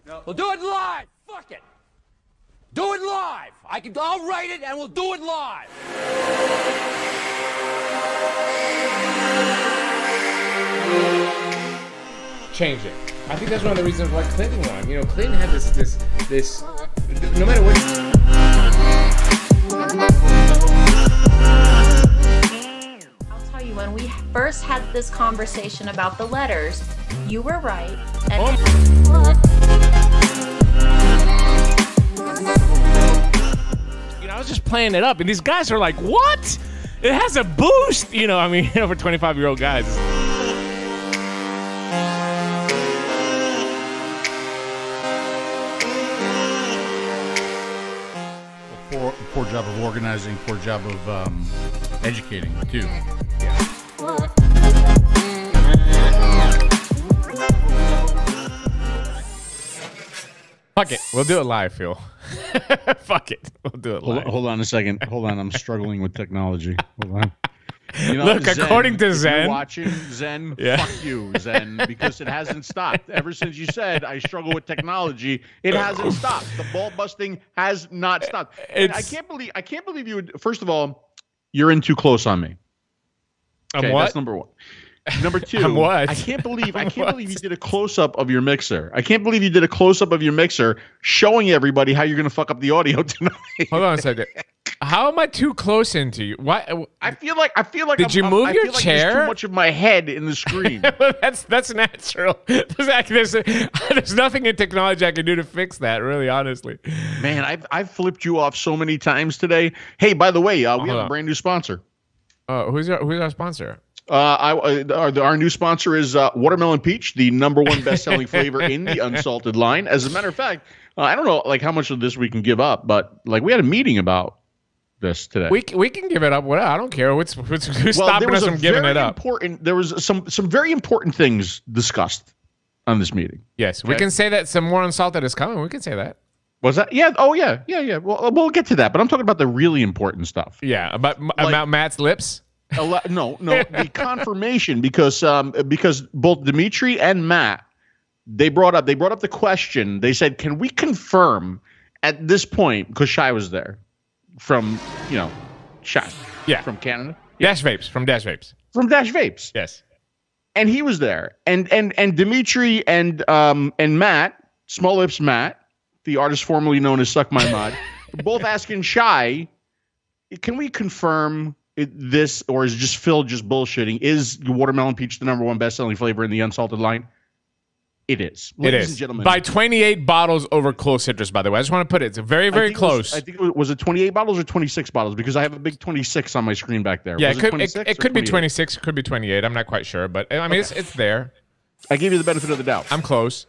No. We'll do it live. Fuck it. Do it live. I'll write it and we'll do it live. Change it. I think that's one of the reasons why Clinton won. You know, Clinton had this. No matter what. I'll tell you, when we first had this conversation about the letters, you were right. And You know, I was just playing it up, and these guys are like, "What? It has a boost." You know, I mean, over 25-year-old guys. Poor job of organizing, poor job of educating, too. Fuck it. We'll do it live, Phil. Fuck it. We'll do it live. Hold on a second. Hold on. I'm struggling with technology. Hold on. You know, Look, Zen, according to if Zen. you're watching Zen, Yeah. fuck you, Zen, because it hasn't stopped. Ever since you said I struggle with technology, it hasn't stopped. The ball busting has not stopped. And I can't believe you would. First of all, you're in too close on me. I'm what? That's number one. Number two, I'm what? I can't believe you did a close up of your mixer. I can't believe you did a close up of your mixer showing everybody how you're going to fuck up the audio tonight. Hold on a second. How am I too close into you? Why? I feel like. Did you move your like chair? There's too much of my head in the screen. that's natural. There's nothing in technology I can do to fix that. Really, honestly. Man, I've flipped you off so many times today. Hey, by the way, we have a brand new sponsor. Who's our sponsor? Our new sponsor is Watermelon Peach, the #1 best-selling flavor in the unsalted line. As a matter of fact, I don't know like how much of this we can give up, but like we had a meeting about this today. We can give it up. Whatever. I don't care. Who's stopping us from giving it up? There was some very important things discussed on this meeting. Yes, we can say that some more unsalted is coming. We can say that. Was that? Yeah. Oh, yeah. Well, we'll get to that, but I'm talking about the really important stuff. Yeah, about Matt's lips. No, the confirmation because both Dimitri and Matt they brought up the question. They said, "Can we confirm at this point?" Because Shai was there from Shai, from Canada, Dash Vapes from Dash Vapes. Yes, and he was there, and Dimitri and Matt, Small Lips Matt, the artist formerly known as Suck My Mud, both asking Shai, "Can we confirm?" This or is just Phil just bullshitting? Is Watermelon Peach the #1 best-selling flavor in the unsalted line? It is. Ladies and gentlemen. By 28 bottles over Close Citrus, by the way. I just want to put it. It's very, very close. I think it was 28 bottles or 26 bottles because I have a big 26 on my screen back there. Yeah, it could be 26. It could be 28. I'm not quite sure. But, I mean, it's there. I gave you the benefit of the doubt. I'm close.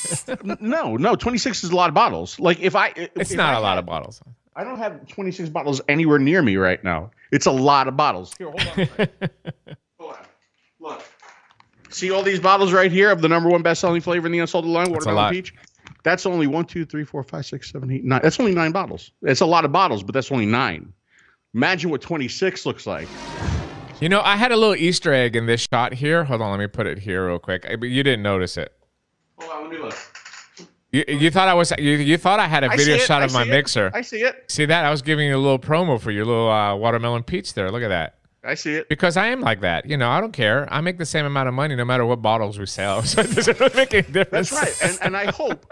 No. 26 is a lot of bottles. Like, It's not a lot of bottles. I don't have 26 bottles anywhere near me right now. It's a lot of bottles. Here, hold on. Hold on. Look. See all these bottles right here of the #1 best-selling flavor in the unsalted line, Watermelon Peach? That's only 1, 2, 3, 4, 5, 6, 7, 8, 9. That's only 9 bottles. It's a lot of bottles, but that's only 9. Imagine what 26 looks like. You know, I had a little Easter egg in this shot here. Hold on, let me put it here real quick. But you didn't notice it. Hold on, let me look. You thought I had a video shot of my mixer. I see it. See that? I was giving you a little promo for your little Watermelon Peach there. Look at that. I see it. Because I am like that. You know, I don't care. I make the same amount of money no matter what bottles we sell. So it doesn't really make any difference. That's right. And I hope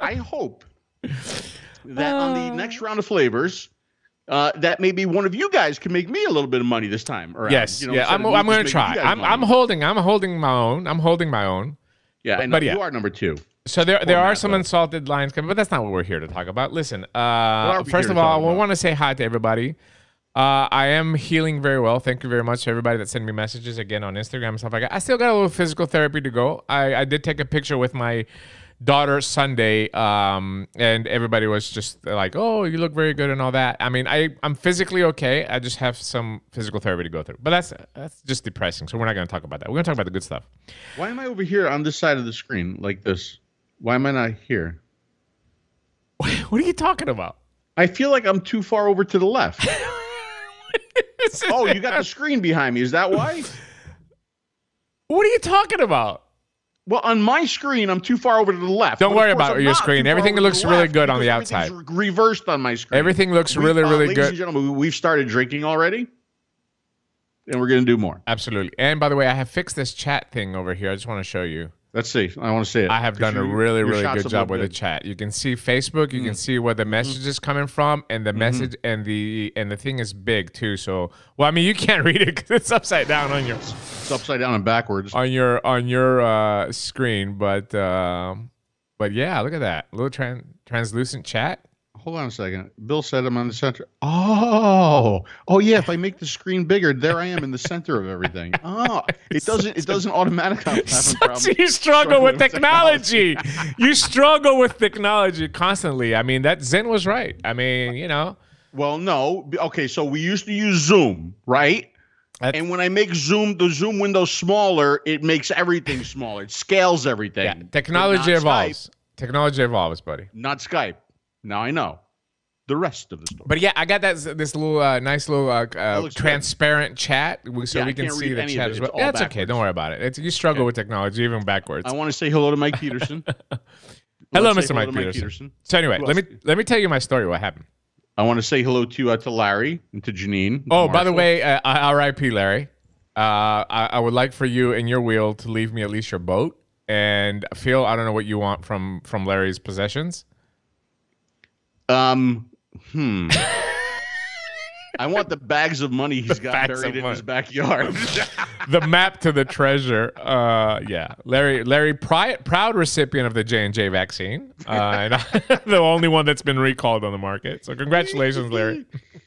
that on the next round of flavors, that maybe one of you guys can make me a little bit of money this time around. Yes. I'm going to try. I'm holding my own. Yeah, I know. You are #2. So there are some unsalted lines coming, but that's not what we're here to talk about. Listen, first of all, I want to say hi to everybody. I am healing very well. Thank you very much to everybody that sent me messages again on Instagram and stuff like that. I still got a little physical therapy to go. I did take a picture with my daughter Sunday, and everybody was just like, "Oh, you look very good" and all that. I mean, I'm physically okay. I just have some physical therapy to go through. But that's just depressing. So we're not going to talk about that. We're going to talk about the good stuff. Why am I over here on this side of the screen like this? Why am I not here? What are you talking about? I feel like I'm too far over to the left. Oh, you got the screen behind me. Is that why? What are you talking about? Well, on my screen, I'm too far over to the left. Don't worry about your screen. Everything looks really good on the outside. Reversed on my screen. Everything looks really good. Ladies and gentlemen, we've started drinking already, and we're going to do more. Absolutely. And by the way, I have fixed this chat thing over here. I just want to show you. Let's see. I want to see it. I have done a really good job with the chat. You can see Facebook. You can see where the message is coming from, and the message and the thing is big too. So, well, I mean, you can't read it because it's upside down on your. It's upside down and backwards on your screen, but yeah, look at that little translucent chat. Hold on a second. Bill said I'm on the center. Oh yeah. If I make the screen bigger, there I am in the center of everything. Oh, it doesn't automatically. You struggle with technology. You struggle with technology constantly. I mean, that Zen was right. I mean, you know. Well, no. Okay, so we used to use Zoom, right? And when I make the Zoom window smaller, it makes everything smaller. It scales everything. Yeah, technology evolves. Technology evolves, buddy. Not Skype. Now I know the rest of the story. But yeah, I got this little nice little transparent chat so we can see the chat as well. Yeah, that's okay. Don't worry about it. You struggle with technology even backwards. I want to say hello to Mike Peterson. Hello, Mr. Mike Peterson. So anyway, let me tell you my story. What happened? I want to say hello to Larry and to Janine. Oh, by the way, R.I.P. Larry. I would like for you and your wheel to leave me at least your boat. And Phil, I don't know what you want from Larry's possessions. I want the bags of money he's got buried in his backyard. The map to the treasure. Yeah, Larry, proud recipient of the J&J vaccine, and the only one that's been recalled on the market. So congratulations, Larry.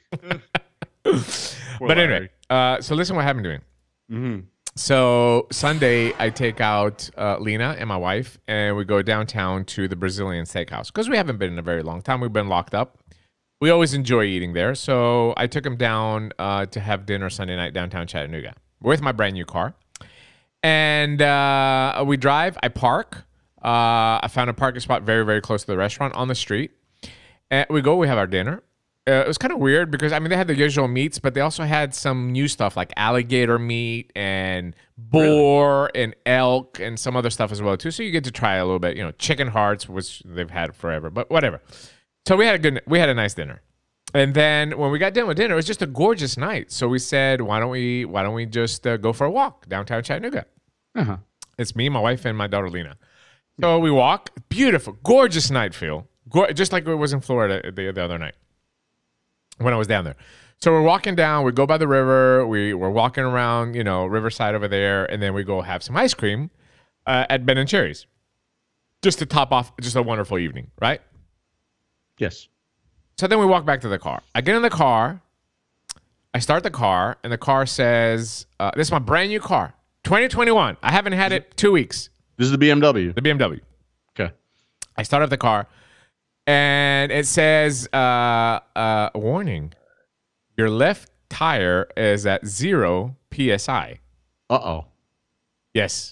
But anyway, so listen, what happened to me. So Sunday, I take out Lena and my wife, and we go downtown to the Brazilian steakhouse because we haven't been in a very long time. We've been locked up. We always enjoy eating there. So I took him down to have dinner Sunday night downtown Chattanooga with my brand new car. And we drive. I park. I found a parking spot very, very close to the restaurant on the street. And we have our dinner. It was kind of weird because, I mean, they had the usual meats, but they also had some new stuff like alligator meat and boar and elk and some other stuff as well, too. So you get to try a little bit, you know, chicken hearts, which they've had forever, but whatever. So we had a nice dinner. And then when we got done with dinner, it was just a gorgeous night. So we said, why don't we just go for a walk downtown Chattanooga? It's me, my wife, and my daughter, Lena. So we walk. Beautiful, gorgeous night, Phil. Just like it was in Florida the other night when I was down there. So we're walking down, we go by the river, we're walking around, you know, Riverside over there, and then we go have some ice cream at Ben & Cherry's. Just to top off just a wonderful evening, right? Yes. So then we walk back to the car. I get in the car, I start the car, and the car says, this is my brand new car, 2021. I haven't had it 2 weeks. This is the BMW. The BMW. Okay. I start up the car, and it says, warning, your left tire is at 0 PSI. Uh-oh. Yes.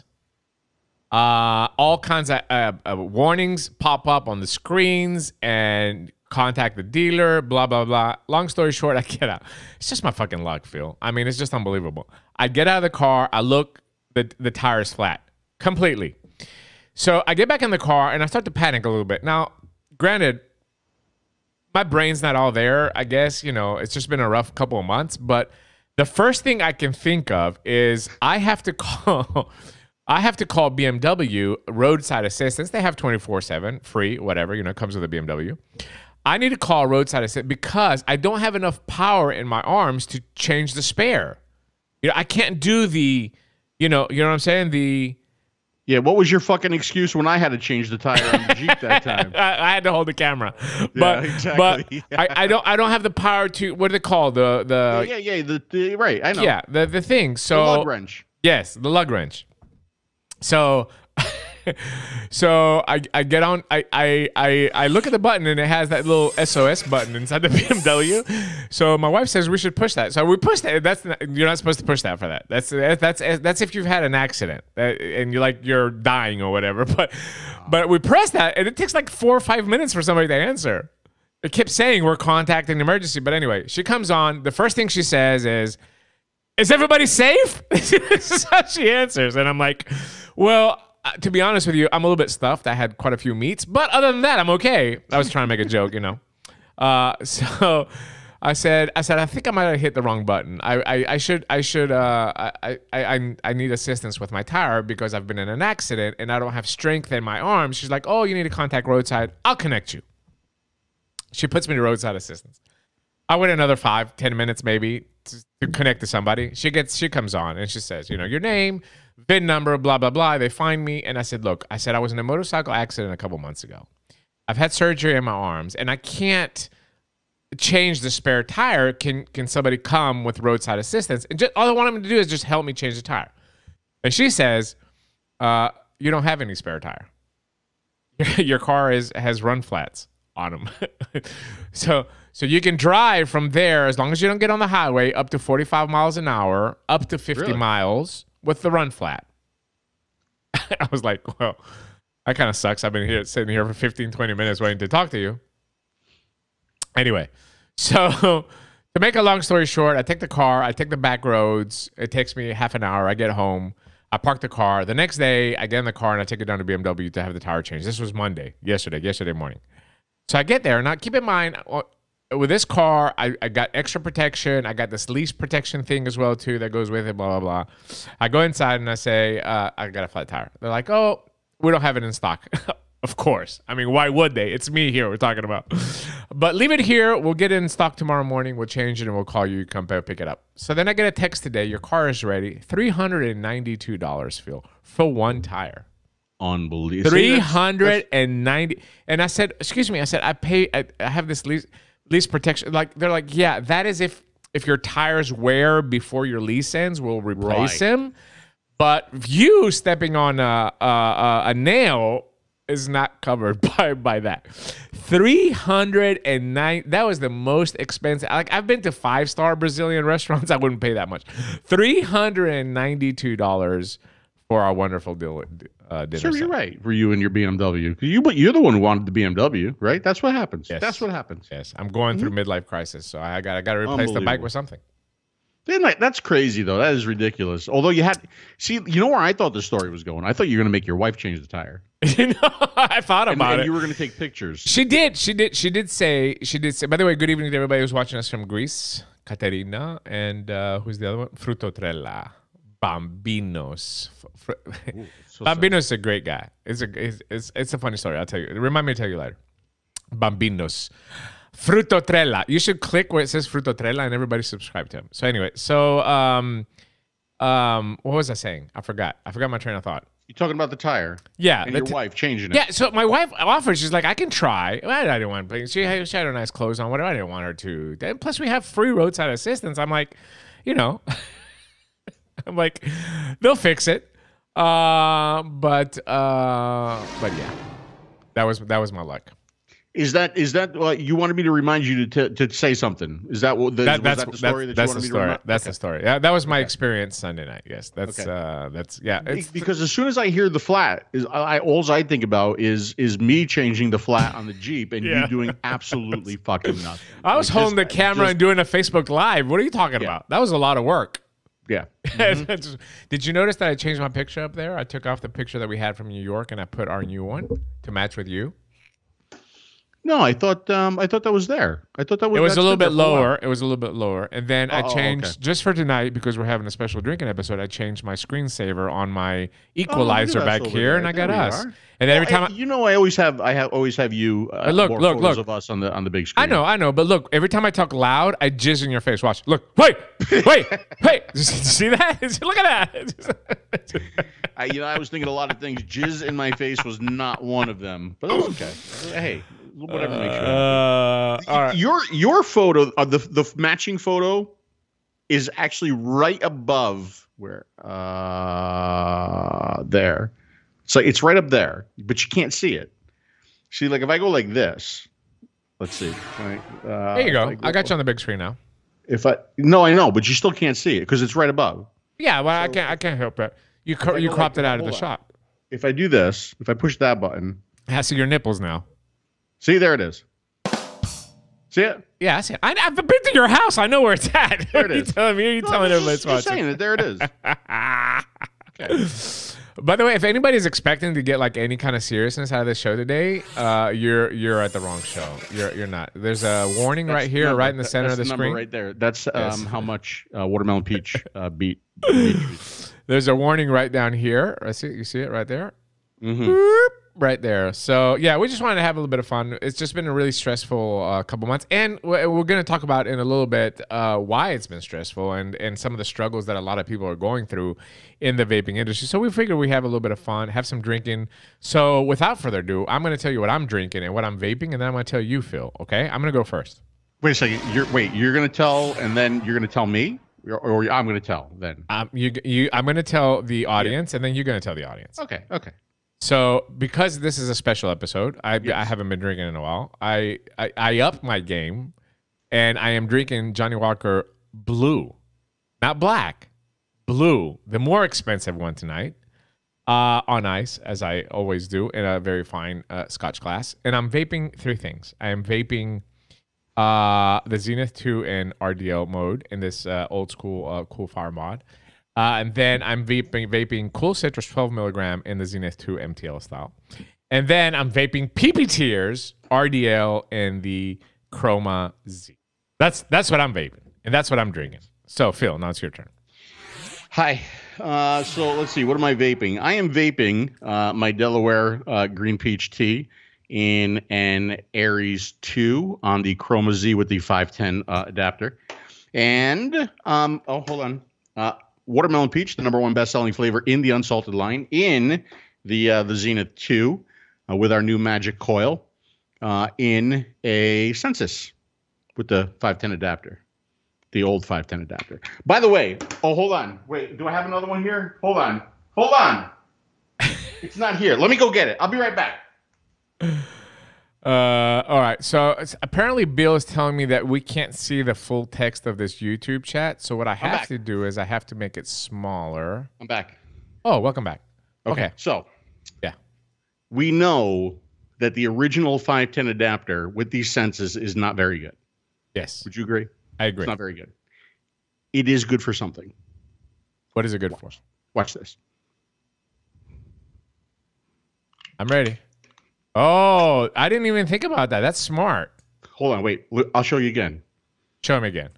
All kinds of warnings pop up on the screens and contact the dealer, blah, blah, blah. Long story short, I get out. It's just my fucking luck, Phil. I mean, it's just unbelievable. I get out of the car. I look, the tire is flat completely. So I get back in the car, and I start to panic a little bit. Now, granted, my brain's not all there. I guess, you know, it's just been a rough couple of months. But the first thing I can think of is I have to call BMW roadside assistance. They have 24/7 free, whatever, you know, it comes with a BMW. I need to call roadside assistance because I don't have enough power in my arms to change the spare. You know, I can't do the, you know what I'm saying? Yeah, what was your fucking excuse when I had to change the tire on the Jeep that time? I had to hold the camera, but exactly. But I don't have the power to, what do they call the right, I know. Yeah, the thing. So the lug wrench. Yes, the lug wrench. So I get on, I look at the button, and it has that little SOS button inside the BMW. So my wife says we should push that. So we push that. You're not supposed to push that for that. That's if you've had an accident and you're dying or whatever. But we press that, and it takes like 4 or 5 minutes for somebody to answer. It kept saying we're contacting emergency. But anyway, she comes on. The first thing she says is everybody safe? This is how she answers. And I'm like, well, to be honest with you, I'm a little bit stuffed. I had quite a few meats, but other than that, I'm okay. I was trying to make a joke, you know. So I said, I think I might have hit the wrong button. I need assistance with my tire because I've been in an accident and I don't have strength in my arms. She's like, oh, you need to contact roadside. I'll connect you. She puts me to roadside assistance. I wait another 5-10 minutes maybe to connect to somebody. She comes on and she says, you know, your name, VIN number, blah, blah, blah. They find me. And I said, look, I was in a motorcycle accident a couple months ago. I've had surgery in my arms and I can't change the spare tire. Can somebody come with roadside assistance? And all I want them to do is just help me change the tire. And she says, you don't have any spare tire. Your car has run flats on them. So you can drive from there as long as you don't get on the highway up to 45 miles an hour, up to 50 miles with the run flat. I was like, well, that kind of sucks. I've been sitting here for 15, 20 minutes waiting to talk to you. Anyway, so to make a long story short, I take the car, I take the back roads. It takes me half an hour. I get home. I park the car. The next day, I get in the car and I take it down to BMW to have the tire changed. This was Monday, yesterday morning. So I get there. Now, keep in mind, with this car, I got extra protection. I got this lease protection thing as well, too, that goes with it, blah, blah, blah. I go inside and I say, I got a flat tire. They're like, oh, we don't have it in stock. Of course. I mean, why would they? It's me here we're talking about. But leave it here. We'll get it in stock tomorrow morning. We'll change it and we'll call you. Come pick it up. So then I get a text today. Your car is ready. $392, Phil, for one tire. Unbelievable. 390. And I said, excuse me. I said, I have this lease protection. Like, they're like, yeah, that is if your tires wear before your lease ends, we'll replace them. But you stepping on a nail is not covered by that. 309. That was the most expensive. Like, I've been to 5-star Brazilian restaurants. I wouldn't pay that much. $392 for our wonderful dinner. Sir, you're right. For you and your BMW, you're the one who wanted the BMW, right? That's what happens. Yes. That's what happens. Yes, I'm going through midlife crisis, so I got to replace the bike with something. That's crazy, though. That is ridiculous. Although you know where I thought the story was going? I thought you were going to make your wife change the tire. I thought about it. You were going to take pictures. She did say, by the way, good evening to everybody who's watching us from Greece. Katerina, and who's the other one? Frutotrella. Bambinos. Bambinos is a great guy. It's a funny story. I'll tell you. Remind me to tell you later. Bambinos. Frutotrella. You should click where it says Frutotrella and everybody subscribe to him. So anyway, what was I saying? I forgot my train of thought. You're talking about the tire. Yeah. And your wife changing it. Yeah, so my wife offered, she's like, I can try. I didn't want to. She had her nice clothes on, whatever. I didn't want her to. And plus, we have free roadside assistance. I'm like, you know, I'm like, they'll fix it. But yeah, that was my luck. Is that you wanted me to remind you to say something? Is that what that's the story that you wanted me to remind? That's the story. Yeah, that was my experience Sunday night. Yes, that's yeah. Because as soon as I hear the flat, all I think about is me changing the flat on the Jeep and you doing absolutely fucking nothing. I was holding the camera and doing a Facebook Live. What are you talking about? That was a lot of work. Yeah. Mm-hmm. Did you notice that I changed my picture up there? I took off the picture that we had from New York and I put our new one to match with you. No, I thought that was there. I thought that was. It was a little bit lower. It was a little bit lower, and then I changed just for tonight because we're having a special drinking episode. I changed my screensaver on my equalizer back here, and I got us. And then every time I always have you. Look of us on the big screen. I know, but look, every time I talk loud, I jizz in your face. Watch, look, wait. See that? Look at that. I was thinking a lot of things. Jizz in my face was not one of them, but it was okay. Hey. Whatever makes you happy. All right. Your photo, the matching photo, is actually right above where there. So it's right up there, but you can't see it. See, like if I go like this, let's see. Right, there you go. I got you on the big screen now. I know, but you still can't see it because it's right above. Yeah, well, I can't help it. You cropped it out of the shot. If I do this, if I push that button, I see your nipples now. See, there it is. See it? Yeah, I see it. I've been to your house. I know where it's at. There it is. You're telling everybody to watch saying that there it is. Okay. By the way, if anybody's expecting to get like any kind of seriousness out of this show today, you're at the wrong show. You're not. There's a warning right here, right in the center of the screen. Right there. That's how much Watermelon Peach beat. There's a warning right down here. I see. You see it right there. Right there. So yeah, we just wanted to have a little bit of fun. It's just been a really stressful couple months, and we're going to talk about in a little bit why it's been stressful and some of the struggles that a lot of people are going through in the vaping industry. So we figured we have a little bit of fun, have some drinking. So without further ado, I'm going to tell you what I'm drinking and what I'm vaping, and then I'm going to tell you, Phil. Okay, I'm going to go first. Wait a second. You're going to tell, and then you're going to tell me, or I'm going to tell then. I'm going to tell the audience, and then you're going to tell the audience. Okay. So, because this is a special episode, I haven't been drinking in a while. I upped my game, and I am drinking Johnnie Walker Blue, not black, Blue, the more expensive one tonight, on ice, as I always do in a very fine Scotch glass. And I'm vaping 3 things. I am vaping the Zenith 2 in RDL mode in this old school Cool Fire mod. And then I'm vaping Cool Citrus 12 milligram in the Zenith 2 MTL style. And then I'm vaping PP Tears RDL in the Chroma Z. That's what I'm vaping. And that's what I'm drinking. So, Phil, now it's your turn. Hi. So let's see. What am I vaping? I am vaping my Delaware Green Peach Tea in an Aries 2 on the Chroma Z with the 510 adapter. And, hold on. Watermelon Peach, the #1 best-selling flavor in the unsalted line, in the Zenith 2 with our new Magic Coil in a Sensus with the 510 adapter, the old 510 adapter. By the way, hold on. Wait, do I have another one here? Hold on. It's not here. Let me go get it. I'll be right back. All right. So apparently Bill is telling me that we can't see the full text of this YouTube chat. So what I have to do is I have to make it smaller. I'm back. Oh, welcome back. Okay. So, yeah, we know that the original 510 adapter with these Senses is not very good. Yes. Would you agree? I agree. It's not very good. It is good for something. What is it good for? Watch this. I'm ready. Oh, I didn't even think about that. That's smart. Hold on, wait. I'll show you again. Show me again.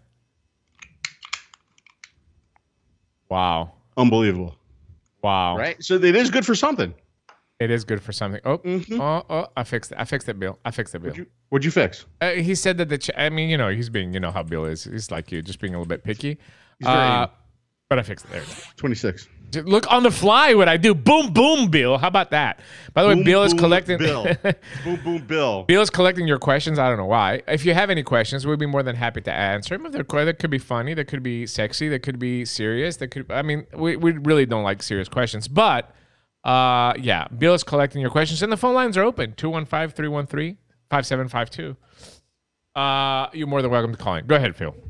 Wow. Unbelievable. Wow. Right? So it is good for something. It is good for something. Oh, I fixed it. I fixed it, Bill. What'd you fix? He said that I mean, he's being, how Bill is. He's like you, just being a little bit picky. Very, but I fixed it. There you go. 26. Look on the fly what I do. Boom, boom, Bill. How about that? By the way, Bill is collecting. Bill. Boom, boom, Bill. Bill is collecting your questions. I don't know why. If you have any questions, we'd be more than happy to answer them. If they're that could be funny, that could be sexy, that could be serious. We really don't like serious questions. But yeah, Bill is collecting your questions, and the phone lines are open. 215-313-5752. You're more than welcome to call in. Go ahead, Phil.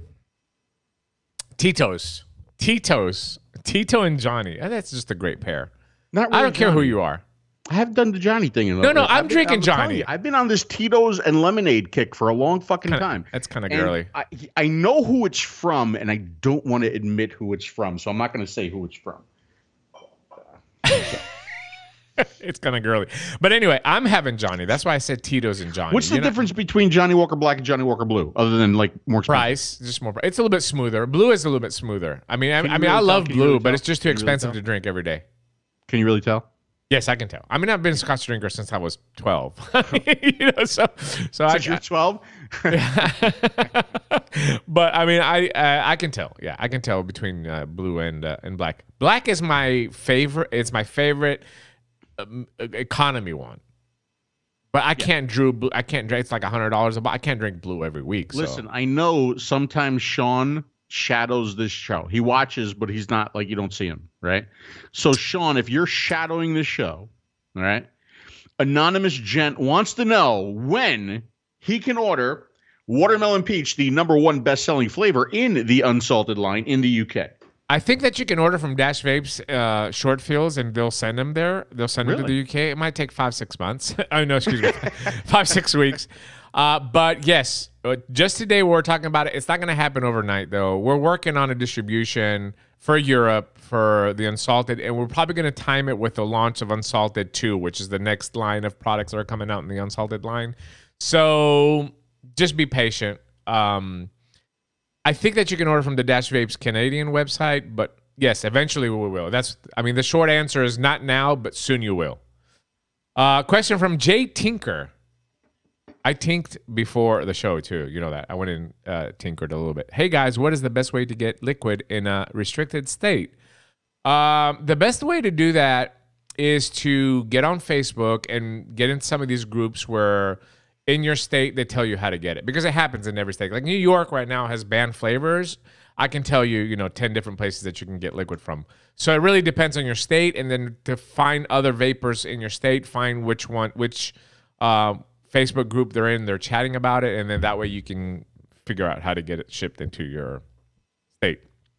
Tito and Johnny. And that's just a great pair. Not really. I don't care who you are. I have done the Johnny thing. No, I'm drinking Johnny. I've been on this Tito's and lemonade kick for a long fucking time. That's kind of girly. I know who it's from, and I don't want to admit who it's from, so I'm not going to say who it's from. It's kind of girly. But anyway, I'm having Johnny. That's why I said Tito's and Johnny. What's the difference between Johnny Walker Black and Johnny Walker Blue, other than like more expensive? Price? Just more. It's a little bit smoother. Blue is a little bit smoother. I mean, I love blue, but it's just too expensive to drink every day. Can you really tell? Yes, I can tell. I mean, I've been a Scotch drinker since I was 12. So since you're 12. But I mean, I can tell. Yeah, I can tell between blue and black. Black is my favorite. It's my favorite economy one. But I can't drink. It's like $100 a bottle. I can't drink blue every week. Listen, I know sometimes Sean shadows this show. He watches, but he's not like, you don't see him, right? So Sean, if you're shadowing this show, all right, anonymous gent wants to know when he can order Watermelon Peach, the #1 best-selling flavor in the unsalted line in the UK. I think that you can order from Dash Vapes short fills, and they'll send them there. They'll send them to the UK. It might take 5-6 months. Oh, no, excuse me. 5-6 weeks. But yes, just today we're talking about it. It's not going to happen overnight, though. We're working on a distribution for Europe for the Unsalted, and we're probably going to time it with the launch of Unsalted 2, which is the next line of products that are coming out in the Unsalted line. So just be patient. I think that you can order from the Dash Vapes Canadian website, but yes, eventually we will. The short answer is not now, but soon you will. Question from Jay Tinker. I tinked before the show too. You know that. I went and tinkered a little bit. Hey guys, what is the best way to get liquid in a restricted state? The best way to do that is to get on Facebook and get in some of these groups where in your state they tell you how to get it, because it happens in every state. Like New York right now has banned flavors. I can tell you, 10 different places that you can get liquid from. So it really depends on your state, and then to find other vapors in your state, find which Facebook group they're in, they're chatting about it, and then that way you can figure out how to get it shipped into your state.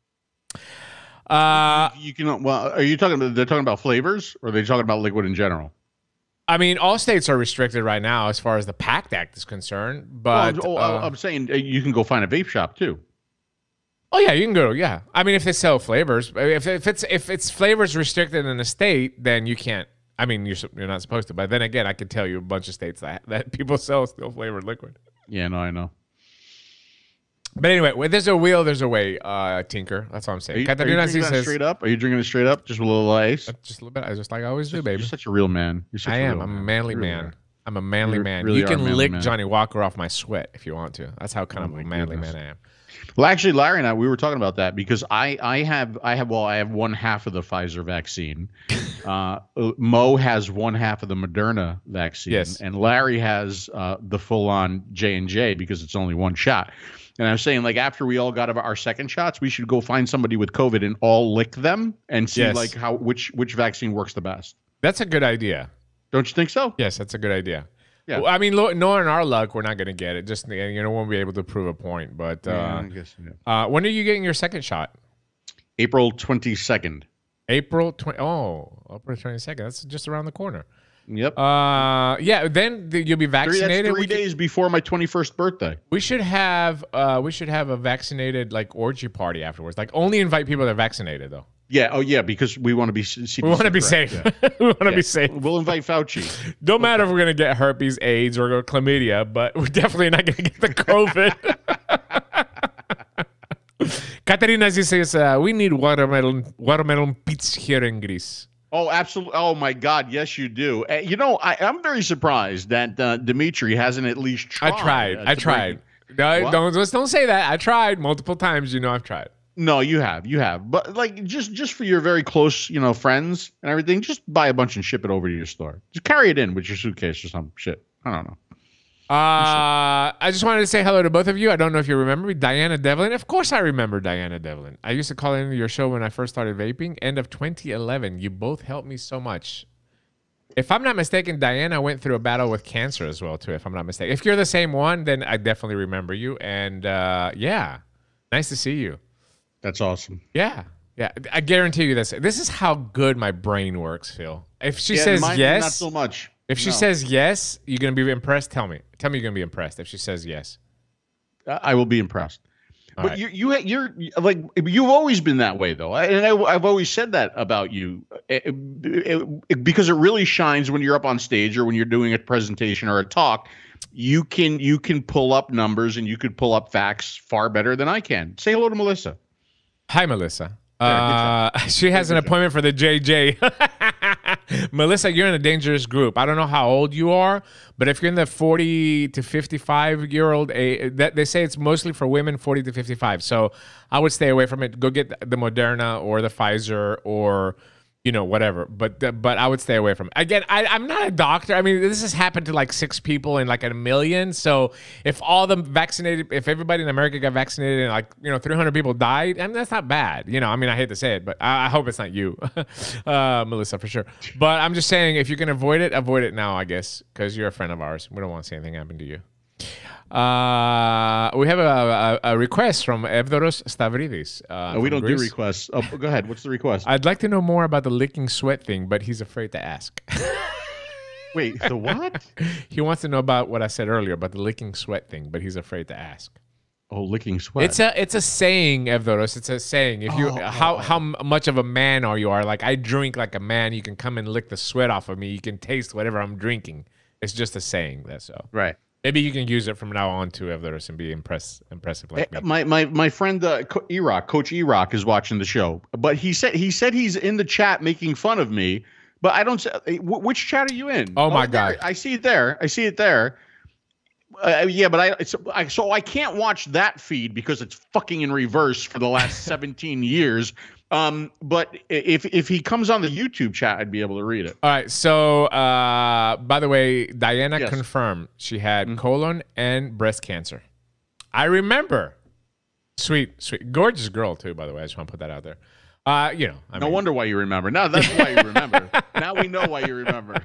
You can. Well, are you talking about? They're talking about flavors, or are they talking about liquid in general? I mean, all states are restricted right now as far as the PACT Act is concerned. But I'm saying you can go find a vape shop too. Oh yeah, you can go. Yeah, I mean, if they sell flavors, if it's flavors restricted in a state, then you can't. I mean, you're not supposed to. But then again, I could tell you a bunch of states that people sell still flavored liquid. Yeah, no, I know. But anyway, when there's a will, there's a way, Tinker. That's what I'm saying. Are you drinking that straight up? Are you drinking it straight up? Just with a little ice? Just a little bit. Just like I always do, baby. You're such a real man. I am. I'm a manly man. I'm a manly man. You can lick Johnny Walker off my sweat if you want to. That's how kind of a manly man I am. Well, actually, Larry and I, we were talking about that because I have one half of the Pfizer vaccine. Mo has one half of the Moderna vaccine. Yes. And Larry has the full-on J&J because it's only one shot. And I was saying, like, after we all got our second shots, we should go find somebody with COVID and all lick them and see like which vaccine works the best. That's a good idea. Don't you think so? Yes, that's a good idea. Yeah. Well, I mean, knowing our luck, we're not going to get it. Just won't be able to prove a point. But I guess, yeah. When are you getting your second shot? April 22nd. April 22nd. That's just around the corner. Yep. Yeah. Then you'll be vaccinated. That's 3 days before my 21st birthday. We should have a vaccinated orgy party afterwards. Like only invite people that are vaccinated though. Yeah. Oh, yeah. Because we want to be. We want to be safe. Yeah. We want to be safe. We'll invite Fauci. Don't matter if we're gonna get herpes, AIDS, or chlamydia, but we're definitely not gonna get the COVID. Katerina says we need watermelon pizza here in Greece. Oh, absolutely. Oh, my God. Yes, you do. I'm very surprised that Dimitri hasn't at least tried. I tried. No, don't say that. I tried multiple times. I've tried. No, you have. But just for your very close, friends and everything, just buy a bunch and ship it over to your store. Just carry it in with your suitcase or some shit. I don't know. I just wanted to say hello to both of you. I don't know if you remember me, Diana Devlin. Of course I remember Diana Devlin. I used to call into your show when I first started vaping, end of 2011. You both helped me so much. If I'm not mistaken, Diana went through a battle with cancer as well, too, if I'm not mistaken. If you're the same one, then I definitely remember you. And yeah, nice to see you. That's awesome. Yeah. Yeah. I guarantee you this. This is how good my brain works, Phil. If she says yes. Not so much. If she says yes, you're going to be impressed. Tell me you're going to be impressed if she says yes. I will be impressed. But you're like, you've always been that way, though. And I've always said that about you because it really shines when you're up on stage or when you're doing a presentation or a talk. You can pull up numbers and you could pull up facts far better than I can. Say hello to Melissa. Hi, Melissa. She has an appointment for the JJ. Melissa, you're in a dangerous group. I don't know how old you are, but if you're in the 40 to 55-year-old age, they say it's mostly for women 40 to 55. So I would stay away from it. Go get the Moderna or the Pfizer or whatever. But I would stay away from it. Again, I'm not a doctor. I mean, this has happened to like 6 people in like a million. So if if everybody in America got vaccinated and 300 people died, I mean, that's not bad. I hate to say it, but I hope it's not you, Melissa, for sure. But I'm just saying, if you can avoid it now, I guess, because you're a friend of ours. We don't want to see anything happen to you. We have a request from Evdoros Stavridis. We don't do requests. Oh, go ahead. What's the request? I'd like to know more about the licking sweat thing, but he's afraid to ask. Wait, the what? He wants to know about what I said earlier about the licking sweat thing, but he's afraid to ask. Oh, licking sweat. It's a saying, Evdoros. It's a saying. If you how much of a man are you? Like I drink like a man. You can come and lick the sweat off of me. You can taste whatever I'm drinking. It's just a saying. That's so. Right. Maybe you can use it from now on to Evdoros and be impressive like me. My friend Coach Erock is watching the show, but he said he's in the chat making fun of me. But I don't. Which chat are you in? Oh my God! I see it there. I see it there. Yeah, but so I can't watch that feed because it's fucking in reverse for the last 17 years. But if he comes on the YouTube chat, I'd be able to read it. All right. So, by the way, Diana confirmed she had colon and breast cancer. I remember. Sweet, gorgeous girl too. By the way, I just want to put that out there. No wonder why you remember. Now that's why you remember. Now we know why you remember.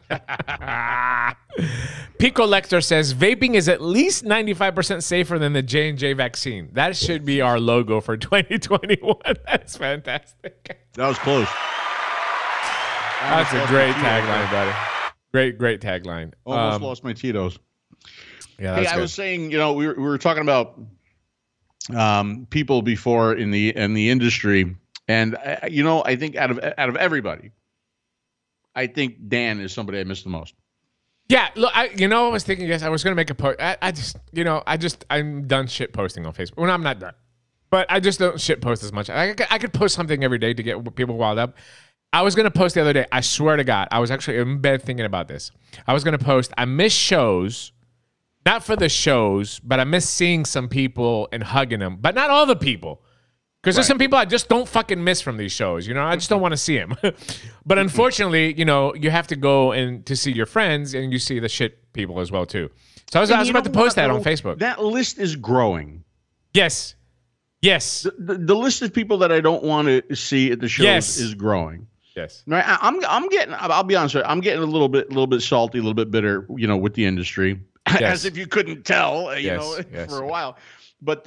Pico Lecter says vaping is at least 95% safer than the J&J vaccine. That should be our logo for 2021. That's fantastic. That was close. That's a great tagline, buddy. Great tagline. Almost lost my Tito's. Yeah, that's I was saying, we were talking about people before in the industry. And I think out of everybody, I think Dan is somebody I miss the most. Yeah, look, I was thinking, yes, I was gonna make a post. I'm done shit posting on Facebook. Well, I'm not done, but I just don't shit post as much. I could post something every day to get people wild up. I was gonna post the other day. I swear to God, I was actually in bed thinking about this. I was gonna post. I miss shows, not for the shows, but I miss seeing some people and hugging them, but not all the people. Because there's some people I just don't fucking miss from these shows. I just don't want to see them. But unfortunately, you have to go and to see your friends, and you see the shit people as well too. So I was about to post that on Facebook. That list is growing. Yes. The list of people that I don't want to see at the shows is growing. Yes. Right. I'm getting. I'll be honest with you. I'm getting a little bit salty, a little bit bitter. With the industry, as if you couldn't tell. For a while, but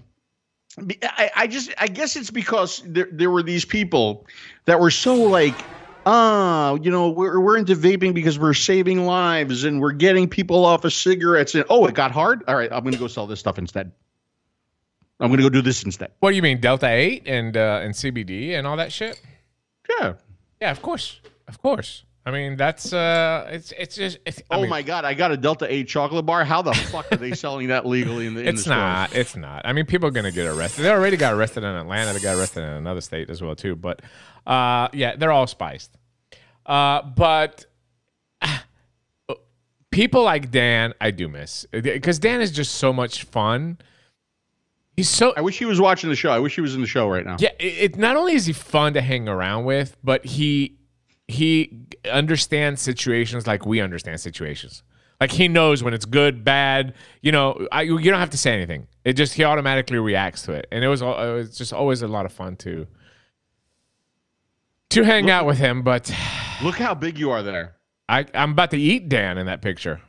I guess it's because there were these people that were so like, we're into vaping because we're saving lives and we're getting people off of cigarettes. And it got hard. All right, I'm going to go sell this stuff instead. I'm going to go do this instead. What do you mean, Delta 8 and CBD and all that shit? Yeah. Yeah, of course. I mean, that's my God, I got a Delta 8 chocolate bar. How the fuck are they selling that legally in the It's not. It's not. I mean, people are going to get arrested. They already got arrested in Atlanta. They got arrested in another state as well too. But they're all spiced. But people like Dan, I do miss, because Dan is just so much fun. I wish he was watching the show. I wish he was in the show right now. Yeah, it not only is he fun to hang around with, but he understands situations like we understand situations. Like he knows when it's good, bad. You don't have to say anything. He automatically reacts to it, and it was just always a lot of fun to hang out with him. But look how big you are there. I'm about to eat Dan in that picture.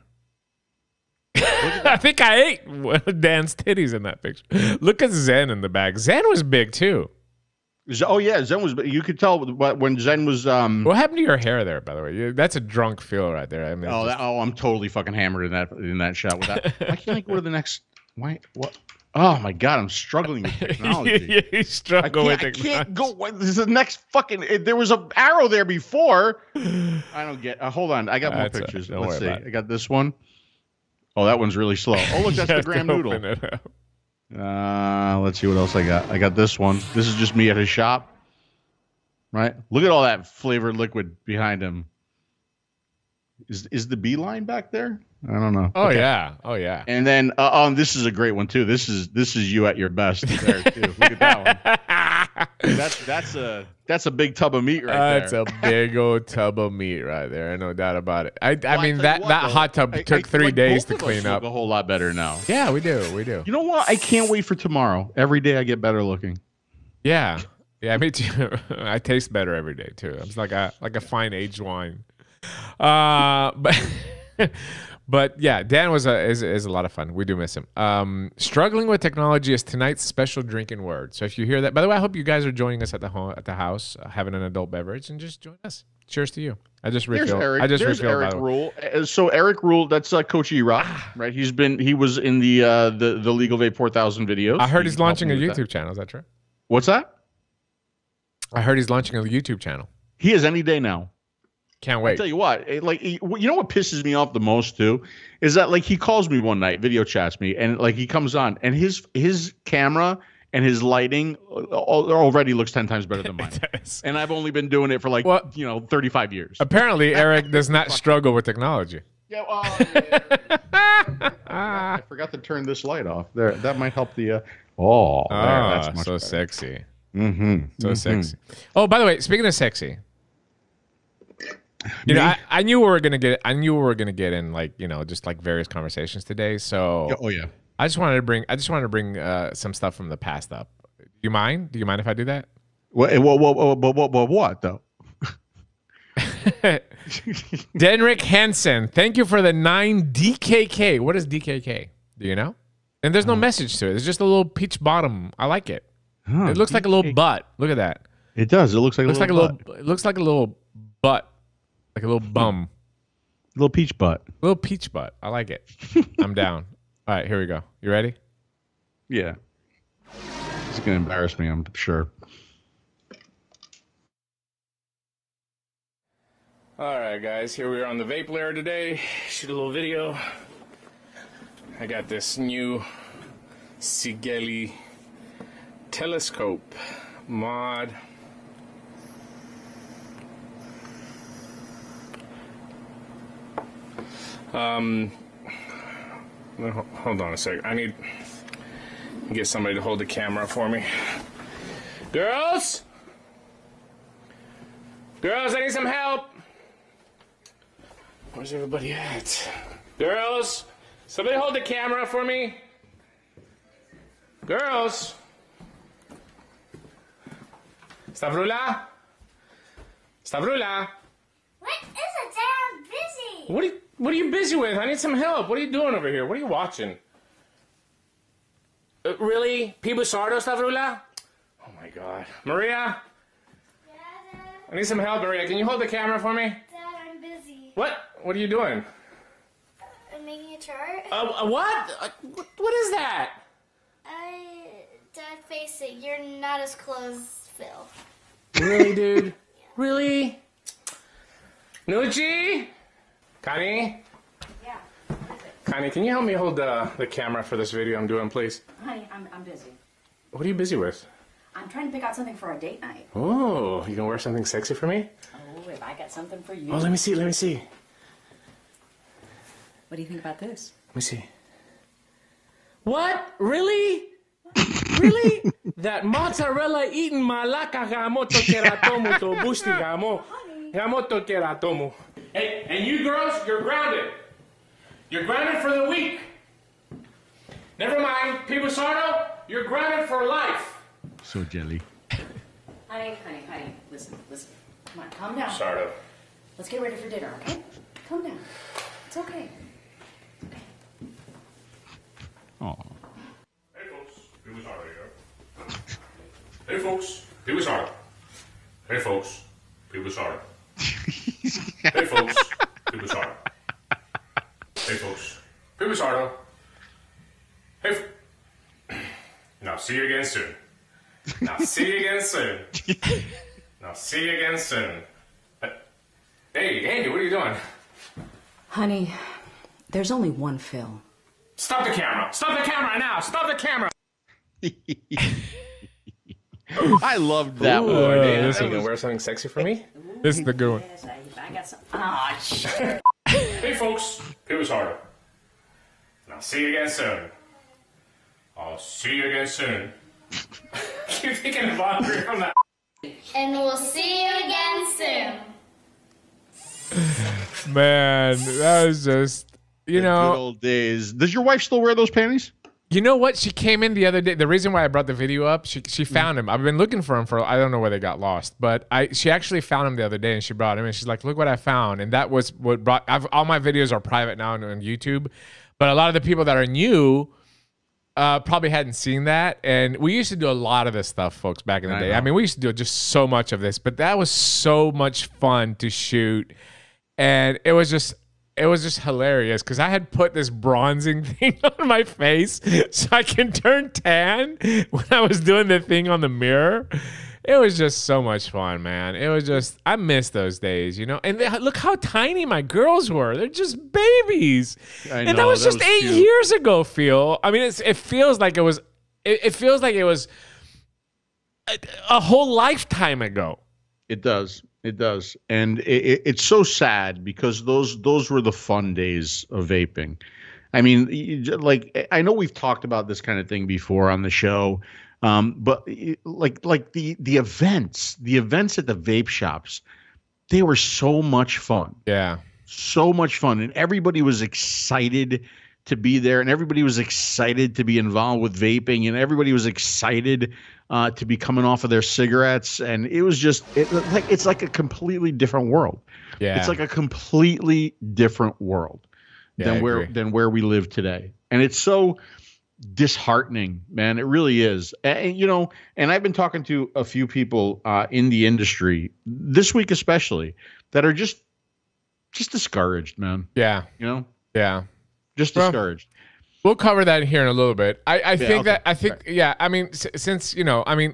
I think I ate Dan's titties in that picture. Look at Zen in the back. Zen was big too. Oh yeah, Zen was. You could tell when Zen was. What happened to your hair there, by the way? That's a drunk feel right there. I mean, I'm totally fucking hammered in that shot. With that, why can't I go to the next? Why? What? Oh my God, I'm struggling with technology. You struggle with technology. I can't go. This is the next fucking. There was an arrow there before. I don't get. Hold on, I got more pictures. Let's see. I got this one. Oh, that one's really slow. Oh, look, that's the Graham Noodle. Let's see what else I got. I got this one. This is just me at his shop. Right? Look at all that flavored liquid behind him. Is the Beeline back there? I don't know. Oh, okay. Yeah. Oh, yeah. And then this is a great one, too. This is you at your best there, too. Look at that one. That's a big tub of meat right there. That's a big old tub of meat right there. No doubt about it. I mean, that hot tub took 3 days to clean up. A whole lot better now. Yeah, we do. You know what? I can't wait for tomorrow. Every day I get better looking. Yeah. Yeah, me too. I taste better every day, too. It's like a fine aged wine. But yeah, Dan is a lot of fun. We do miss him. Struggling with technology is tonight's special drinking word. So if you hear that, by the way, I hope you guys are joining us at the house, having an adult beverage, and just join us. Cheers to you. I just There's refilled. Eric. I just There's refilled. Eric Rule. So Eric Rule, that's Coach E-Rock, right? He was in the Legal Vape 4000 videos. I heard he's launching a YouTube channel. Is that true? What's that? I heard he's launching a YouTube channel. He is any day now. Can't wait. I'll tell you what, you know what pisses me off the most too is that like he calls me one night, video chats me, and like he comes on, and his camera and his lighting already looks 10 times better than mine. And I've only been doing it for 35 years. Apparently, Eric does not struggle with technology. Yeah, well, I forgot to turn this light off. There, that might help the. That's much so better. sexy. Mm-hmm. So sexy. Oh, by the way, speaking of sexy, you know, I knew we were gonna get. I knew we were gonna get in just like various conversations today. So. Oh yeah. I just wanted to bring some stuff from the past up. Do you mind? Do you mind if I do that? What though? Denrick Hansen, thank you for the 9 DKK. What is DKK? Do you know? And there's no message to it. It's just a little peach bottom. I like it. It looks like a little butt. Look at that. It does. It looks like It looks like a little butt, like a little bum. Little peach butt. Little peach butt. I like it. I'm down. All right, here we go. You ready? Yeah. It's gonna embarrass me, I'm sure. All right, guys, here we are on the Vape Lair today. Shoot a little video. I got this new Sigeli telescope mod. Hold on a sec. I need to get somebody to hold the camera for me. Girls? Girls, I need some help. Where's everybody at? Girls, somebody hold the camera for me. Girls. Stavrula? Stavrula? What is it, Dad? I'm busy. What are you busy with? I need some help. What are you doing over here? What are you watching? Really? P. Busardo, Stavrula? Oh my God. Maria? Yeah, Dad. I need some help, Maria. Can you hold the camera for me? Dad, I'm busy. What? What are you doing? I'm making a chart. What? What is that? Dad, face it. You're not as close, Phil. Really, dude? Really? Nucci? Connie? Yeah. Connie, can you help me hold the camera for this video I'm doing, please? Honey, I'm busy. What are you busy with? I'm trying to pick out something for our date night. Oh, you gonna wear something sexy for me? Oh, if I got something for you. Oh, let me see, let me see. What do you think about this? Let me see. What? Really? Really? That mozzarella eating malaka gamoto keratomu to busti gamo. Gamoto keratomu. Hey, and you girls, you're grounded. You're grounded for the week. Never mind, P. Busardo, you're grounded for life. So jelly. Honey, listen. Come on, calm down. Busardo. Let's get ready for dinner, okay? Calm down. It's okay. Oh. Hey folks, P. Busardo here. Hey folks, P. Busardo. Hey folks, P. Busardo. Hey folks, P. Busardo. Hey folks, P. Busardo. Hey. Now see you again soon. Now see you again soon. Now see you again soon. Hey, Andy, what are you doing? Honey, there's only one Phil. Stop the camera! Stop the camera now! Stop the camera! I loved that one. Are you gonna wear something sexy for me? This is the good one. Yes, I got some. Ah, shit. Hey folks, it was harder. And I'll see you again soon. I'll see you again soon. Keep thinking about it from that. And we'll see you again soon. Man, that was just, Good old days. Does your wife still wear those panties? You know what? She came in the other day. The reason why I brought the video up, she found him. I've been looking for him for, I don't know where they got lost, but she actually found him the other day and she brought him and she's like, look what I found. And that was what brought, all my videos are private now on YouTube, but a lot of the people that are new probably hadn't seen that. And we used to do a lot of this stuff, folks, back in the day. I mean, we used to do just so much of this, but that was so much fun to shoot. And it was just hilarious because I had put this bronzing thing on my face so I can turn tan when I was doing the thing on the mirror. It was just so much fun, man. It was just, I miss those days, you know? And look how tiny my girls were. They're just babies. I and know, that was just 8 years ago, Phil. I mean, it feels like it was, it feels like it was a whole lifetime ago. It does. It does. And it's so sad because those were the fun days of vaping. I mean, like, I know we've talked about this kind of thing before on the show. But like the events at the vape shops, they were so much fun. Yeah. So much fun. And everybody was excited to be there, and everybody was excited to be involved with vaping, and everybody was excited to be coming off of their cigarettes. And it was just it's like a completely different world. Yeah. It's like a completely different world than where we live today. And it's so disheartening, man. It really is. And, you know, and I've been talking to a few people in the industry this week, especially, that are just discouraged, man. Yeah. You know? Yeah. Just discouraged. We'll cover that here in a little bit. I think okay. yeah, I mean, since, you know, I mean,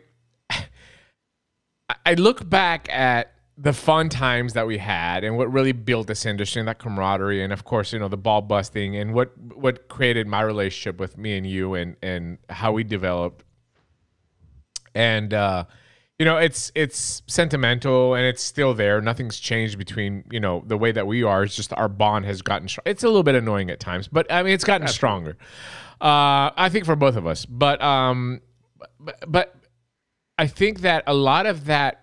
I look back at the fun times that we had and what really built this industry and that camaraderie, and of course, you know, the ball busting and what created my relationship with me and you and how we developed. And you know, it's sentimental and it's still there. Nothing's changed between, you know, the way that we are. It's just our bond has gotten strong. It's a little bit annoying at times, but I mean, it's gotten stronger. I think for both of us. But I think that a lot of that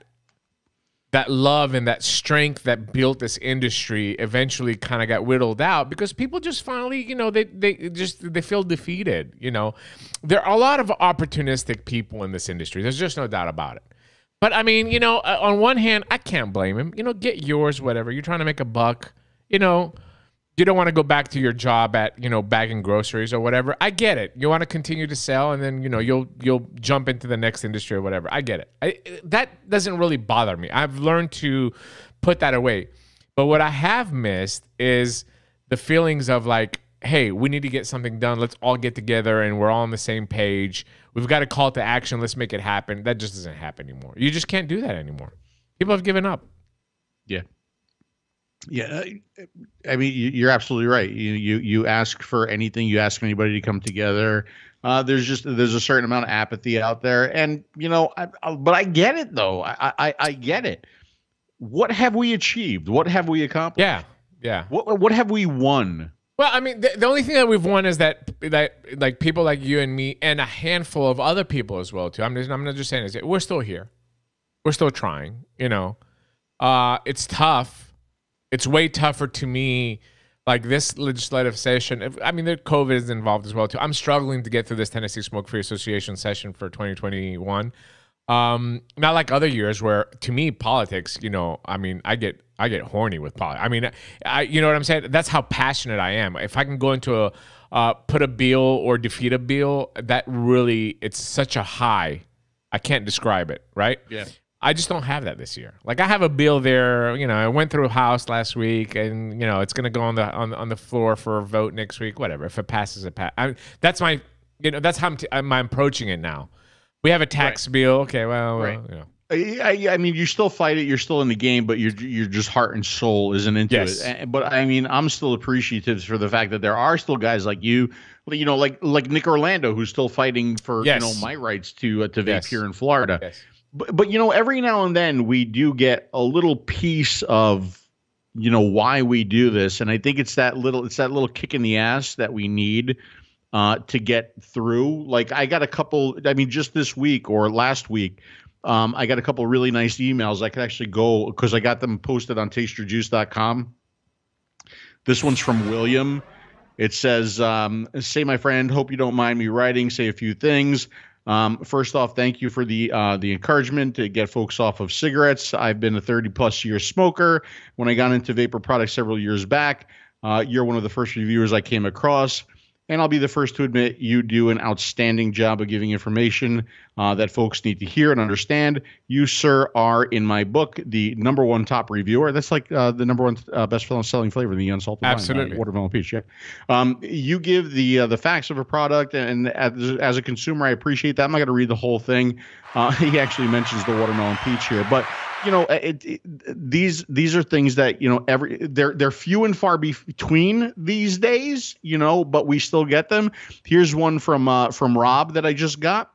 love and that strength that built this industry eventually kind of got whittled out because people just finally, you know, they feel defeated. You know, there are a lot of opportunistic people in this industry. There's just no doubt about it. But I mean, you know, on one hand, I can't blame him. You know, get yours, whatever. You're trying to make a buck. You know, you don't want to go back to your job at, you know, bagging groceries or whatever. I get it. You want to continue to sell, and then, you know, you'll jump into the next industry or whatever. I get it. That doesn't really bother me. I've learned to put that away. But what I have missed is the feelings of like, hey, we need to get something done. Let's all get together and we're all on the same page. We've got a call to action. Let's make it happen. That just doesn't happen anymore. You just can't do that anymore. People have given up. Yeah. Yeah, I mean, you're absolutely right. You ask for anything, you ask anybody to come together. There's a certain amount of apathy out there, and you know, but I get it though. I get it. What have we achieved? What have we accomplished? Yeah. What have we won? Well, I mean, the only thing that we've won is that like people like you and me and a handful of other people as well too. I'm not just saying this. We're still here. We're still trying. You know, it's tough. It's way tougher to me, like this legislative session. I mean, the COVID is involved as well too. I'm struggling to get through this Tennessee Smoke-Free Association session for 2021. Not like other years where, to me, politics. You know, I mean, I get horny with politics. I mean, you know what I'm saying? That's how passionate I am. If I can go into put a bill or defeat a bill, that really, it's such a high. I can't describe it. Right? Yeah. I just don't have that this year. Like I have a bill there, you know, I went through House last week and, you know, it's going to go on the floor for a vote next week, whatever. If it passes, it passes. That's my, you know, that's how I'm approaching it now. We have a tax bill. Okay. Well, you know. I mean, you still fight it. You're still in the game, but you're just heart and soul isn't into it. But I mean, I'm still appreciative for the fact that there are still guys like you know, like Nick Orlando, who's still fighting for, you know, my rights to vape here in Florida. Yes. But you know, every now and then we do get a little piece of, you know, why we do this, and I think it's that little kick in the ass that we need to get through. Like I got a couple. I mean, just this week or last week, I got a couple really nice emails. I could actually go because I got them posted on tasteyourjuice.com. This one's from William. It says, "Say, my friend, hope you don't mind me writing. Say a few things." First off, thank you for the encouragement to get folks off of cigarettes. I've been a 30+ year smoker. When I got into vapor products several years back, you're one of the first reviewers I came across. And I'll be the first to admit you do an outstanding job of giving information that folks need to hear and understand. You, sir, are, in my book, the #1 top reviewer. That's like the #1 best-selling flavor, the unsalted Absolutely. watermelon peach. Yeah. You give the facts of a product, and as a consumer, I appreciate that. I'm not going to read the whole thing. He actually mentions the watermelon peach here, but these are things that they're few and far between these days, but we still get them. Here's one from Rob that I just got.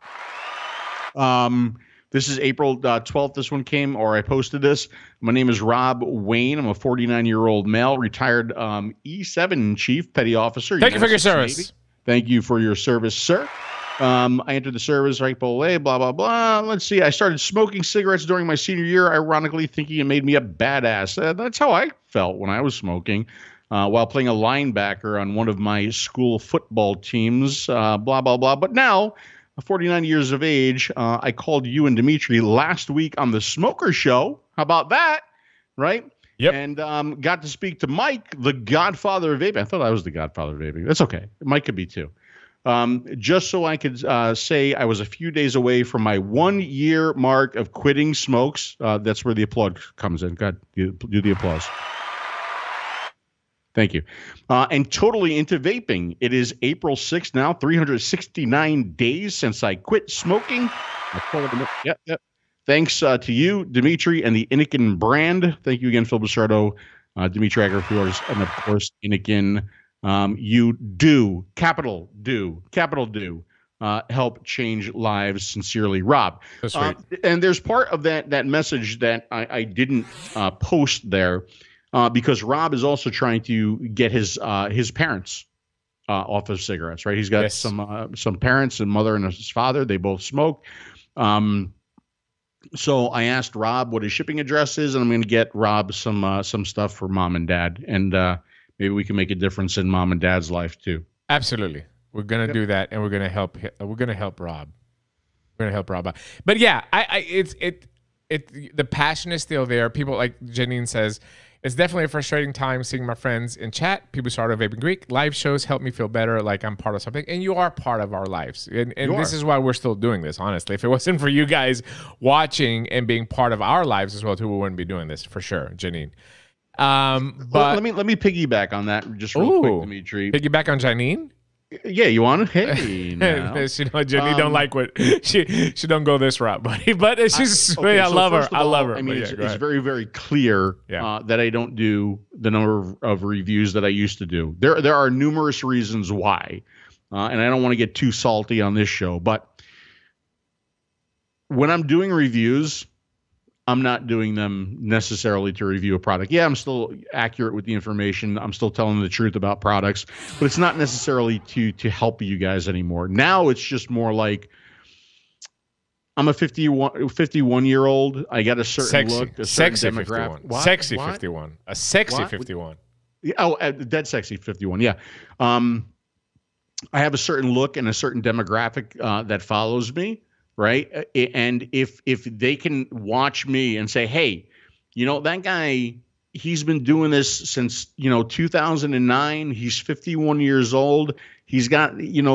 This is April 12th. This one came, or I posted this. My name is Rob Wayne. I'm a 49-year-old male, retired E7 chief, petty officer. Thank you for your service. Navy. Thank you for your service, sir. I entered the service, right, blah, blah, blah. Let's see. I started smoking cigarettes during my senior year, ironically thinking it made me a badass. That's how I felt when I was smoking while playing a linebacker on one of my school football teams, blah, blah, blah. But now, 49 years of age, I called you and Dimitri last week on the Smoker Show. How about that, right? Yep. And got to speak to Mike, the godfather of vaping. I thought I was the godfather of vaping. That's okay. Mike could be too. Just so I could say I was a few days away from my 1-year mark of quitting smokes. That's where the applause comes in. God, do the applause. Thank you. And totally into vaping. It is April 6th now, 369 days since I quit smoking. Yep. Thanks to you, Dimitri, and the Innikin brand. Thank you again, Phil Basardo, Dimitri Agri-Fjords, and of course, Innikin. You do, capital do, help change lives. Sincerely, Rob. That's right. And there's part of that message that I didn't post there because Rob is also trying to get his parents off of cigarettes, right? He's got some parents, and mother and his father. They both smoke. So I asked Rob what his shipping address is, and I'm going to get Rob some stuff for mom and dad, and maybe we can make a difference in mom and dad's life too. Absolutely, we're gonna do that, and we're gonna help. We're gonna help Rob. We're gonna help Rob out. But yeah, the passion is still there. People, like Janine says, it's definitely a frustrating time seeing my friends in chat. People started Vaping Greek. Live shows help me feel better, like I'm part of something, and you are part of our lives. And this is why we're still doing this. Honestly, if it wasn't for you guys watching and being part of our lives as well, too, we wouldn't be doing this for sure, Janine. But let me piggyback on that just real quick, Dimitri. Piggyback on Janine? Yeah, you want to? Hey, now. Janine don't like what she don't go this route, buddy. But she's I love her. I love her. I mean, it's very, very clear that I don't do the number of reviews that I used to do. There are numerous reasons why, and I don't want to get too salty on this show, but when I'm doing reviews, I'm not doing them necessarily to review a product. Yeah, I'm still accurate with the information. I'm still telling the truth about products, but it's not necessarily to help you guys anymore. Now it's just more like I'm a 51-year-old. I got a certain look, a certain demographic. 51. Sexy 51. A sexy 51. Oh, dead sexy 51. Yeah. I have a certain look and a certain demographic that follows me. Right. And if they can watch me and say, hey, that guy, he's been doing this since, 2009. He's 51 years old. He's got,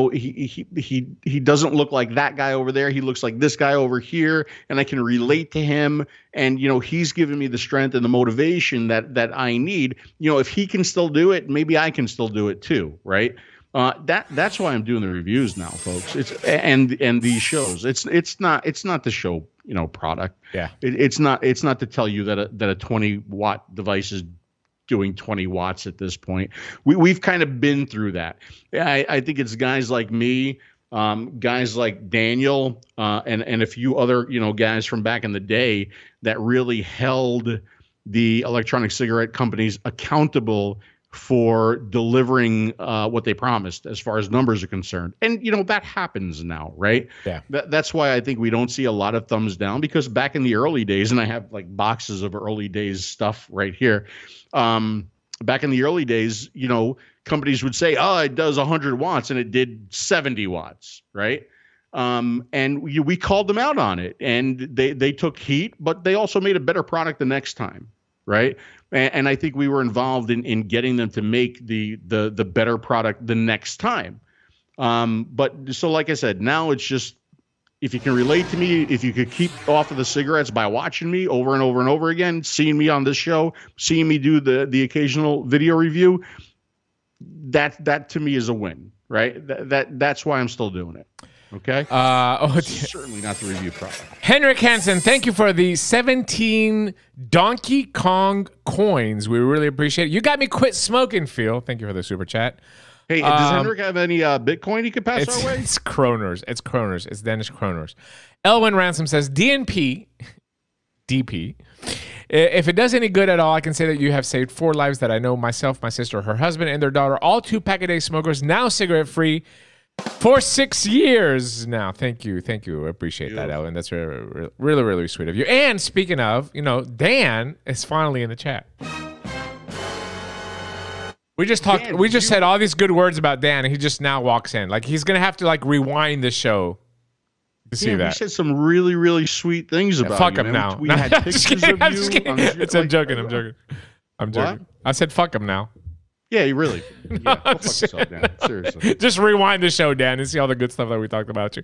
he doesn't look like that guy over there. He looks like this guy over here. And I can relate to him. And, he's given me the strength and the motivation that I need. If he can still do it, maybe I can still do it too. Right. That's why I'm doing the reviews now, folks. It's and these shows. It's not the show, product. Yeah. It's not to tell you that a 20-watt device is doing 20 watts at this point. We've kind of been through that. I think it's guys like me, guys like Daniel, and a few other guys from back in the day that really held the electronic cigarette companies accountable for delivering what they promised as far as numbers are concerned. And, that happens now, right? Yeah. That's why I think we don't see a lot of thumbs down, because back in the early days, and I have like boxes of early days stuff right here. Back in the early days, companies would say, oh, it does 100 watts and it did 70 watts, right? And we called them out on it, and they took heat, but they also made a better product the next time. Right. And I think we were involved in getting them to make the better product the next time. But so like I said, now it's just, if you can relate to me, if you could keep off of the cigarettes by watching me over and over and over again, seeing me on this show, seeing me do the occasional video review, that to me is a win, right? That's why I'm still doing it. Okay. Certainly not the review product. Henrik Hansen, thank you for the 17 Donkey Kong coins. We really appreciate it. You got me quit smoking, Phil. Thank you for the super chat. Hey, does Henrik have any Bitcoin he could pass our way? It's Kroners. It's Kroners. It's Danish Kroners. Elwin Ransom says, DP. If it does any good at all, I can say that you have saved 4 lives that I know, myself, my sister, her husband, and their daughter, all 2-pack-a-day smokers, now cigarette-free for 6 years now. Thank you. Thank you. I appreciate that, Elwin. That's really, really, really sweet of you. And speaking of, Dan is finally in the chat. We just talked. Dan, we just said all these good words about Dan, and he just now walks in. Like, he's gonna have to rewind the show to see that. We said some really, really sweet things about fuck you. Him now. We had pictures of you. I'm joking. I'm joking. I said fuck him now. Yeah, you really. Yeah, go fuck yourself, Dan. Seriously. Just rewind the show, Dan, and see all the good stuff that we talked about you.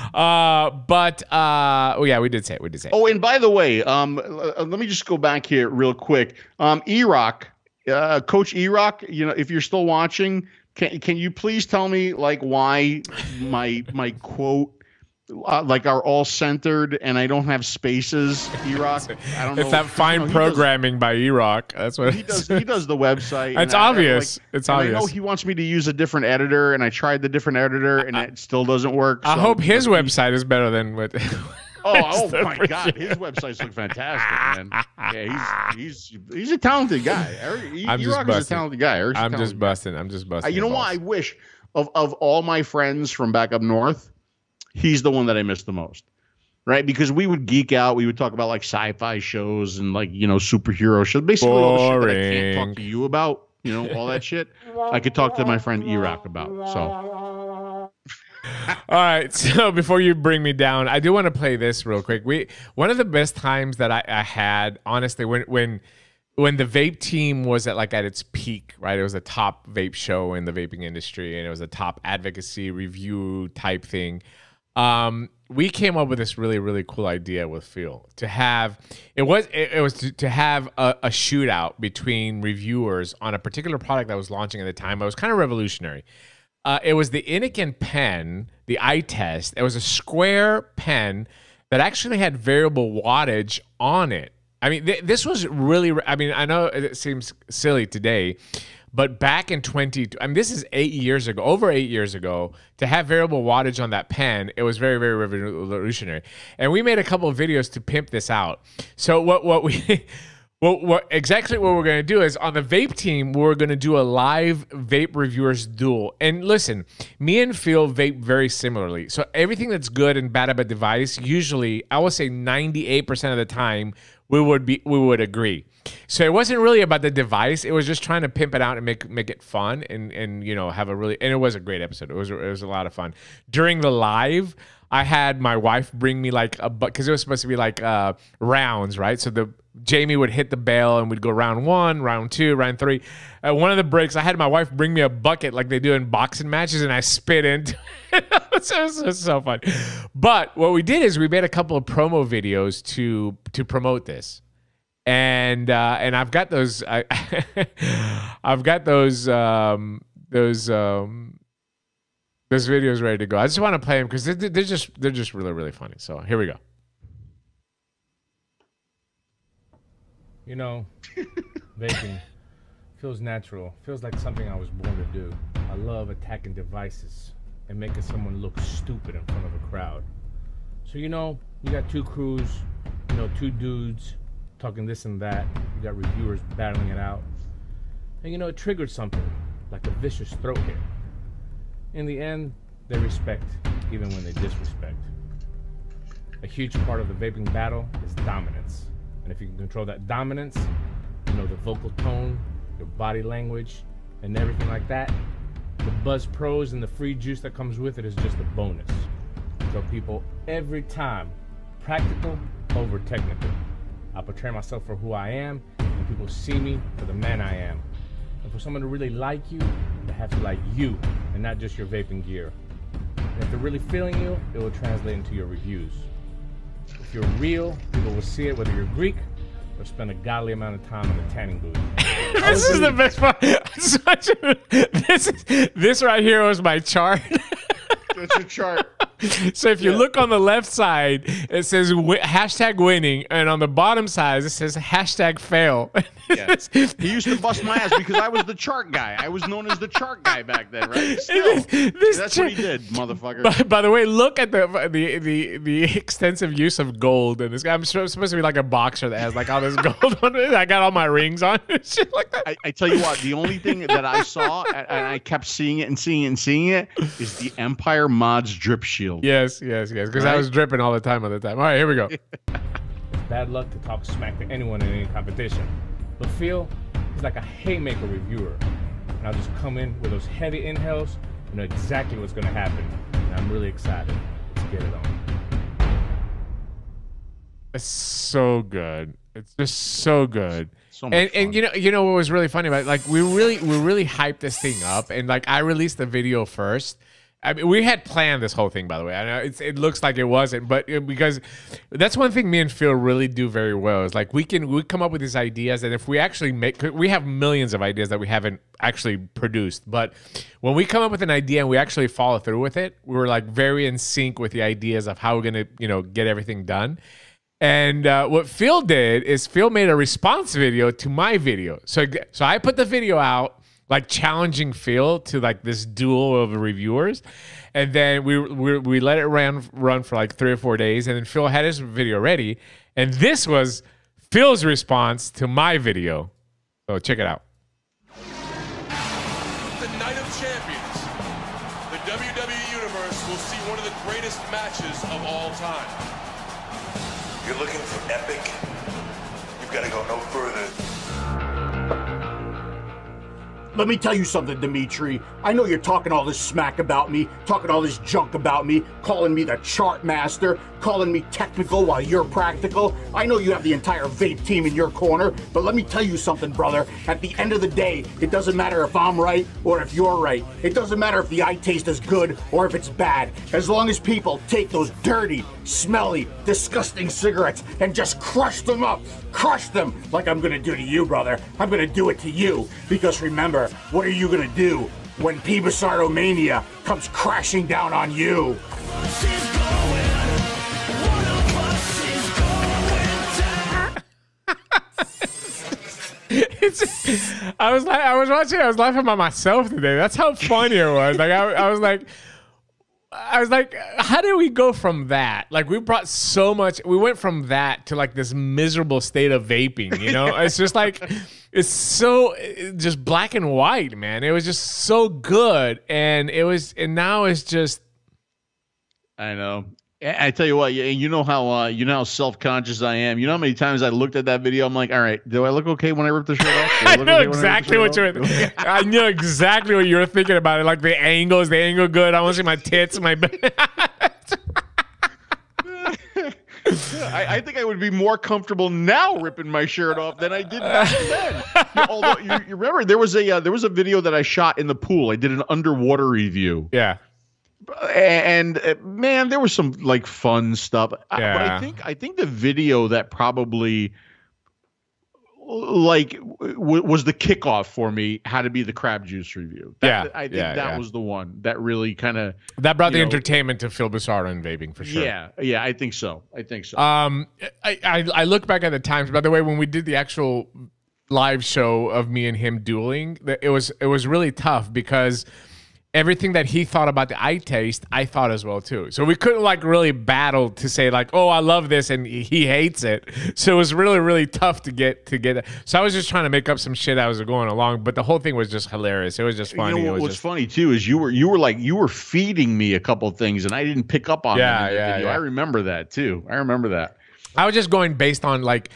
Yeah, we did say it. Oh, and by the way, let me just go back here real quick. E-Rock. Coach E-Rock, if you're still watching, can you please tell me why my quote are all centered and I don't have spaces? E-Rock, I don't know. It's that fine programming by E-Rock. That's what he does. He does the website. It's obvious. It's obvious. I know he wants me to use a different editor, and I tried the diffdifferent editor, and it still doesn't work. I hope his website is better than what. Oh my God! His websites look fantastic, man. Yeah, he's a talented guy. E-Rock is a talented guy. I'm just busting. You know what? I wish of all my friends from back up north, he's the one that I miss the most, right? Because we would geek out. We would talk about sci-fi shows and superhero shows. Basically, all the shit that I can't talk to you about. All that shit. I could talk to my friend E-Rock about. So. All right, so before you bring me down, I do want to play this real quick. One of the best times that I had, honestly, when the vape team was at its peak, right? It was a top vape show in the vaping industry, and it was a top advocacy review type thing. We came up with this really, really cool idea with Phil to have a shootout between reviewers on a particular product that was launching at the time. It was kind of revolutionary. It was the Innokin pen, the iTest. It was a square pen that actually had variable wattage on it. I mean, this was really, I know it seems silly today, but back in this is 8 years ago, over 8 years ago, to have variable wattage on that pen, it was very, very revolutionary. And we made a couple of videos to pimp this out. So exactly what we're going to do is on the vape team, we're going to do a live vape reviewers duel. And listen, me and Phil vape very similarly. So everything that's good and bad about a device, usually, I would say 98% of the time, we would agree. So it wasn't really about the device. It was just trying to pimp it out and make it fun and have and it was a great episode. It was a lot of fun. During the live, I had my wife bring me because it was supposed to be rounds, right? So Jamie would hit the bell and we'd go round 1, round 2, round 3. At one of the breaks, I had my wife bring me a bucket like they do in boxing matches, and I spit into it. It was so fun. But what we did is we made a couple of promo videos to promote this. And I've got those I've got those videos ready to go. I just want to play them because they're just really, really funny. So here we go. Vaping feels natural. Feels like something I was born to do. I love attacking devices and making someone look stupid in front of a crowd. So you got two crews, 2 dudes talking this and that. You got reviewers battling it out. And it triggered something like a vicious throat hit. In the end, they respect, even when they disrespect. A huge part of the vaping battle is dominance. And if you can control that dominance, the vocal tone, your body language, and everything like that, the Buzz Pros and the free juice that comes with it is just a bonus. So people, every time, practical over technical. I portray myself for who I am, and people see me for the man I am. And for someone to really like you, that have to like you and not just your vaping gear. And if they're really feeling you, it will translate into your reviews. If you're real, people will see it whether you're Greek or spend a godly amount of time in the tanning booth. This is the best part. This right here was my chart. That's your chart. So if you look on the left side, it says hashtag winning, and on the bottom side it says hashtag fail. Yeah. He used to bust my ass because I was the chart guy. I was known as the chart guy back then, right? Still, that's what he did, motherfucker. By the way, look at the extensive use of gold in this guy. I'm supposed to be like a boxer that has like all this gold on it. I got all my rings on and shit like that. I tell you what, the only thing that I saw, and I kept seeing it and seeing it and seeing it, is the Empire Mods drip shield. Yes, because I was dripping all the time at the time. All right, here we go. Bad luck to talk smack to anyone in any competition. But Phil, he's like a haymaker reviewer. And I'll just come in with those heavy inhales and know exactly what's going to happen. And I'm really excited. Let's get it on. It's so good. It's just so good. So much and you know what was really funny about it? Like we really hyped this thing up, and like I released the video first. I mean, we had planned this whole thing, by the way. I know it looks like it wasn't, but because that's one thing me and Phil really do very well is like we come up with these ideas, and if we actually we have millions of ideas that we haven't actually produced, but when we come up with an idea and we actually follow through with it, we were like very in sync with the ideas of how we're gonna get everything done. And what Phil did is Phil made a response video to my video. So I put the video out, like challenging Phil to like this duel of reviewers, and then we let it run for like 3 or 4 days, and then Phil had his video ready, and this was Phil's response to my video. So check it out. The Night of Champions. The WWE Universe will see one of the greatest matches of all time. You're looking for epic? You've got to go no further. Let me tell you something, Dimitri. I know you're talking all this smack about me, talking all this junk about me, calling me the chart master, calling me technical while you're practical. I know you have the entire vape team in your corner, but let me tell you something, brother. At the end of the day, it doesn't matter if I'm right or if you're right. It doesn't matter if the eye taste is good or if it's bad. As long as people take those dirty, smelly, disgusting cigarettes and just crush them up, crush them like I'm gonna do to you, brother. I'm gonna do it to you, because remember, what are you gonna do when Pibasardomania comes crashing down on you? I was laughing by myself today. That's how funny it was. Like I was like, how did we go from that? Like we brought so much. We went from that to like this miserable state of vaping. You know, it's just like it's so just black and white, man. It was just so good, and now it's just. I know. I tell you what, you know how self-conscious I am. You know how many times I looked at that video? I'm like, all right, do I look okay when I rip the shirt off? I know exactly what you're. I know exactly what you were thinking about it. Like the angle, is the angle good? I want to see my tits, my. I think I would be more comfortable now ripping my shirt off than I did back then. Although you remember there was a video that I shot in the pool. I did an underwater review. Yeah. And man, there was some like fun stuff. Yeah. But I think the video that probably like was the kickoff for me had to be the crab juice review. I think that was the one that really kind of brought the entertainment to Phil Bizarro and vaping for sure. Yeah, I think so. I look back at the times. By the way, when we did the actual live show of me and him dueling, it was really tough because everything that he thought about the eye taste, I thought as well too. So we couldn't like really battle to say like, oh, I love this and he hates it. So it was really, really tough to get that. So I was just trying to make up some shit as I was going along, but the whole thing was just hilarious. It was just funny. You know, what's funny too is you were feeding me a couple things and I didn't pick up on them in the video. I remember that too. I was just going based on like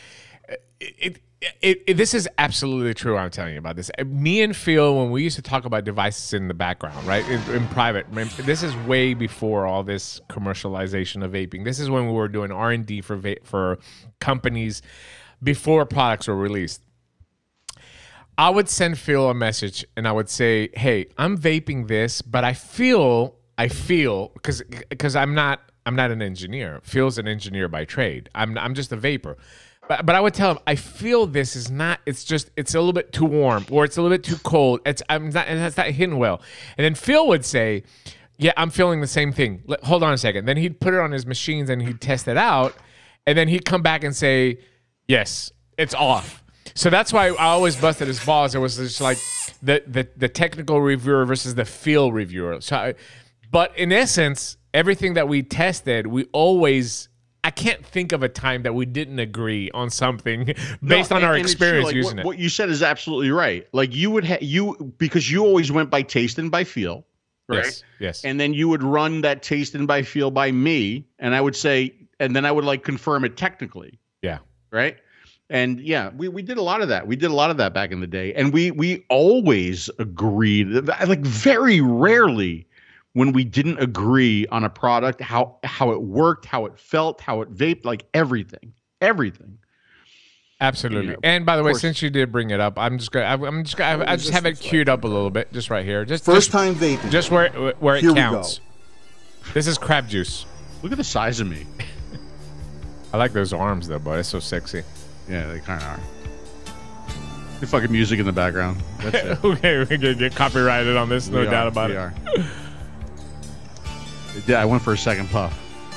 this is absolutely true. I'm telling you about this. Me and Phil, when we used to talk about devices in the background, right, in private, this is way before all this commercialization of vaping. This is when we were doing R&D for companies before products were released. I would send Phil a message and I would say, "Hey, I'm vaping this, but I feel because I'm not an engineer. Phil's an engineer by trade. I'm just a vapor." But I would tell him, I feel this is not. It's a little bit too warm, or it's a little bit too cold. It's not hitting well. And then Phil would say, "Yeah, I'm feeling the same thing. Hold on a second." Then he'd put it on his machines and he'd test it out, and then he'd come back and say, "Yes, it's off." So that's why I always busted his balls. It was just like the technical reviewer versus the feel reviewer. So, but in essence, everything that we tested, we always. I can't think of a time that we didn't agree on something based on our experience using it. What you said is absolutely right. Like you would because you always went by taste and by feel, right? Yes. And then you would run that taste and by feel by me, and I would say, and then I would like confirm it technically. Yeah. Right. And yeah, we did a lot of that. We did a lot of that back in the day, and we always agreed. Like very rarely. When we didn't agree on a product, how it worked, how it felt, how it vaped, like everything. Absolutely. You know, and by the way, since you did bring it up, I just have it queued up a little bit, just right here. First time vaping. Just where it counts. This is crab juice. Look at the size of me. I like those arms though, boy. It's so sexy. Yeah, they kind of are. The fucking music in the background. That's it. Okay, we're gonna get copyrighted on this, no doubt about it. Yeah, I went for a second puff.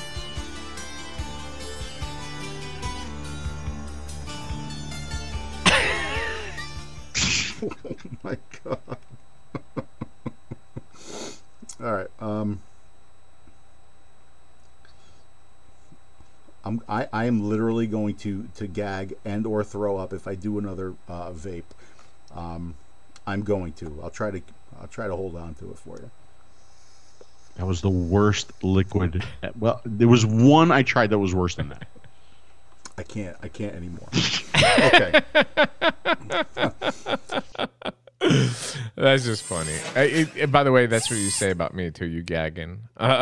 Oh my god! All right. I am literally going to gag and or throw up if I do another vape. I'm going to. I'll try to hold on to it for you. That was the worst liquid. Well, there was one I tried that was worse than that. I can't anymore. Okay. That's just funny. By the way, that's what you say about me too. You gagging.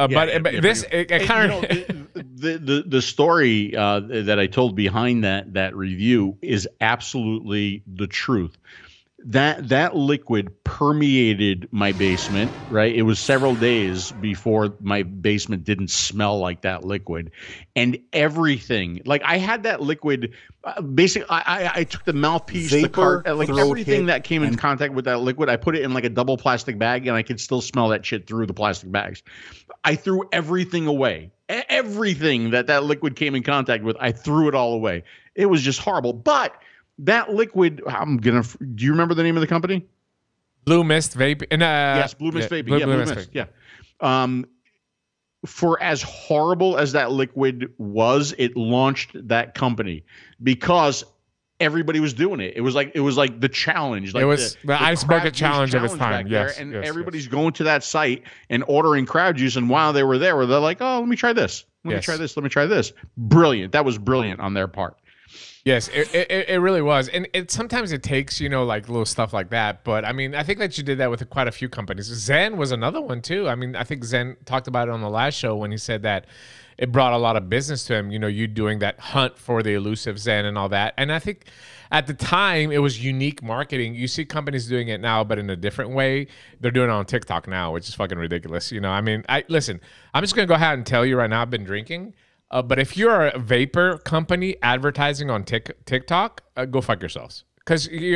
The story that I told behind that review is absolutely the truth. That liquid permeated my basement, right? It was several days before my basement didn't smell like that liquid. And everything, like I had that liquid, basically I took the mouthpiece, the cart, like everything that came in contact with that liquid, I put it in like a double plastic bag and I could still smell that shit through the plastic bags. I threw everything away. Everything that liquid came in contact with, I threw it all away. It was just horrible. But that liquid, do you remember the name of the company? Blue Mist Vape. Yes, Blue Mist Vaping. Blue Mist. Yeah. For as horrible as that liquid was, it launched that company because everybody was doing it. It was like the challenge. Like it was the Ice Bucket challenge of its time. Yes, and everybody's going to that site and ordering crowd juice. And while they were there, they're like, "Oh, let me try this. Let me try this. Let me try this." Brilliant. That was brilliant on their part. Yes, it really was. And sometimes it takes, like little stuff like that. But I mean, I think that you did that with quite a few companies. Zen was another one too. I mean, I think Zen talked about it on the last show when he said that it brought a lot of business to him, you doing that hunt for the elusive Zen and all that. And I think at the time it was unique marketing. You see companies doing it now, but in a different way. They're doing it on TikTok now, which is fucking ridiculous. I mean, listen, I'm just going to go ahead and tell you right now, I've been drinking. But if you're a vapor company advertising on TikTok, go fuck yourselves. Because, you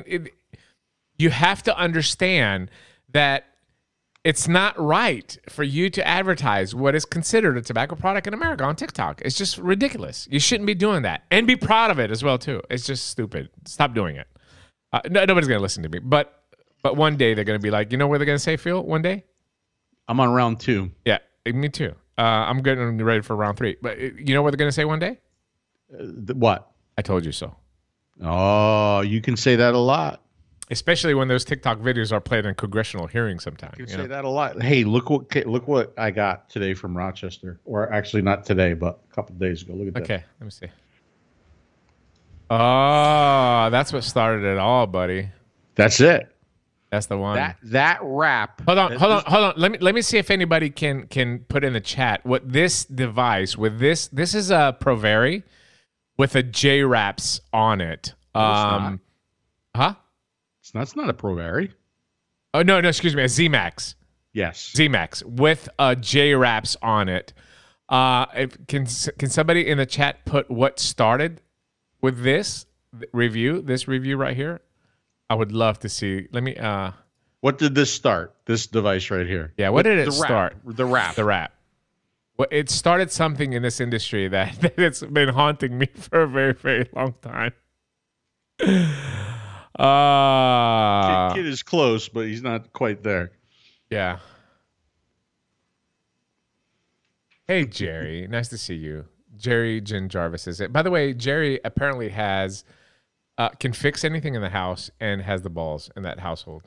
have to understand that it's not right for you to advertise what is considered a tobacco product in America on TikTok. It's just ridiculous. You shouldn't be doing that. And be proud of it as well, too. It's just stupid. Stop doing it. Nobody's going to listen to me. But one day they're going to be like, you know what they're going to say, Phil, one day? I'm on round 2. Yeah, me too. I'm getting ready for round 3. But you know what they're going to say one day? What? I told you so. Oh, you can say that a lot. Especially when those TikTok videos are played in congressional hearings sometimes. You can say that a lot. Hey, look what I got today from Rochester. Or actually not today, but a couple of days ago. Look at that. Okay, let me see. Oh, that's what started it all, buddy. That's it. That's the one. That wrap. Hold on. Let me see if anybody can put in the chat what this device with this is a Provari with a J-Wraps on it. Huh? It's not a Pro Vari. Oh no, excuse me, a Z-Max. Yes, Z-Max with J-Wraps on it. Can somebody in the chat put what started with this review? This review right here. I would love to see. Let me. What did this start? This device right here. Yeah. What did it start? The wrap. The wrap. Well, it started something in this industry that it's been haunting me for a very, very long time. Kid is close, but he's not quite there. Yeah. Hey, Jerry. Nice to see you. Jerry Jen Jarvis is it. By the way, Jerry apparently can fix anything in the house and has the balls in that household.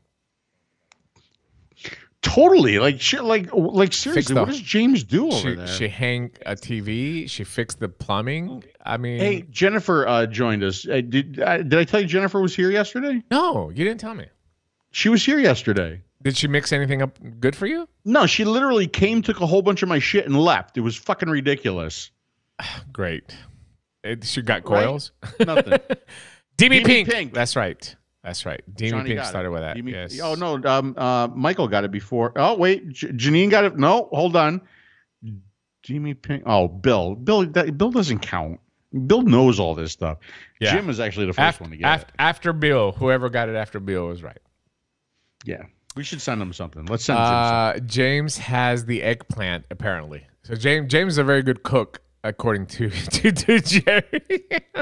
Totally. Like shit. Like seriously, what does James do over there? She hang a TV. She fixed the plumbing. I mean, hey, Jennifer joined us. Did I tell you Jennifer was here yesterday? No, you didn't tell me. She was here yesterday. Did she mix anything up good for you? No, she literally came, took a whole bunch of my shit, and left. It was fucking ridiculous. Great. She got coils. Right? Nothing. DB Pink. That's right. That's right. DB Pink started with that. Yes. Oh no, Michael got it before. Oh wait, Janine got it. No, hold on. Jimmy Pink. Oh, Bill. Bill doesn't count. Bill knows all this stuff. Yeah. Jim is actually the first one to get it. After Bill, whoever got it after Bill was right. Yeah. We should send him something. Let's send Jim something. James has the eggplant, apparently. So James is a very good cook, according to Jerry.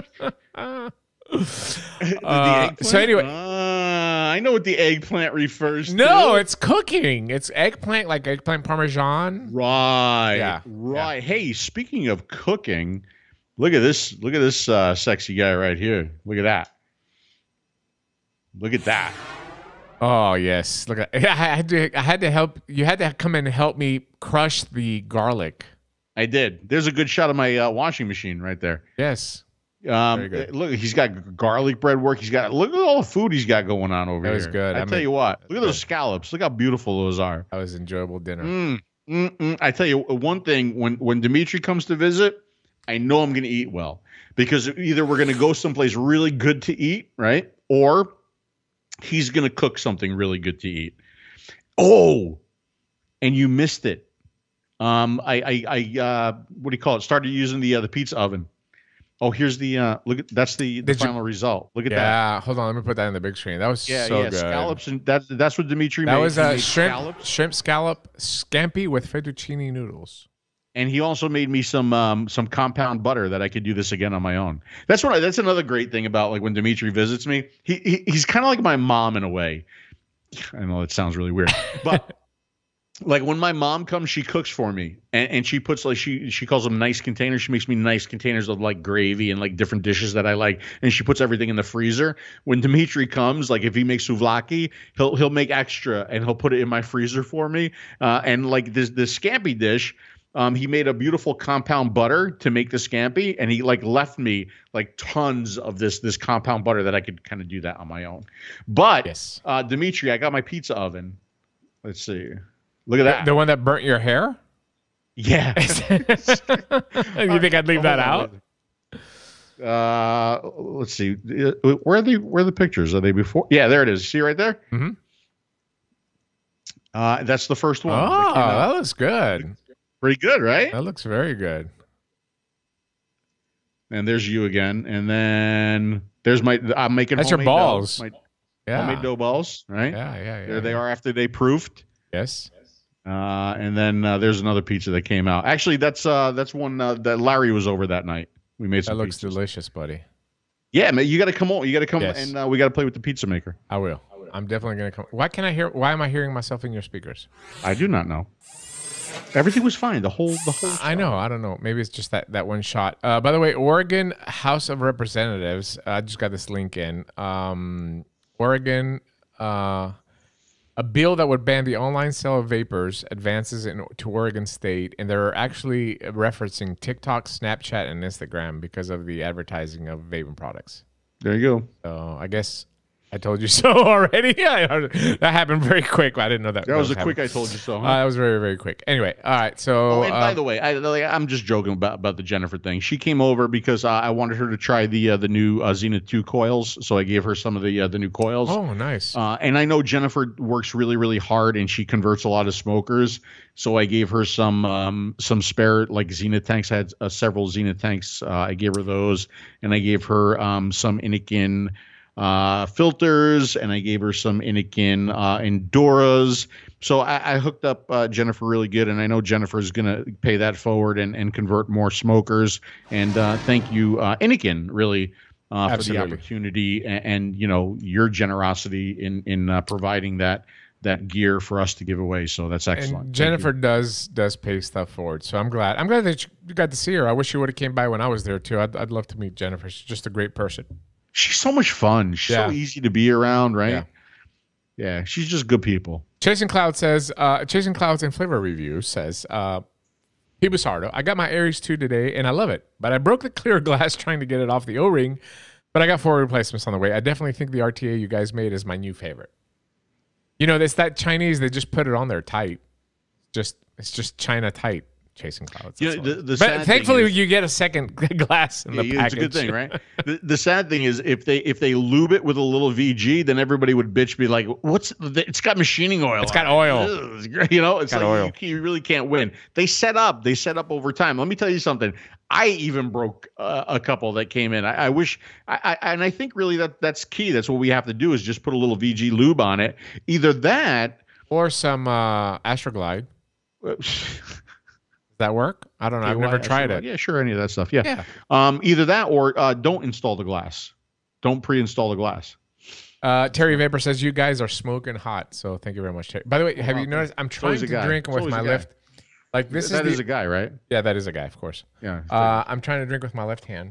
So anyway, I know what the eggplant refers to. No, it's cooking. It's eggplant, like eggplant parmesan. Right. Yeah. Right. Yeah. Hey, speaking of cooking, look at this. Look at this sexy guy right here. Look at that. Look at that. Oh yes. Look at. I had to help. You had to come and help me crush the garlic. I did. There's a good shot of my washing machine right there. Yes. Very good. Look, he's got garlic bread work. Look at all the food he's got going on over here. That was good. I tell you what. Look at those scallops. Look how beautiful those are. That was an enjoyable dinner. I tell you one thing. When Dimitri comes to visit, I know I'm going to eat well, because either we're going to go someplace really good to eat, right, or he's going to cook something really good to eat. Oh, and you missed it. I what do you call it? Started using the pizza oven. Oh, here's the look at that's the final result. Look at that. Yeah, hold on, let me put that in the big screen. That was so good. Scallops, and that's what Dimitri made. That was a shrimp scallop scampi with fettuccine noodles. And he also made me some compound butter that I could do this again on my own. That's another great thing about like when Dimitri visits me. He's kind of like my mom in a way. I know it sounds really weird, but like when my mom comes, she cooks for me, and she puts like she calls them nice containers. She makes me nice containers of like gravy and like different dishes that I like, and she puts everything in the freezer. When Dimitri comes, like if he makes souvlaki, he'll make extra and he'll put it in my freezer for me. And like this scampi dish, he made a beautiful compound butter to make the scampi, and he like left me like tons of this compound butter that I could kind of do that on my own. But yes. Dimitri, I got my pizza oven. Let's see. Look at that. The one that burnt your hair? Yeah. You think I'd leave that out? Let's see. Where are the pictures? Are they before? Yeah, there it is. See right there? Mm-hmm. That's the first one. Oh, that looks good. Pretty good, right? That looks very good. And there's you again. And then there's I'm making that's your balls. Homemade dough balls, right? Yeah. There they are after they proofed. Yes. And then there's another pizza that came out. Actually, that's one that Larry was over that night. We made some. That looks pizzas. Delicious, buddy. Yeah, man, you got to come on. You got to come, yes. And we got to play with the pizza maker. I will. I'm definitely gonna come. Why am I hearing myself in your speakers? I do not know. Everything was fine. The whole. I know. I don't know. Maybe it's just that one shot. By the way, Oregon House of Representatives. I just got this link in. Oregon. A bill that would ban the online sale of vapors advances to Oregon State, and they're actually referencing TikTok, Snapchat, and Instagram because of the advertising of vaping products. There you go. So I guess I told you so already. Yeah, that happened very quick. I didn't know that. That was a quick I told you so. Huh? That was very, very quick. Anyway, all right. So, and by the way, I'm just joking about the Jennifer thing. She came over because I wanted her to try the new Zenith 2 coils, so I gave her some of the new coils. Oh, nice. And I know Jennifer works really, really hard, and she converts a lot of smokers. So I gave her some spare like Zenith tanks. I had several Zenith tanks. I gave her those, and I gave her some Innikin filters, and I gave her some Innikin Enduras. So I hooked up Jennifer really good, and I know Jennifer is going to pay that forward and convert more smokers. And thank you, Innikin, really, for the opportunity and you know, your generosity in providing that gear for us to give away. So that's excellent. And Jennifer does pay stuff forward. So I'm glad that you got to see her. I wish you would have came by when I was there too. I'd love to meet Jennifer. She's just a great person. She's so much fun. She's so easy to be around, right? Yeah, she's just good people. Chasing Clouds in Flavor Review says, P. Busardo, I got my Aries 2 today and I love it, but I broke the clear glass trying to get it off the O-ring, but I got 4 replacements on the way. I definitely think the RTA you guys made is my new favorite. You know, it's that Chinese, they just put it on there tight. It's just China tight. Chasing Clouds. Yeah, but thankfully you get a second glass in the package. It's a good thing, right? the sad thing is if they lube it with a little VG, then everybody would bitch, be like, it's got machining oil. It's got oil. You know, it's like oil. You really can't win. They set up over time. Let me tell you something. I even broke a couple that came in. I wish, and I think really that's key. That's what we have to do is just put a little VG lube on it. Either that or some Astroglide. Does that work? I don't know. I've never tried it. Yeah, sure. Any of that stuff. Yeah. Either that or don't install the glass. Don't pre-install the glass. Terry Vapor says you guys are smoking hot. So thank you very much, Terry. By the way, have you noticed I'm trying to drink with my left? Like this is a guy, right? Yeah, that is a guy, of course. Yeah. I'm trying to drink with my left hand.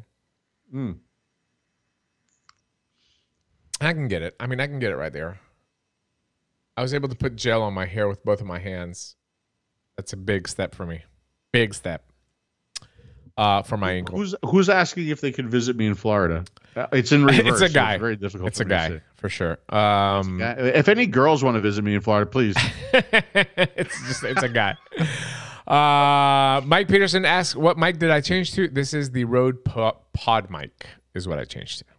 I can get it. I mean, I can get it right there. I was able to put gel on my hair with both of my hands. That's a big step for me. Big step for my ankle. Who's asking if they could visit me in Florida? It's in reverse. It's a guy. So it's very difficult. It's a guy for sure. If any girls want to visit me in Florida, please. it's a guy. Mike Peterson asks, "What mic did I change to?" This is the Rode Pod mic. Is what I changed to.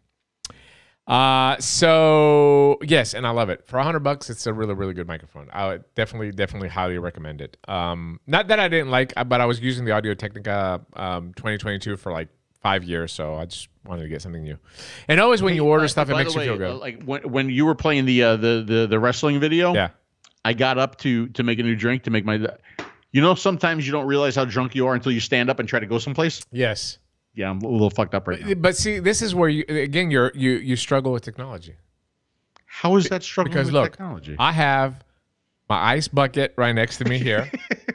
So yes, and I love it. For $100, it's a really, really good microphone. I would definitely highly recommend it. Not that I didn't like, but I was using the Audio Technica 2022 for like 5 years, so I just wanted to get something new. And always when you order stuff, it makes you feel good. Like when you were playing the wrestling video, I got up to make a new drink to make my. You know, sometimes you don't realize how drunk you are until you stand up and try to go someplace. Yes. Yeah, I'm a little fucked up right now. But see, this is where you struggle with technology. How is that struggling because, with technology? I have my ice bucket right next to me here.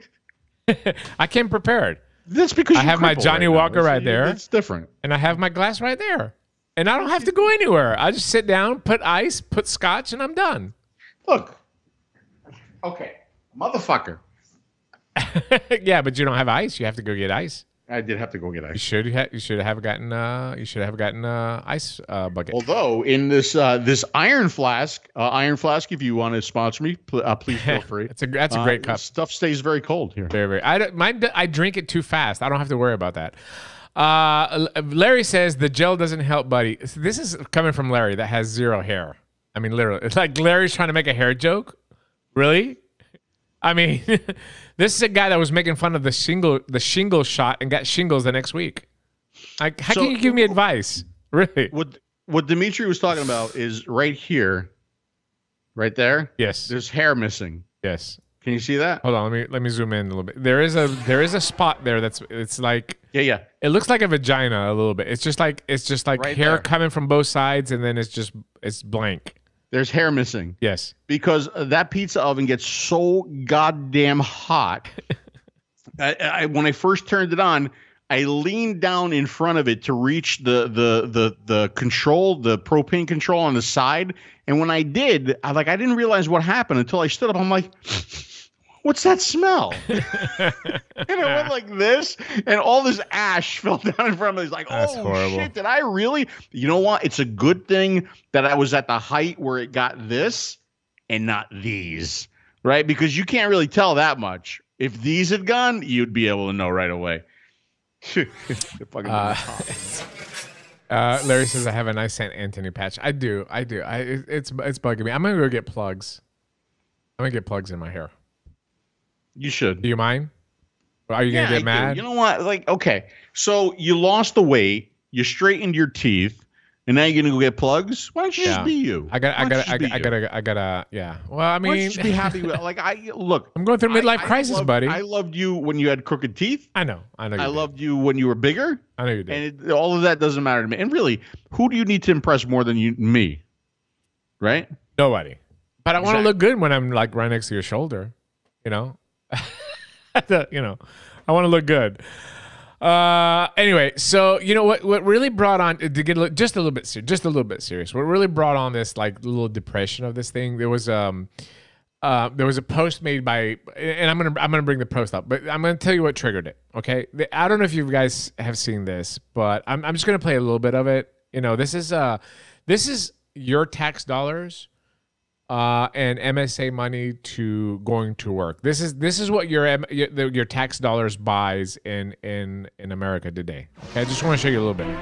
I came prepared. That's because I have my Johnny Walker right there. It's different. And I have my glass right there. And I don't have to go anywhere. I just sit down, put ice, put scotch, and I'm done. Look. Okay. Motherfucker. Yeah, but you don't have ice. You have to go get ice. I did have to go get ice. You should have gotten ice bucket. Although in this iron flask, if you want to sponsor me, please feel free. That's a great cup. Stuff stays very cold here. Very. I drink it too fast. I don't have to worry about that. Larry says the gel doesn't help, buddy. This is coming from Larry that has zero hair. I mean, literally, it's like Larry's trying to make a hair joke. Really? I mean, this is a guy that was making fun of the shingle shot and got shingles the next week. Like, how can you give me advice? Really? What Dimitri was talking about is right here, right there. Yes. There's hair missing. Yes. Can you see that? Hold on, let me zoom in a little bit. There is a spot there it's like yeah. It looks like a vagina a little bit. It's just like right hair there. Coming from both sides, and then it's blank. There's hair missing. Yes. Because that pizza oven gets so goddamn hot. When I first turned it on, I leaned down in front of it to reach the control, the propane control on the side. And when I did, I didn't realize what happened until I stood up. I'm like, what's that smell? And I went like this, and all this ash fell down in front of me. He's like, That's oh, horrible. shit, did I really? You know what? It's a good thing that I was at the height where it got this and not these, right? Because you can't really tell that much. If these had gone, you'd be able to know right away. Larry says, I have a nice St. Anthony patch. I do. It's bugging me. I'm going to go get plugs. I'm going to get plugs in my hair. You should. Do you mind? Are you going to get mad? You know what? Like, okay. So you lost the weight. You straightened your teeth. And now you're going to go get plugs? Why don't you just be you? I gotta, yeah. Well, I mean. Why don't you just be happy with, like, look. I'm going through midlife crisis, buddy. I loved you when you had crooked teeth. I know. I loved you when you were bigger. I know you did. And all of that doesn't matter to me. And really, who do you need to impress more than me? Right? Nobody. But I want to look good when I'm like right next to your shoulder. You know? You know, I want to look good. Anyway, so you know what really brought on to get just a little bit serious. What really brought on this like little depression of this thing? There was a post made by, and I'm gonna bring the post up, but I'm gonna tell you what triggered it. Okay, I don't know if you guys have seen this, but I'm just gonna play a little bit of it. You know, this is your tax dollars. And MSA money to going to work. This is what your tax dollars buys in America today. Okay, I just want to show you a little bit.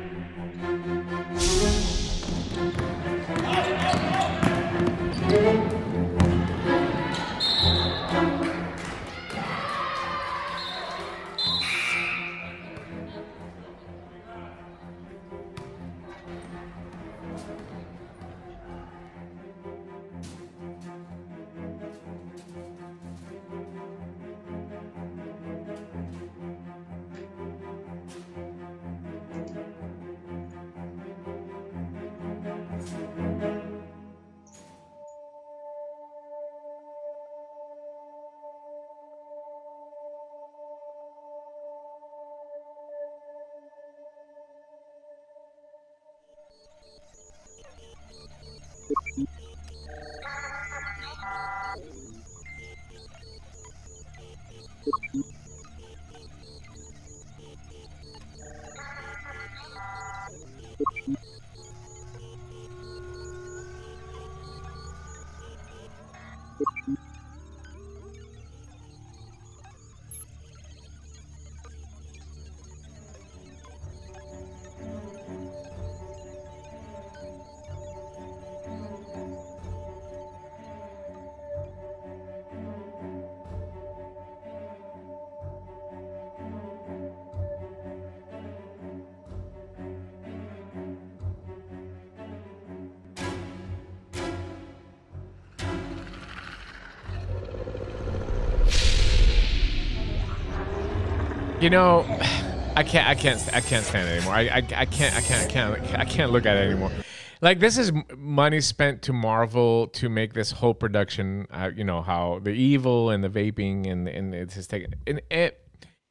You know, I can't stand it anymore. I can't look at it anymore. Like, this is money spent to Marvel to make this whole production. You know how the evil and the vaping and it's just taken. And it.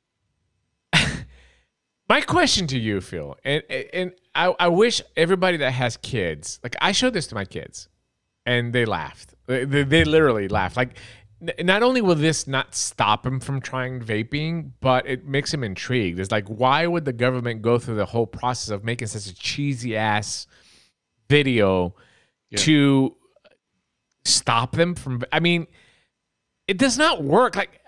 My question to you, Phil, and I wish everybody that has kids, like I showed this to my kids, and they laughed. They literally laughed. Like, not only will this not stop him from trying vaping, but it makes him intrigued. It's like, why would the government go through the whole process of making such a cheesy ass video to stop them from? I mean, it does not work. Like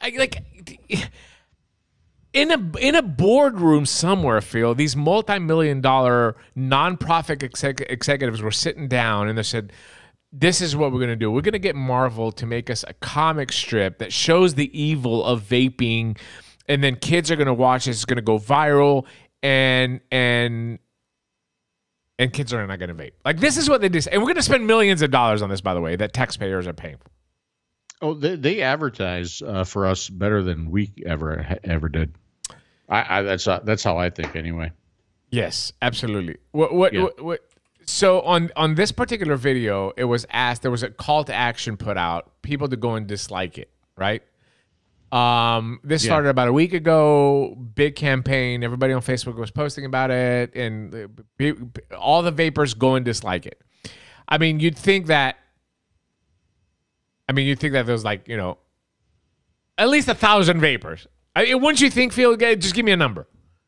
in a boardroom somewhere, Phil, these multi-million-dollar nonprofit executives were sitting down and they said, this is what we're going to do. We're going to get Marvel to make us a comic strip that shows the evil of vaping, and then kids are going to watch this. It's going to go viral, and kids are not going to vape. Like, this is what they do. And we're going to spend millions of dollars on this, by the way, that taxpayers are paying for. Oh, they advertise for us better than we ever did. That's how I think, anyway. Yes, absolutely. What So on this particular video, it was asked, there was a call to action put out, people to go and dislike it, right? This started about a week ago, big campaign. Everybody on Facebook was posting about it, and all the vapors go and dislike it. I mean, you'd think that there was like, you know, At least 1,000 vapors. Wouldn't you think, Phil? Just give me a number.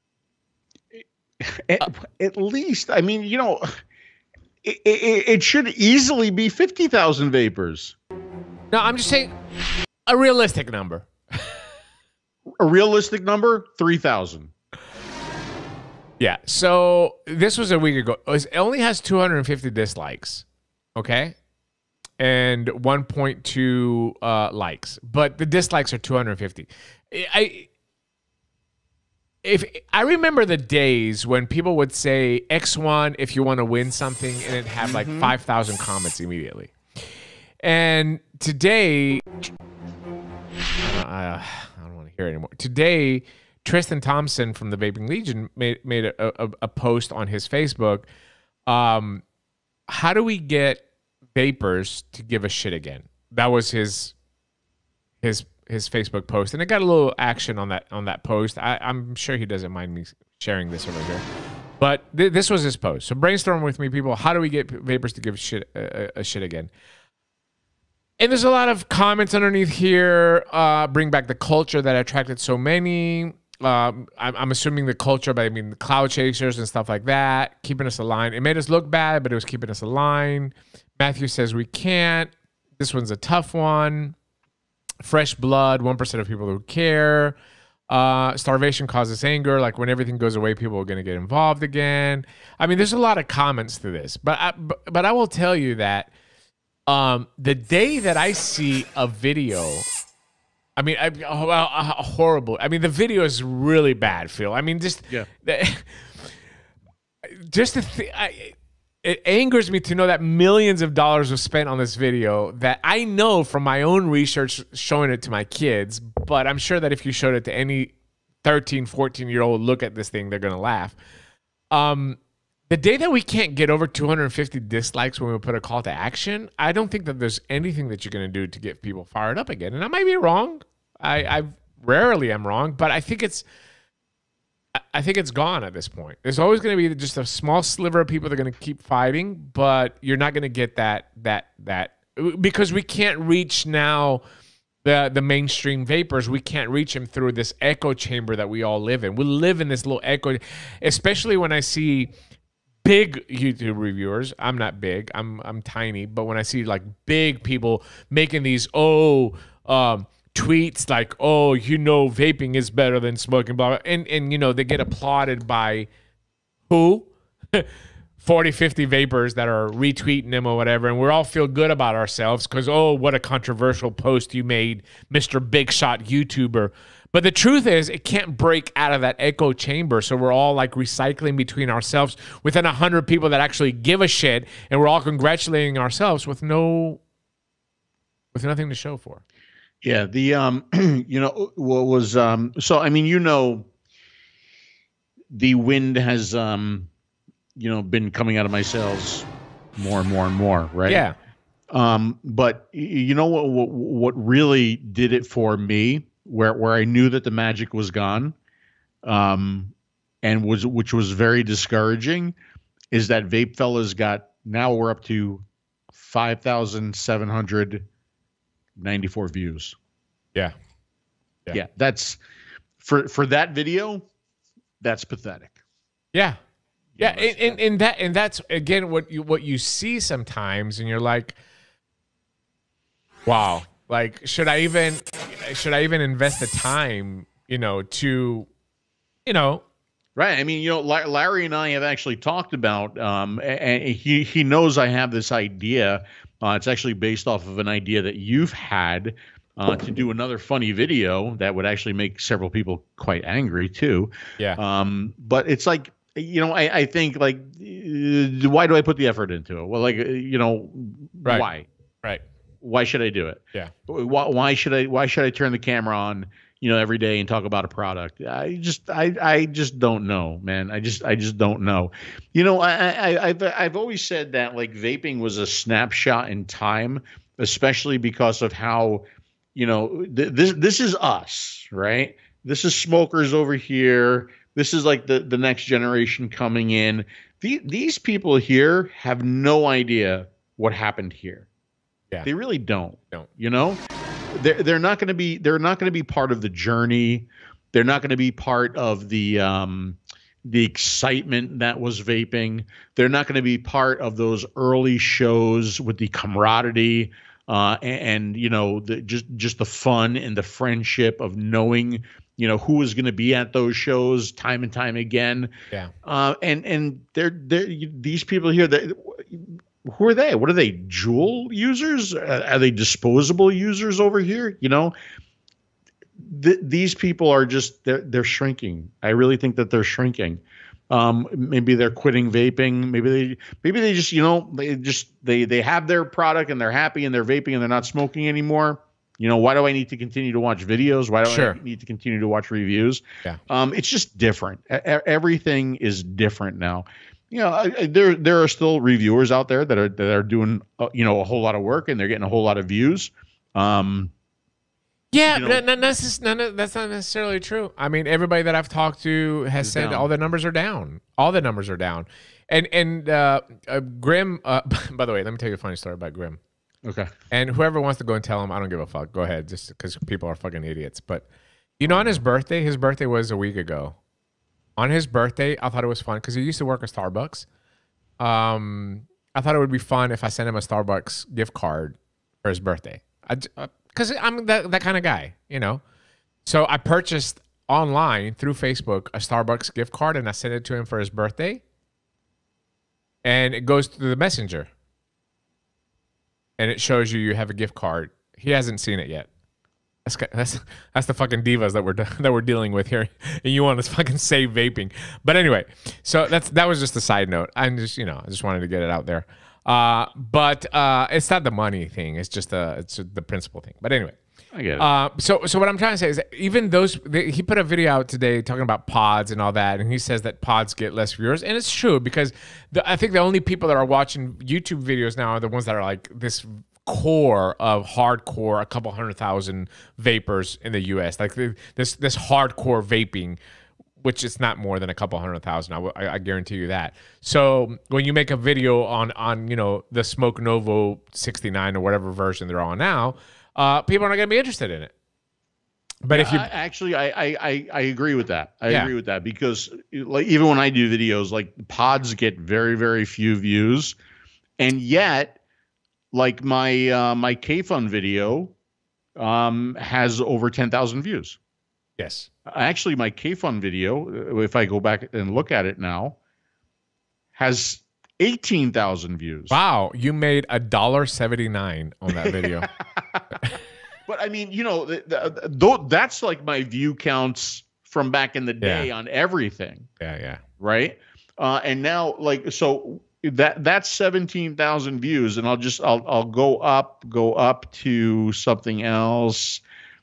At least, I mean, you know, it should easily be 50,000 vapors. No, I'm just saying a realistic number. A realistic number, 3,000. Yeah. So this was a week ago. It only has 250 dislikes. Okay. And 1.2 likes, but the dislikes are 250. I remember the days when people would say X1 if you want to win something, and it had like 5,000 comments immediately. And today, I don't want to hear it anymore. Today, Tristan Thompson from the Vaping Legion made a post on his Facebook. How do we get vapors to give a shit again? That was his Facebook post, and it got a little action on that post. I'm sure he doesn't mind me sharing this over here, but this was his post. So brainstorm with me, people. How do we get vapors to give shit a shit again? And there's a lot of comments underneath here. Bring back the culture that attracted so many. I'm assuming the culture, but I mean the cloud chasers and stuff like that, keeping us aligned. It made us look bad, but it was keeping us aligned. Matthew says we can't. This one's a tough one. Fresh blood, 1% of people who care. Starvation causes anger. Like when everything goes away, people are going to get involved again. I mean, there's a lot of comments to this, but I will tell you that the day that I see a video, I mean, horrible. I mean, the video is really bad, Phil. I mean, it angers me to know that millions of dollars were spent on this video that I know from my own research showing it to my kids, but I'm sure that if you showed it to any 13, 14-year-old look at this thing, they're going to laugh. The day that we can't get over 250 dislikes when we put a call to action, I don't think that there's anything that you're going to do to get people fired up again. And I might be wrong. I rarely am wrong, but I think it's gone at this point. There's always going to be just a small sliver of people that are going to keep fighting, but you're not going to get that because we can't reach now the mainstream vapors. We can't reach them through this echo chamber that we all live in. We live in this little echo, especially when I see big YouTube reviewers. I'm not big. I'm tiny, but when I see like big people making these tweets like, oh, you know, vaping is better than smoking, blah, blah, and you know, they get applauded by who? 40, 50 vapors that are retweeting them or whatever, and we all feel good about ourselves because, oh, what a controversial post you made, Mr. Big Shot YouTuber. But the truth is, it can't break out of that echo chamber, so we're all like recycling between ourselves within 100 people that actually give a shit, and we're all congratulating ourselves with nothing to show for. Yeah, the you know, what was so I mean, you know, the wind has you know, been coming out of my sails more and more and more, right? Yeah. But you know what really did it for me, where I knew that the magic was gone, and which was very discouraging, is that Vape Fellas got, now we're up to 5,794 views. Yeah. Yeah, that's for that video, that's pathetic. Yeah. Yeah, and that's again what you see sometimes, and you're like, wow, like should I even invest the time, you know, to, you know. Right. I mean, you know, Larry and I have actually talked about, and he knows I have this idea. It's actually based off of an idea that you've had to do another funny video that would actually make several people quite angry too. Yeah. But it's like, you know, I think like, why do I put the effort into it? Well, like, you know, right. Why? Right. Why should I do it? Yeah. Why should I turn the camera on, you know, every day and talk about a product? I just don't know, man. I just don't know. You know, I've always said that like vaping was a snapshot in time, especially because of how, you know, this is us, right? This is smokers over here. This is like the next generation coming in. These people here have no idea what happened here. Yeah. They really don't. You know, they're not going to be part of the journey. They're not going to be part of the excitement that was vaping. They're not going to be part of those early shows with the camaraderie and you know, just the fun and the friendship of knowing, you know, who was going to be at those shows time and time again. Yeah. And they're these people here that. Who are they? What are they? Juul users? Are they disposable users over here? You know, these people are just they're shrinking. I really think that they're shrinking. Maybe they're quitting vaping. Maybe they just, you know, they have their product and they're happy and they're vaping and they're not smoking anymore. You know, why do I need to continue to watch videos? Why do I need to continue to watch reviews? Yeah. It's just different. Everything is different now. You know, there are still reviewers out there that are doing you know, a whole lot of work and they're getting a whole lot of views. Yeah, you know, but that's not necessarily true. I mean, everybody that I've talked to has said all the numbers are down. All the numbers are down. And Grim. By the way, let me tell you a funny story about Grim. Okay. And whoever wants to go and tell him, I don't give a fuck. Go ahead, just because people are fucking idiots. But you know, on his birthday was a week ago. On his birthday, I thought it was fun because he used to work at Starbucks. I thought it would be fun if I sent him a Starbucks gift card for his birthday. Because I'm that kind of guy, you know. So I purchased online through Facebook a Starbucks gift card and I sent it to him for his birthday. And it goes through the messenger. And it shows you have a gift card. He hasn't seen it yet. That's the fucking divas that we're dealing with here, and you want to fucking save vaping. But anyway, so that was just a side note. I just wanted to get it out there. But it's not the money thing. It's just it's the principle thing. But anyway, I get it. So what I'm trying to say is that even he put a video out today talking about pods and all that, and he says that pods get less viewers, and it's true because I think the only people that are watching YouTube videos now are the ones that are like this core of hardcore, a couple 100,000 vapors in the US, like this hardcore vaping, which is not more than a couple 100,000. I guarantee you that. So when you make a video on you know, the Smoke Novo 69 or whatever version they're on now, people are not going to be interested in it. But if you I agree with that. I agree with that because like even when I do videos, like pods get very, very few views, and yet like my K-Fun video has over 10,000 views. Yes. Actually, my K-Fun video, if I go back and look at it now, has 18,000 views. Wow, you made $1.79 on that video. But I mean, you know, that's like my view counts from back in the day on everything. Yeah. Right. And now, like, so that's 17,000 views, and I'll go up to something else.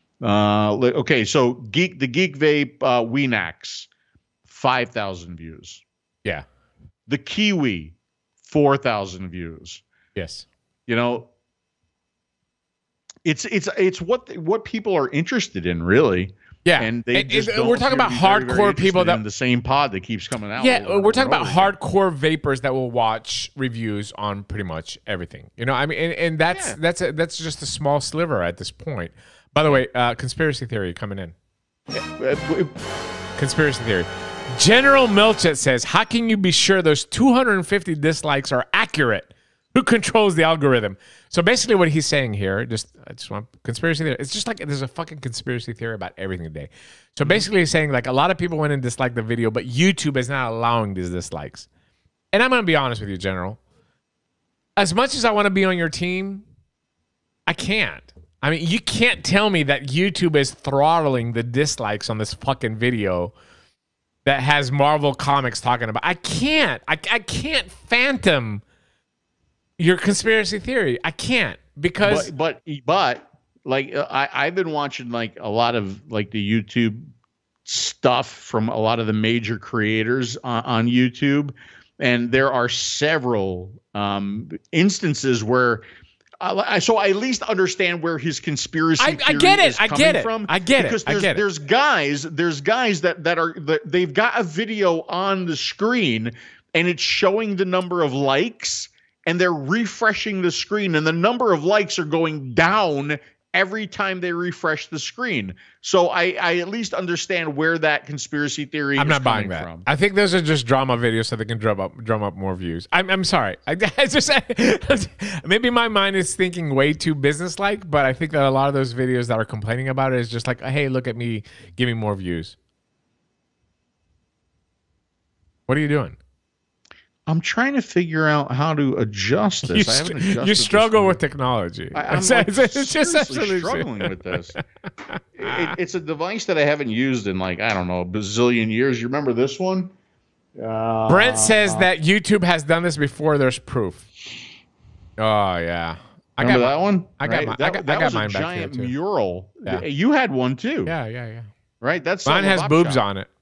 Okay, so the Geek Vape Wenax, 5,000 views. Yeah. The Kiwi, 4,000 views. Yes. You know, it's what people are interested in, really. Yeah, and we're talking about hardcore people that in the same pod that keeps coming out. Yeah, we're talking about hardcore vapors that will watch reviews on pretty much everything. You know, I mean, and that's just a small sliver at this point. By the way, conspiracy theory coming in. Conspiracy theory. General Milchet says, "How can you be sure those 250 dislikes are accurate? Who controls the algorithm?" So basically what he's saying here, I just want conspiracy theory. It's just like there's a fucking conspiracy theory about everything today. So basically he's saying like a lot of people went and disliked the video, but YouTube is not allowing these dislikes. And I'm going to be honest with you, General. As much as I want to be on your team, I can't. I mean, you can't tell me that YouTube is throttling the dislikes on this fucking video that has Marvel Comics talking about. I can't. I can't phantom your conspiracy theory. I can't because but like I've been watching like a lot of like the YouTube stuff from a lot of the major creators on YouTube, and there are several instances where so I at least understand where his conspiracy theory is coming from. I get it. Because there's guys that they've got a video on the screen and it's showing the number of likes, and they're refreshing the screen and the number of likes are going down every time they refresh the screen. So I at least understand where that conspiracy theory I'm is not buying coming that. from. I think those are just drama videos so they can drum up more views. I'm sorry. I just maybe my mind is thinking way too business-like, but I think that a lot of those videos that are complaining about it is just like, hey, look at me, give me more views. What are you doing? I'm trying to figure out how to adjust this. I haven't adjusted you struggle this with technology. I'm it's like, just seriously struggling with this. It's a device that I haven't used in like, I don't know, a bazillion years. You remember this one? Brent says that YouTube has done this before. There's proof. Oh yeah, Remember that one? I got Right? mine. That was mine a back giant here too. mural. Yeah. You had one too. Yeah. Right. That's Mine has boobs on it.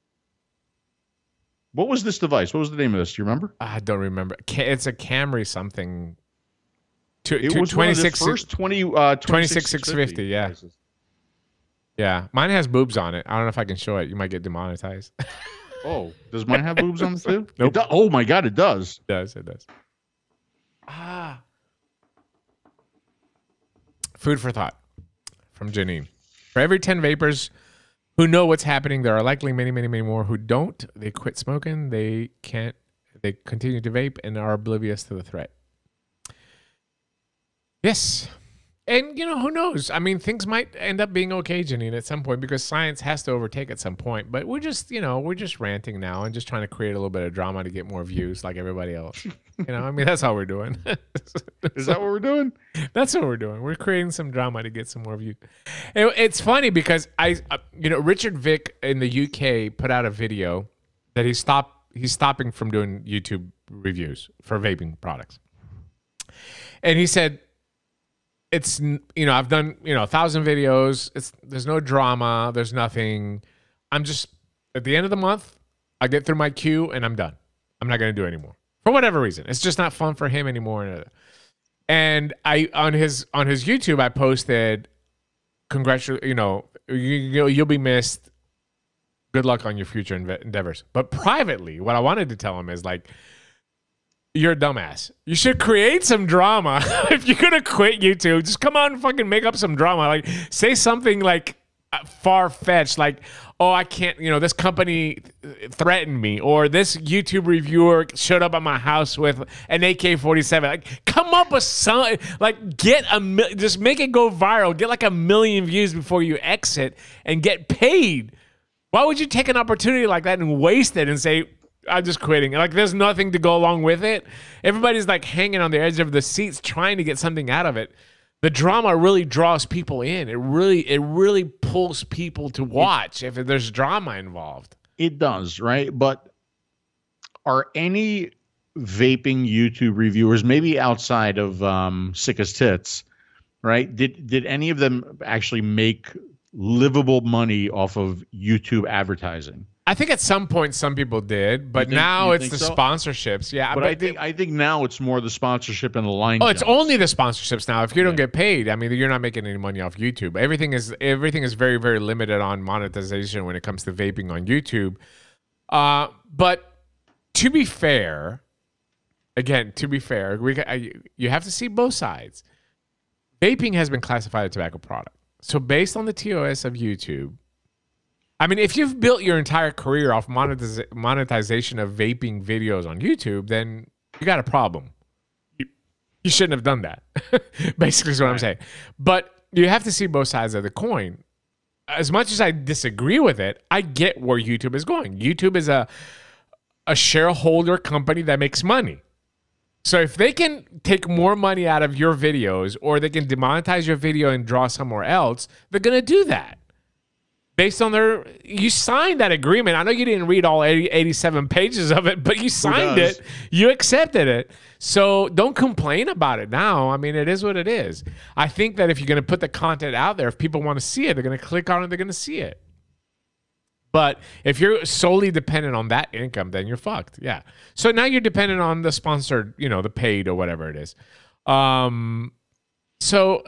What was this device? What was the name of this? Do you remember? I don't remember. It's a Camry something. It was one of the first 26650. Yeah. devices. Yeah. Mine has boobs on it. I don't know if I can show it. You might get demonetized. Oh, does mine have boobs on it too? Nope. Oh my God, it does. It does. Food for thought from Janine. For every 10 vapors who know what's happening, there are likely many, many, many more who don't. They quit smoking. They continue to vape and are oblivious to the threat. Yes. And, who knows? I mean, things might end up being okay, Janine, at some point because science has to overtake at some point. But we're just, we're just ranting now and just trying to create a little bit of drama to get more views like everybody else. I mean, that's all we're doing. Is that what we're doing? That's what we're doing. We're creating some drama to get some more views. It's funny because Richard Vick in the UK put out a video that he's stopping from doing YouTube reviews for vaping products. And he said, it's, I've done, 1,000 videos. There's no drama. There's nothing. I'm just, at the end of the month, I get through my queue and I'm done. I'm not going to do it anymore. For whatever reason. It's just not fun for him anymore. And on his YouTube, I posted, you'll be missed. Good luck on your future endeavors. But privately, what I wanted to tell him is like, you're a dumbass. You should create some drama. If you're going to quit YouTube, just come on and fucking make up some drama. Like, say something like far-fetched, like, oh, I can't, this company threatened me, or this YouTube reviewer showed up at my house with an AK-47. Like, come up with some, like, just make it go viral. Get like 1 million views before you exit and get paid. Why would you take an opportunity like that and waste it and say, I'm just quitting? Like, there's nothing to go along with it. Everybody's like hanging on the edge of the seats trying to get something out of it. The drama really draws people in. It really pulls people to watch if there's drama involved. It does, right? But are any vaping YouTube reviewers, maybe outside of Sick as Tits, right? Did any of them actually make livable money off of YouTube advertising? I think at some point some people did, but now it's the sponsorships. Yeah, but I think now it's more the sponsorship and the line. Oh, it's only the sponsorships now. If you don't get paid, I mean, you're not making any money off YouTube. Everything is very, very limited on monetization when it comes to vaping on YouTube. But to be fair, you have to see both sides. Vaping has been classified as a tobacco product. So based on the TOS of YouTube, I mean, if you've built your entire career off monetization of vaping videos on YouTube, then you got a problem. You shouldn't have done that, basically is what I'm saying. But you have to see both sides of the coin. As much as I disagree with it, I get where YouTube is going. YouTube is a shareholder company that makes money. So if they can take more money out of your videos, or they can demonetize your video and draw somewhere else, they're going to do that. Based on you signed that agreement. I know you didn't read all 87 pages of it, but you signed it. You accepted it. So don't complain about it now. I mean, it is what it is. I think that if you're going to put the content out there, if people want to see it, they're going to click on it, they're going to see it. But if you're solely dependent on that income, then you're fucked. Yeah. So now you're dependent on the sponsored, the paid or whatever it is. So,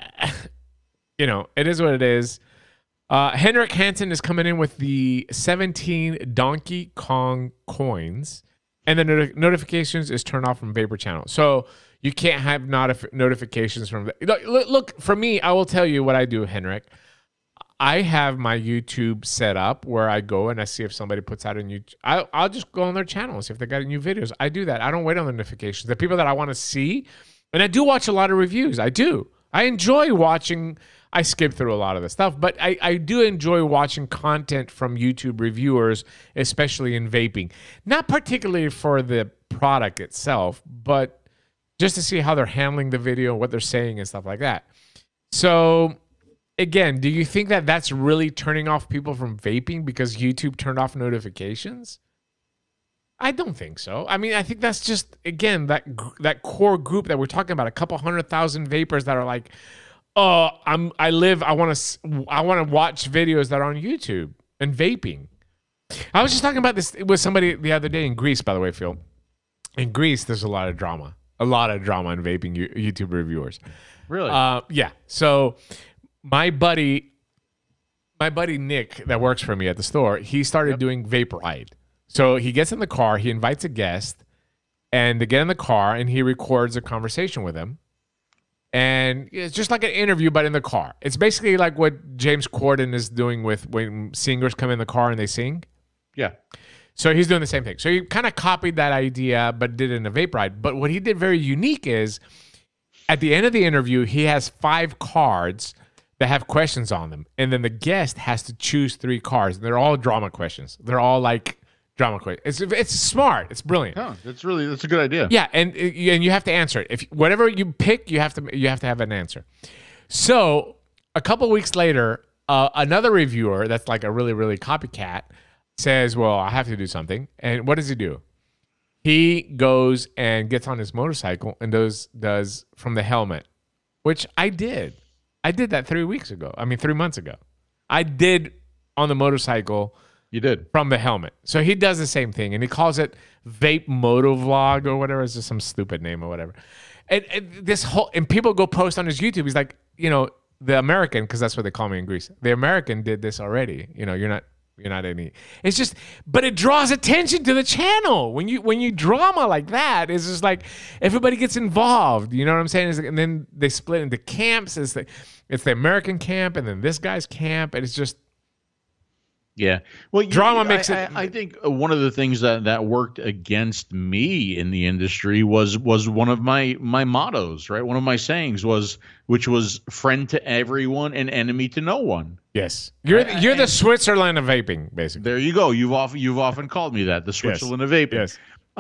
it is what it is. Henrik Hansen is coming in with the 17 Donkey Kong coins, and the notifications is turned off from Vapor Channel. So You can't have notifications from look, for me, I will tell you what I do, Henrik. I have my YouTube set up where I go and I see if somebody puts out a new. I'll just go on their channel and see if they got new videos. I do that. I don't wait on the notifications. The people that I want to see, and I do watch a lot of reviews. I do. I enjoy watching. I skip through a lot of the stuff, but I do enjoy watching content from YouTube reviewers, especially in vaping. Not particularly for the product itself, but just to see how they're handling the video, what they're saying, and stuff like that. So. Again, do you think that that's really turning off people from vaping because YouTube turned off notifications? I don't think so. I mean, I think that's just, again, that core group that we're talking about, a couple 100,000 vapors that are like, oh, I want to watch videos that are on YouTube and vaping. I was just talking about this with somebody the other day in Greece, by the way, Phil. In Greece, there's a lot of drama in vaping YouTube reviewers. Really? Yeah. So my buddy Nick that works for me at the store, he started doing Vape Ride. So he gets in the car, he invites a guest, and they get in the car and he records a conversation with him. And it's just like an interview, but in the car. It's basically like what James Corden is doing with when singers come in the car and they sing. Yeah. So he's doing the same thing. So he kind of copied that idea, but did it in a Vape Ride. But what he did very unique is at the end of the interview, he has 5 cards that have questions on them. And then the guest has to choose 3 cards. And they're all drama questions. They're all like drama questions. It's smart. It's brilliant. Oh, that's a good idea. Yeah, and you have to answer it. If whatever you pick, you have to have an answer. So a couple weeks later, another reviewer that's like a really, really copycat says, well, I have to do something. And what does he do? He goes and gets on his motorcycle and does from the helmet, which I did. I did that 3 months ago. I did on the motorcycle. You did. From the helmet. So he does the same thing, and he calls it Vape Moto Vlog or whatever. It's just some stupid name or whatever. And people go post on his YouTube. He's like, the American, because that's what they call me in Greece. The American did this already. You're not any. It's just, but it draws attention to the channel when you drama like that. It's just like everybody gets involved. You know what I'm saying? And then they split into camps. It's the American camp, and then this guy's camp, and it's just. Yeah. Well, drama makes it. I think one of the things that worked against me in the industry was one of my mottos, right? One of my sayings which was friend to everyone and enemy to no one. Yes. You're the Switzerland of vaping, basically. There you go. You've often called me that, the Switzerland of vaping. Yes.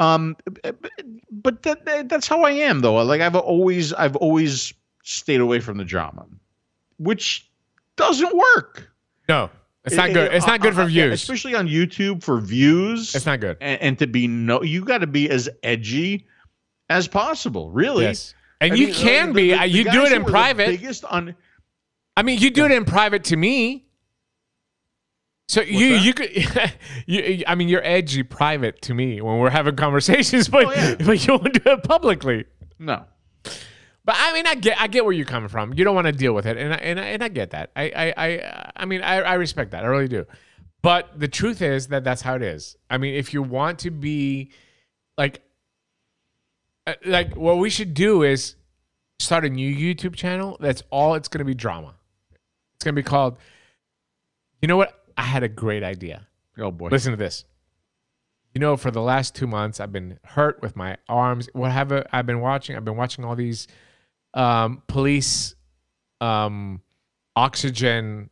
But that's how I am, though. Like I've always stayed away from the drama, which doesn't work. No. It's not good. It's not good for views, especially on YouTube for views. It's not good. And to be you got to be as edgy as possible, really. Yes, and you can be. You do it in private. You do it in private to me. So you could. You're edgy private to me when we're having conversations, but but you won't do it publicly. No. But I get where you're coming from. You don't want to deal with it, and I get that. I respect that. I really do. But the truth is that that's how it is. I mean, if you want to be like what we should do is start a new YouTube channel. That's all. It's going to be drama. It's going to be called. You know what? I had a great idea. Oh boy! Listen to this. For the last 2 months, I've been hurt with my arms. I've been watching all these police oxygen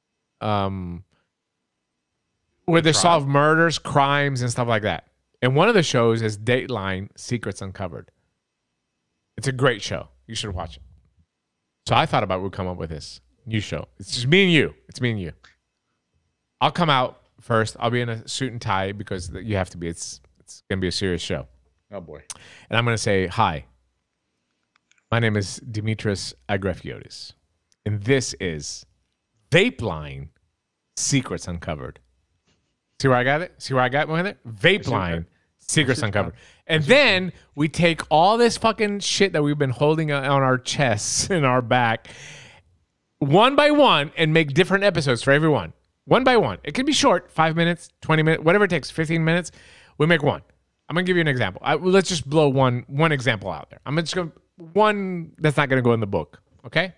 where they solve murders, crimes, and stuff like that. And one of the shows is Dateline Secrets Uncovered. It's a great show. You should watch it. So I thought about we'd come up with this new show. It's just me and you. It's me and you. I'll come out first. I'll be in a suit and tie because you have to be. It's going to be a serious show. Oh, boy. And I'm going to say, hi. My name is Dimitris Agrafiotis. And this is Vapeline Secrets Uncovered. See where I got it? See where I got with it? Vapeline Secrets Uncovered. And then we take all this fucking shit that we've been holding on our chests and our back one by one and make different episodes for everyone. One by one. It can be short, 5 minutes, 20 minutes, whatever it takes, 15 minutes. We make one. I'm gonna give you an example. Let's just blow one example out there. I'm just gonna one that's not gonna go in the book. Okay.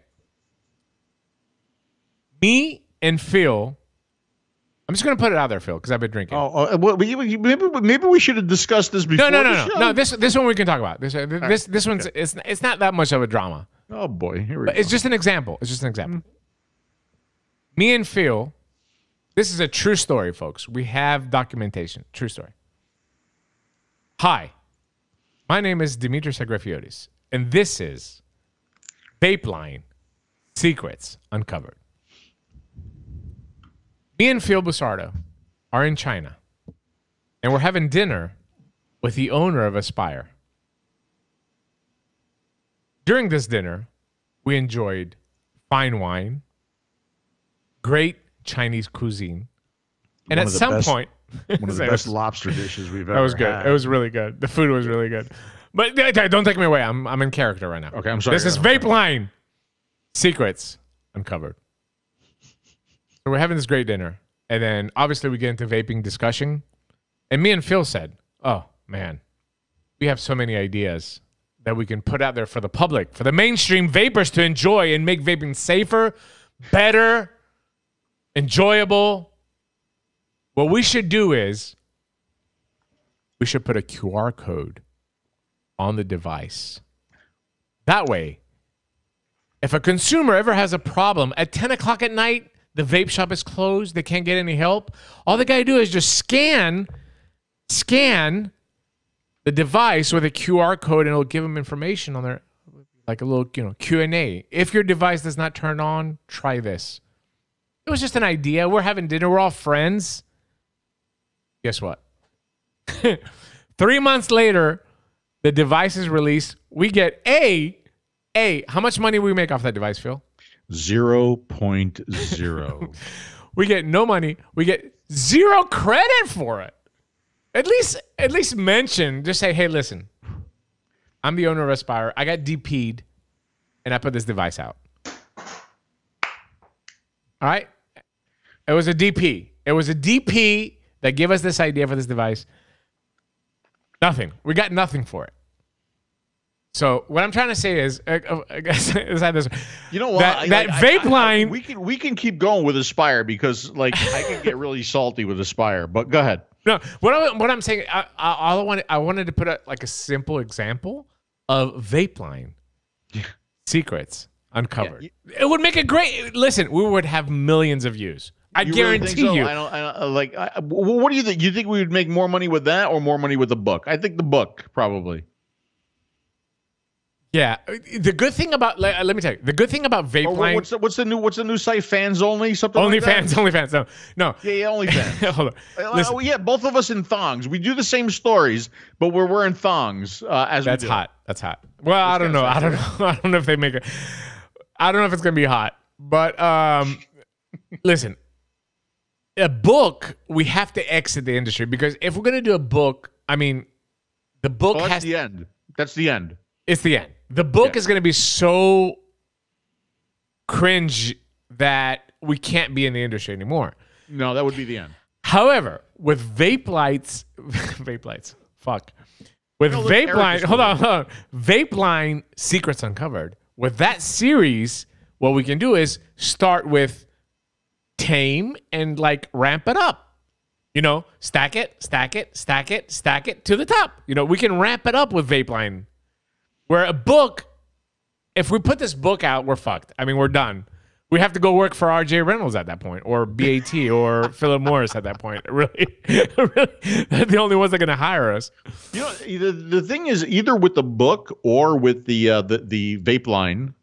Me and Phil. I'm just gonna put it out there, Phil, because I've been drinking. Well, maybe we should have discussed this before. No. This one we can talk about. This one's it's not that much of a drama. Oh boy, here we go. It's just an example. Me and Phil. This is a true story, folks. We have documentation. True story. Hi, my name is Dimitris Agrafiotis, and this is Vape Line Secrets Uncovered. Me and Phil Busardo are in China, and we're having dinner with the owner of Aspire. During this dinner, we enjoyed fine wine, great Chinese cuisine, and at some point, one of the best lobster dishes we've ever had. That was good. It was really good. The food was really good. But don't take me away. I'm in character right now. Okay, I'm sorry. This is Vape Line Secrets Uncovered. So we're having this great dinner, and then obviously we get into vaping discussion, and me and Phil said, "Oh man, we have so many ideas that we can put out there for the public, for the mainstream vapors to enjoy and make vaping safer, better, enjoyable. What we should do is we should put a QR code on the device. That way, if a consumer ever has a problem at 10 o'clock at night, the vape shop is closed, they can't get any help, all they got to do is just scan the device with a QR code, and it'll give them information on their, like a little, Q&A. If your device does not turn on, try this." It was just an idea. We're having dinner. We're all friends. Guess what? 3 months later, the device is released. We get how much money we make off that device, Phil? 0.0. We get no money. We get zero credit for it. At least mention, just say, "Hey, listen, I'm the owner of Aspire. I got DP'd, and I put this device out." All right? It was a DP. It was a DP that gave us this idea for this device. Nothing. We got nothing for it. So what I'm trying to say is, You know what? That vape line. We can keep going with Aspire because I can get really salty with Aspire. But go ahead. No, what I'm saying, I wanted to put a simple example of vape line secrets uncovered. Yeah, it would make a great. Listen, we would have millions of views. I guarantee you. I don't what do you think? You think we would make more money with that or more money with the book? I think the book probably. Yeah, the good thing about let me tell you, the good thing about vape line. What's the new site? Fans only something. OnlyFans. No. Yeah, OnlyFans. Hold on. Yeah, both of us in thongs. We do the same stories, but we're wearing thongs as That's we do. hot. That's hot. Well, I don't know. I don't know if they make it. I don't know if it's gonna be hot, but listen. A book, we have to exit the industry because if we're gonna do a book, I mean, the book has the end. That's the end. It's the end. The book is going to be so cringe that we can't be in the industry anymore. No, that would be the end. However, with vape lights, fuck. With vape line, hold on. Vape line Secrets Uncovered. With that series, what we can do is start with tame and ramp it up. Stack it to the top. We can ramp it up with vape line. Where a book, if we put this book out, we're fucked. I mean, we're done. We have to go work for RJ Reynolds at that point, or BAT, or Philip Morris at that point. Really, they're the only ones that are going to hire us. The thing is, either with the book or with the vape line,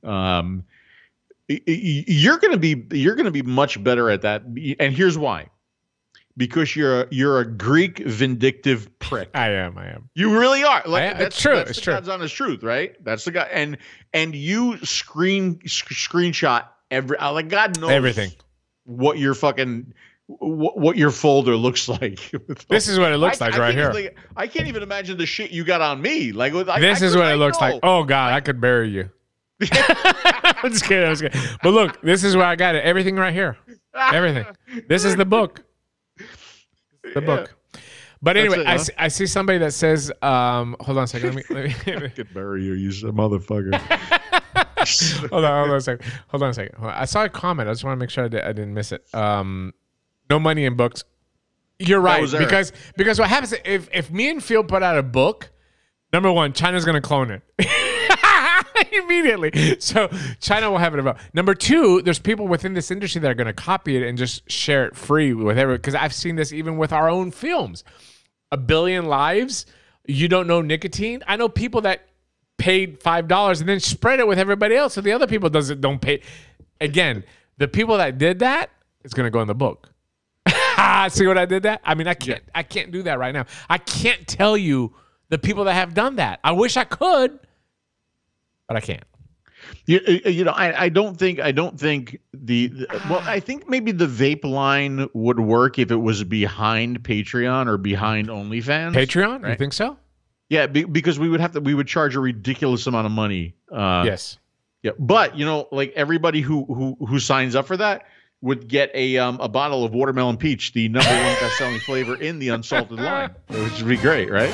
you're going to be much better at that. And here's why. Because you're a Greek vindictive prick. I am. You really are. It's true. That's the God's honest truth, right? That's the guy. And you screenshot God knows everything. What your fucking what your folder looks like. This is what it looks like right here. I can't even imagine the shit you got on me. This is what it looks like. Oh God, I could bury you. I'm just kidding. But look, this is where I got it. Everything right here. Everything. This is the book. The book. But anyway, I see somebody that says, hold on a second. Let me I could bury you, you motherfucker. Hold on a second. Hold on a second. I saw a comment. I just want to make sure I didn't miss it. No money in books. You're right, because what happens if me and Phil put out a book, number one, China's gonna clone it immediately. So China will have it about. Number two, there's people within this industry that are gonna copy it and just share it free with everyone. Because I've seen this even with our own films. 1 Billion Lives. You don't know nicotine. I know people that paid $5 and then spread it with everybody else, so the other people don't pay. Again, the people that did that, it's gonna go in the book. See what I did that? I mean, I can't do that right now. I can't tell you the people that have done that. I wish I could, but I can't. You know, I don't think well, I think maybe the vape line would work if it was behind Patreon or behind OnlyFans. Patreon? Right? You think so? Yeah, because we would charge a ridiculous amount of money. Yes. Yeah, but you know, like everybody who signs up for that would get a bottle of watermelon peach, the #1 best-selling flavor in the unsalted line, which would be great, right?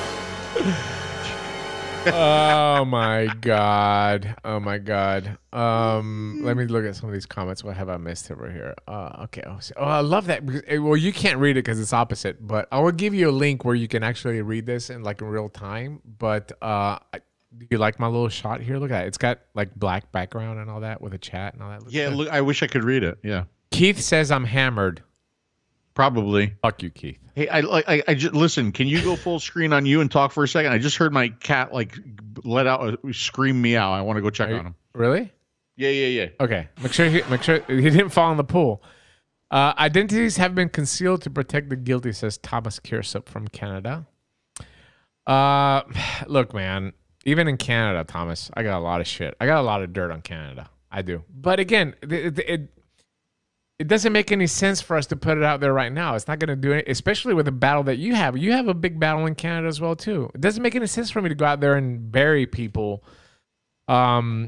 Oh my god! Oh my god! Let me look at some of these comments. What have I missed over here? Okay. Oh, I love that. Well, you can't read it because it's opposite, but I will give you a link where you can actually read this in like in real time. But do you like my little shot here? Look at it. It's got like black background and all that with a chat and all that. Yeah. Look, I wish I could read it. Yeah. Keith says I'm hammered. Probably. Fuck you, Keith. Hey, I just listen. Can you go full screen on you and talk for a second? I just heard my cat like let out scream meow. I want to go check on him. Really? Yeah. Okay. Make sure he didn't fall in the pool. Identities have been concealed to protect the guilty, says Thomas Kiersop from Canada. Look, man. Even in Canada, Thomas, I got a lot of shit. I got a lot of dirt on Canada. I do. But again, it doesn't make any sense for us to put it out there right now. It's not going to do it, especially with the battle that you have. You have a big battle in Canada as well, too. It doesn't make any sense for me to go out there and bury people. Or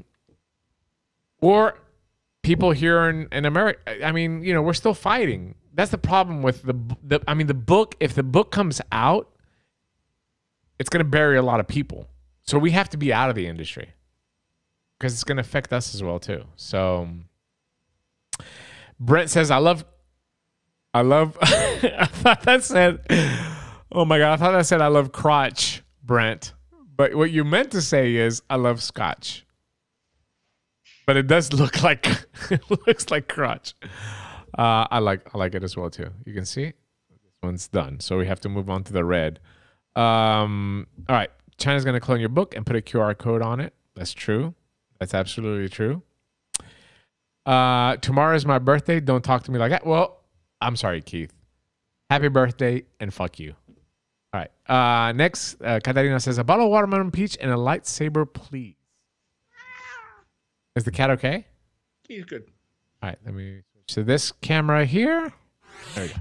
people here in America. I mean, you know, we're still fighting. That's the problem with the book. If the book comes out, it's going to bury a lot of people. So we have to be out of the industry because it's going to affect us as well, too. So Brent says, I love, I thought that said, oh my God, I thought that said, I love crotch, Brent. But what you meant to say is, I love scotch. But it does look like, it looks like crotch. I like it as well, too. You can see this one's done. So we have to move on to the red. All right. China's going to clone your book and put a QR code on it. That's true. That's absolutely true. Tomorrow is my birthday. Don't talk to me like that. Well, I'm sorry, Keith. Happy birthday and fuck you. All right. Next, Katarina says, a bottle of watermelon peach and a lightsaber, please. Is the cat okay? He's good. All right. Let me switch to this camera here. There we go.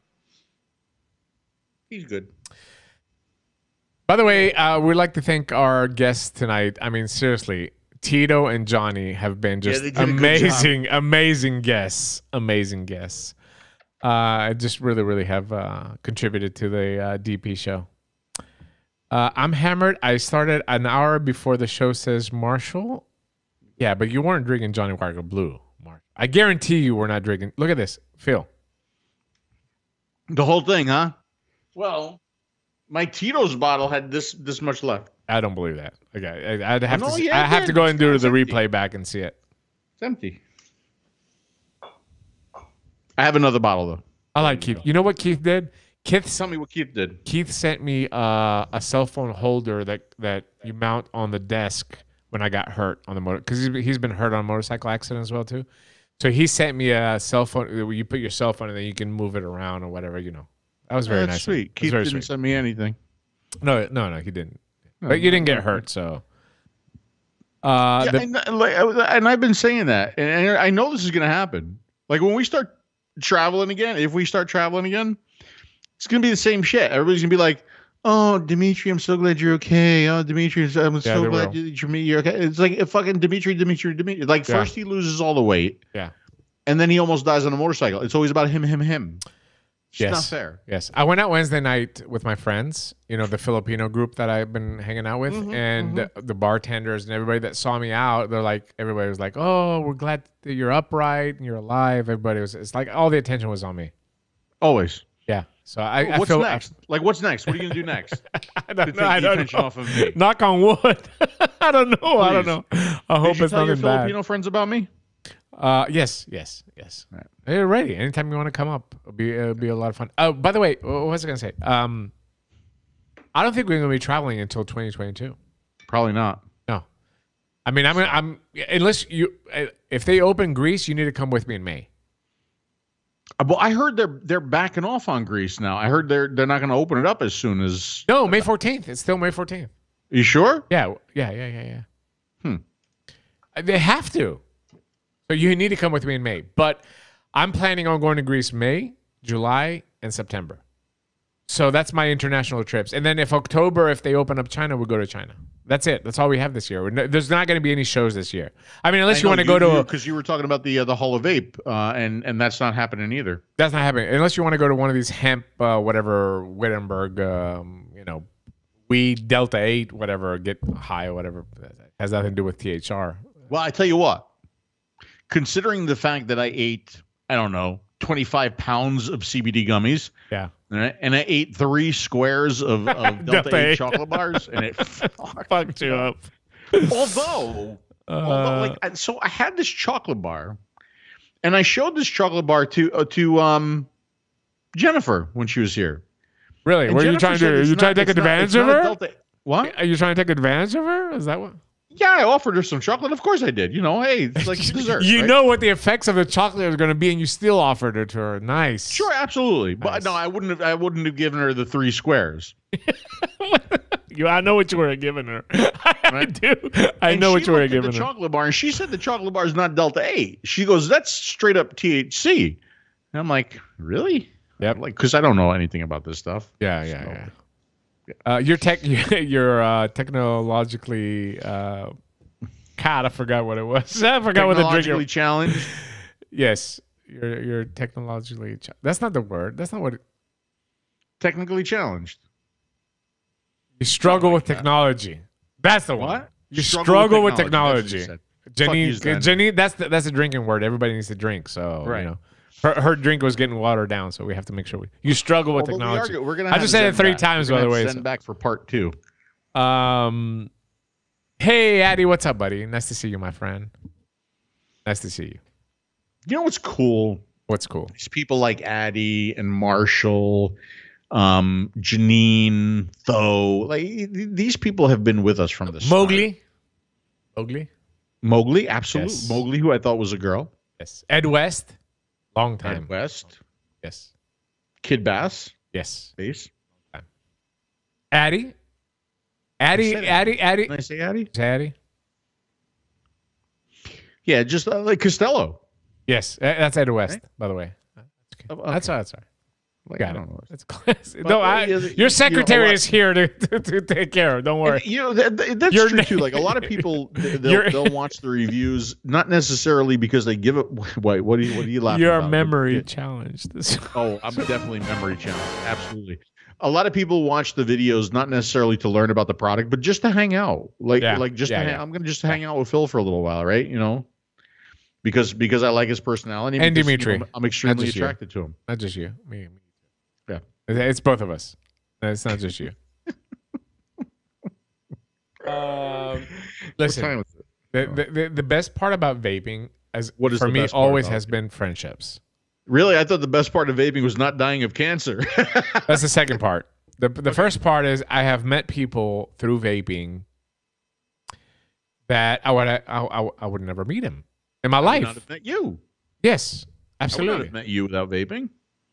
He's good. By the way, we'd like to thank our guests tonight. I mean, seriously, Tito and Johnny have been just amazing guests. Amazing guests. I just really have contributed to the DP show. I'm hammered. I started an hour before the show, says Marshall. Yeah, but you weren't drinking Johnny Walker Blue, Mark. I guarantee you were not drinking. Look at this, Phil. The whole thing, huh? Well, my Tito's bottle had this much left. I don't believe that. Okay, I'd have to. I have to go and do the replay back and see it. It's empty. I have another bottle though. I like Keith. You know what Keith did? Tell me what Keith did. Keith sent me a cell phone holder that you mount on the desk when I got hurt on the motor, because he's been hurt on a motorcycle accident as well too. So he sent me a cell phone where you put your cell phone and then you can move it around or whatever, you know. That was very nice. Sweet. Keith didn't send me anything. No, he didn't. But you didn't get hurt, so. And I've been saying that, and I know this is going to happen. Like when we start traveling again, if we start traveling again, it's going to be the same shit. Everybody's going to be like, "Oh, Dimitri, I'm so glad you're okay. Oh, Dimitri, I'm so glad you're okay." It's like fucking Dimitri. Like first he loses all the weight, yeah, and then he almost dies on a motorcycle. It's always about him. It's not fair. Yes. I went out Wednesday night with my friends, the Filipino group that I've been hanging out with, and the bartenders and everybody that saw me out, everybody was like, oh, we're glad that you're upright and you're alive. It's like all the attention was on me. Always. Yeah. So what's next? What's next? What are you going to do next? I don't know. Off of me. Knock on wood. I don't know. Please. I don't know. I hope it's tell your nothing bad. Filipino friends about me? Yes. Right. You're ready. Anytime you want to come up, it'll be a lot of fun. Oh, by the way, what was I going to say? I don't think we're going to be traveling until 2022. Probably not. No. I mean, I'm unless if they open Greece, you need to come with me in May. Well, I heard they're backing off on Greece now. I heard they're not going to open it up as soon as. No, May 14th. It's still May 14th. You sure? Yeah. They have to. So you need to come with me in May. But I'm planning on going to Greece May, July, and September. So that's my international trips. And then if they open up China, we'll go to China. That's it. That's all we have this year. There's not going to be any shows this year. I mean, unless you want to go to... Because you were talking about the Hall of Vape, and that's not happening either. That's not happening. Unless you want to go to one of these hemp, Wittenberg, weed, Delta 8, whatever, get high or whatever. It has nothing to do with THR. Well, I tell you what. Considering the fact that I ate, 25 pounds of CBD gummies. Yeah. And I ate 3 squares of Delta 8 chocolate bars, and it fucked you up. Although, so I had this chocolate bar, and I showed this chocolate bar to Jennifer when she was here. Really? Were you trying to take advantage of her? What? Are you trying to take advantage of her? Is that what? Yeah, I offered her some chocolate. Of course I did. Hey, it's like dessert. You right? know what the effects of the chocolate are going to be, and you still offered it to her. Nice. Sure, absolutely. But no, I wouldn't have given her the 3 squares. I know what you were giving her. I do. I know what you were giving her. The chocolate bar, and she said the chocolate bar is not Delta 8. She goes, that's straight up THC. And I'm like, really? Yeah. Because I don't know anything about this stuff. Yeah. You're technologically God, I forgot what it was. I forgot what the drink. Technologically challenged. Yes, you're technologically. That's not the word. That's not what. Technically challenged. You struggle with technology. That's the one. What? You struggle with technology. Jenny, that's a drinking word. Everybody needs to drink. So right. Her drink was getting watered down, so we have to make sure you struggle with technology. We're gonna I just said it 3 times, by the way. Send back for part 2. Hey, Addy, what's up, buddy? Nice to see you, my friend. Nice to see you. You know what's cool? What's cool? These people like Addy and Marshall, Janine, Tho. These people have been with us from the start. Mowgli, absolutely. Yes. Mowgli, who I thought was a girl. Yes. Ed West. Long time. Ed West. Yes. Kid Bass. Yes. Bass. Addy. Addy. Did I say Addy? Addy. Yeah, just like Costello. Yes, that's Ed West, right? By the way. Okay. That's all right. Like, I don't know. That's classic. No, your secretary is here to take care of. Don't worry. That's true too. Like a lot of people, they'll watch the reviews, not necessarily because they give it. What are you laughing You're about? memory challenged. Oh, I'm definitely memory challenged. Absolutely. A lot of people watch the videos not necessarily to learn about the product, but just to hang out. I'm going to just hang out with Phil for a little while, right? Because I like his personality and Dimitri. I'm extremely attracted to him. Not just you. Me. Yeah. It's both of us. It's not just you. Listen, the best part about vaping, for me, always has been friendships. Really? I thought the best part of vaping was not dying of cancer. That's the second part. The first part is I have met people through vaping that I would never meet him in my life. I would not have met you. Yes, absolutely. I would not have met you without vaping.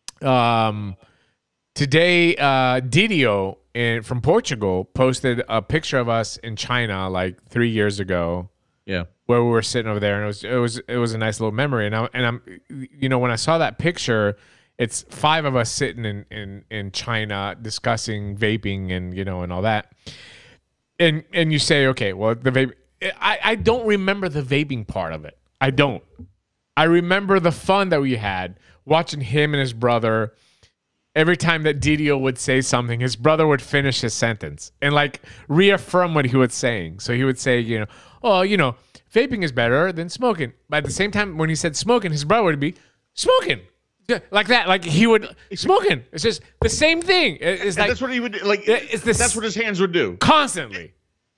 Today, Didio from Portugal posted a picture of us in China like 3 years ago. Yeah, where we were sitting over there, and it was a nice little memory. And I'm when I saw that picture, it's 5 of us sitting in China discussing vaping and and all that. And you say, okay, well, the vape. I don't remember the vaping part of it. I don't. I remember the fun that we had watching him and his brother every time that Didio would say something, his brother would finish his sentence and like reaffirm what he was saying. So he would say, you know, oh, you know, vaping is better than smoking. But at the same time, when he said smoking, his brother would be smoking. Like that, like he would smoking. It's just the same thing. It's like that's what he would like. That's what his hands would do constantly.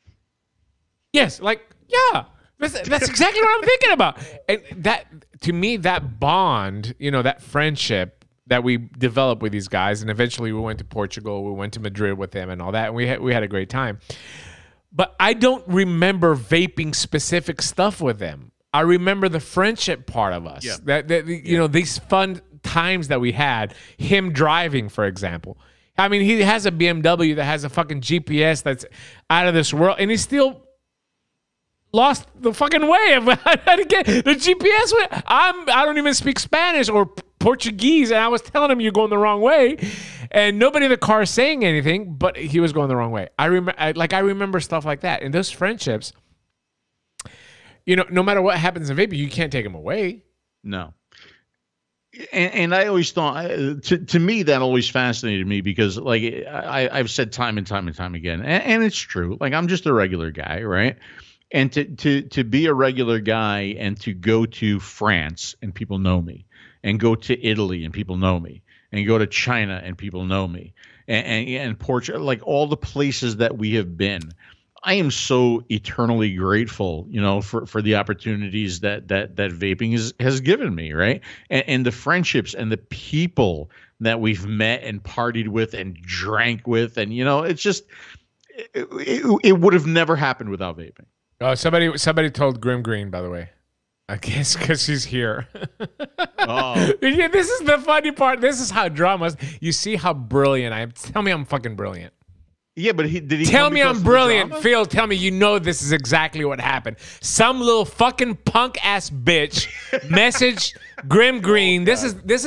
Yes, like yeah, that's exactly what I'm thinking about. And that to me, that bond, you know, that friendship that we developed with these guys, and eventually we went to Portugal, we went to Madrid with them, and all that, and we had a great time. But I don't remember vaping specific stuff with them. I remember the friendship part of us. Yeah. You know, these fun times that we had. Him driving, for example. I mean, he has a BMW that has a fucking GPS that's out of this world, and he still lost the fucking way of how to get the GPS. I don't even speak Spanish or Portuguese, and I was telling him you're going the wrong way, and nobody in the car is saying anything, but he was going the wrong way. I remember stuff like that, and those friendships. You know, no matter what happens in vaping, you can't take them away. No. And I always thought, to me, that always fascinated me because, like, I've said time and time again, and it's true. Like, I'm just a regular guy, right? And to be a regular guy and to go to France and people know me, and go to Italy and people know me, and go to China and people know me, and Portugal, like all the places that we have been. I am so eternally grateful, you know, for the opportunities that vaping has given me, right? And the friendships and the people that we've met and partied with and drank with, and you know, it's just it would have never happened without vaping. Oh, somebody told Grim Green, by the way. I guess because she's here. Oh, yeah, this is the funny part. This is how dramas. You see how brilliant I am. Tell me I'm fucking brilliant. Yeah, but did he tell me I'm brilliant? Phil, tell me you know this is exactly what happened. Some little fucking punk ass bitch messaged Grim Green. This is the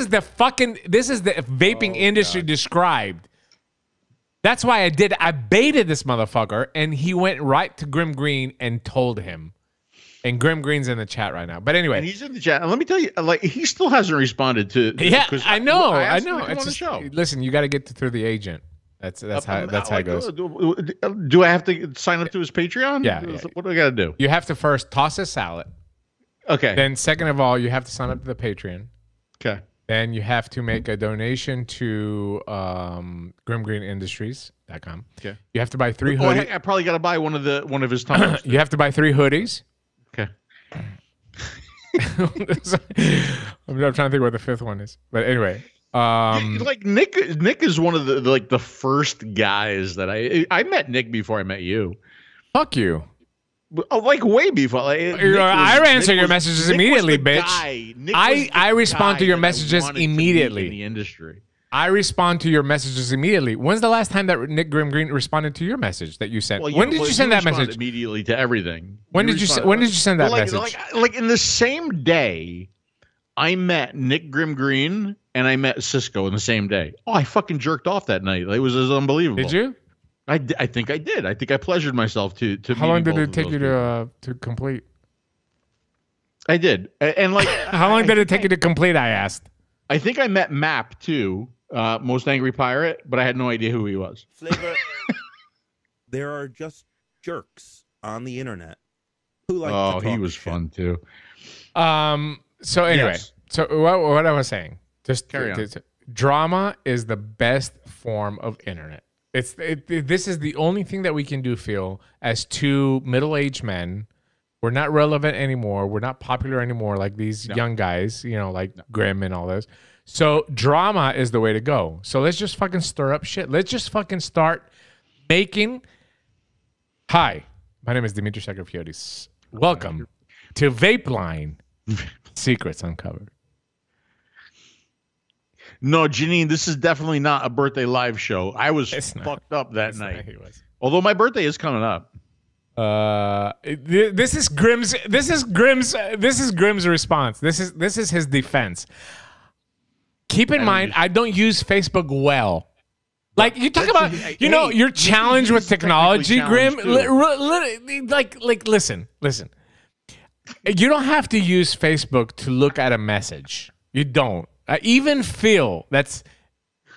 vaping industry described. That's why I baited this motherfucker, and he went right to Grim Green and told him. And Grim Green's in the chat right now. But anyway, and he's in the chat. And let me tell you, like, he still hasn't responded to. Yeah, I know. I know. It's just, show. Listen, you got to get through the agent. That's how it goes. Do I have to sign up to his Patreon? Yeah. What do I got to do? You have to first toss a salad. Okay. Then second of all, you have to sign up to the Patreon. Okay. Then you have to make a donation to grimgreenindustries.com. Okay. You have to buy 3 hoodies. I probably got to buy one of his tumbers. You have to buy 3 hoodies. Okay. I'm trying to think what the 5th one is. But anyway. Like Nick is one of the first guys that I met Nick before I met you. Fuck you. Oh, like way before. Like, I answer your messages immediately, bitch. I respond to your messages immediately. In the industry. I respond to your messages immediately. When's the last time that Nick Grim Green responded to your message that you sent? Well, when did you send that message? Immediately to everything. When did you send that message? Like in the same day, I met Nick Grim Green and I met Cisco in the same day. Oh, I fucking jerked off that night. It was unbelievable. Did you? I think I did. I think I pleasured myself to. How long did it take you to complete? I did, and like. How long did it take you to complete? I asked. I think I met Map too, Most Angry Pirate, but I had no idea who he was. Flavor. There are just jerks on the internet who like. Oh, to talk he was shit. fun too. So anyway, so what I was saying, just carry on. Drama is the best form of internet. This is the only thing that we can do, Phil, as 2 middle-aged men. We're not relevant anymore. We're not popular anymore like these young guys, you know, like Grim and all those. So drama is the way to go. So let's just fucking stir up shit. Let's just fucking start making. Hi, my name is Dimitri Sakrafiotis. Welcome to Vape Line Secrets Uncovered. No, Janine, this is definitely not a birthday live show. I was fucked up that night. Although my birthday is coming up. This is Grim's response. This is his defense. Keep in mind, I don't use Facebook well. Like you talk about, you know, you're challenged with technology, Grim. Like, listen. You don't have to use Facebook to look at a message. You don't. Even Phil, that's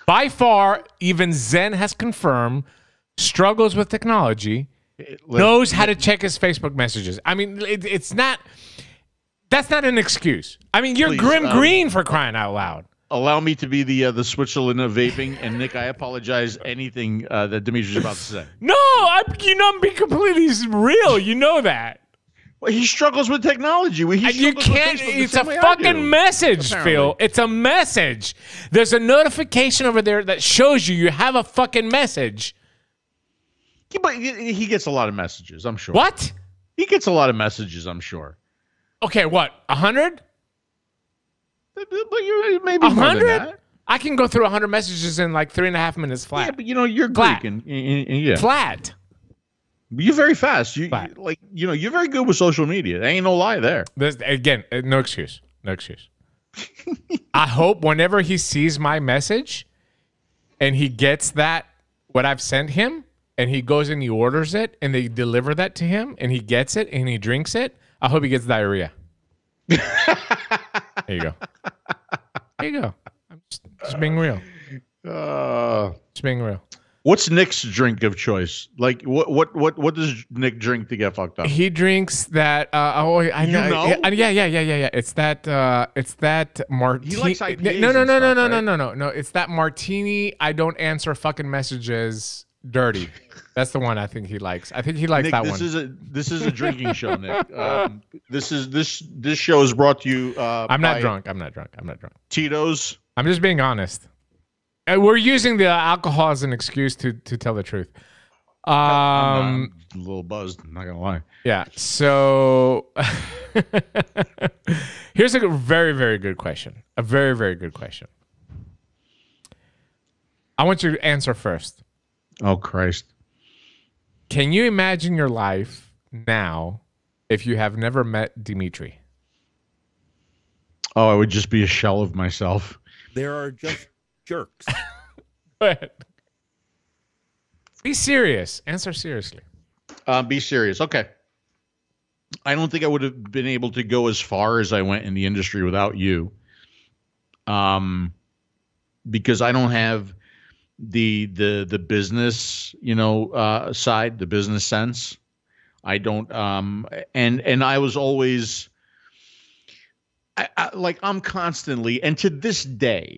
By far, even Zen has confirmed, struggles with technology, knows how to check his Facebook messages. I mean, it's not. That's not an excuse. I mean, you're Grim Green for crying out loud. Allow me to be the Switzerland of vaping, and Nick, I apologize. Anything that Dimitri's about to say. No, I'm being completely real. You know that. Well, he struggles with technology. You can't. It's a fucking message, apparently. Phil. It's a message. There's a notification over there that shows you have a fucking message. Yeah, but he gets a lot of messages, I'm sure. What? He gets a lot of messages, I'm sure. Okay, what? 100? But you maybe 100? I can go through 100 messages in like 3.5 minutes flat. Yeah, but you're Greek and yeah. Flat. You're very fast. You're very good with social media. There ain't no lie there. Again, no excuse. No excuse. I hope whenever he sees my message and he gets that, what I've sent him, and he goes and he orders it and they deliver that to him and he gets it and he drinks it, I hope he gets diarrhea. There you go. There you go. I'm just being real. Just being real. What's Nick's drink of choice? Like what does Nick drink to get fucked up? He drinks that. I know. Yeah. It's that martini. He likes IPAs. No. It's that martini. I don't answer fucking messages. Dirty. That's the one I think he likes. I think he likes Nick, that one. This is a drinking show, Nick. This show is brought to you. I'm not drunk. Tito's. I'm just being honest. We're using the alcohol as an excuse to tell the truth. I'm a little buzzed. I'm not gonna lie. Yeah. So here's a very, very good question. A very, very good question. I want you to answer first. Oh Christ! Can you imagine your life now if you have never met Dimitri? Oh, I would just be a shell of myself. There are just jerks. Go ahead. Be serious. Answer seriously. Be serious. Okay. I don't think I would have been able to go as far as I went in the industry without you. Because I don't have the business, side, the business sense. I don't and I was always I'm constantly, and to this day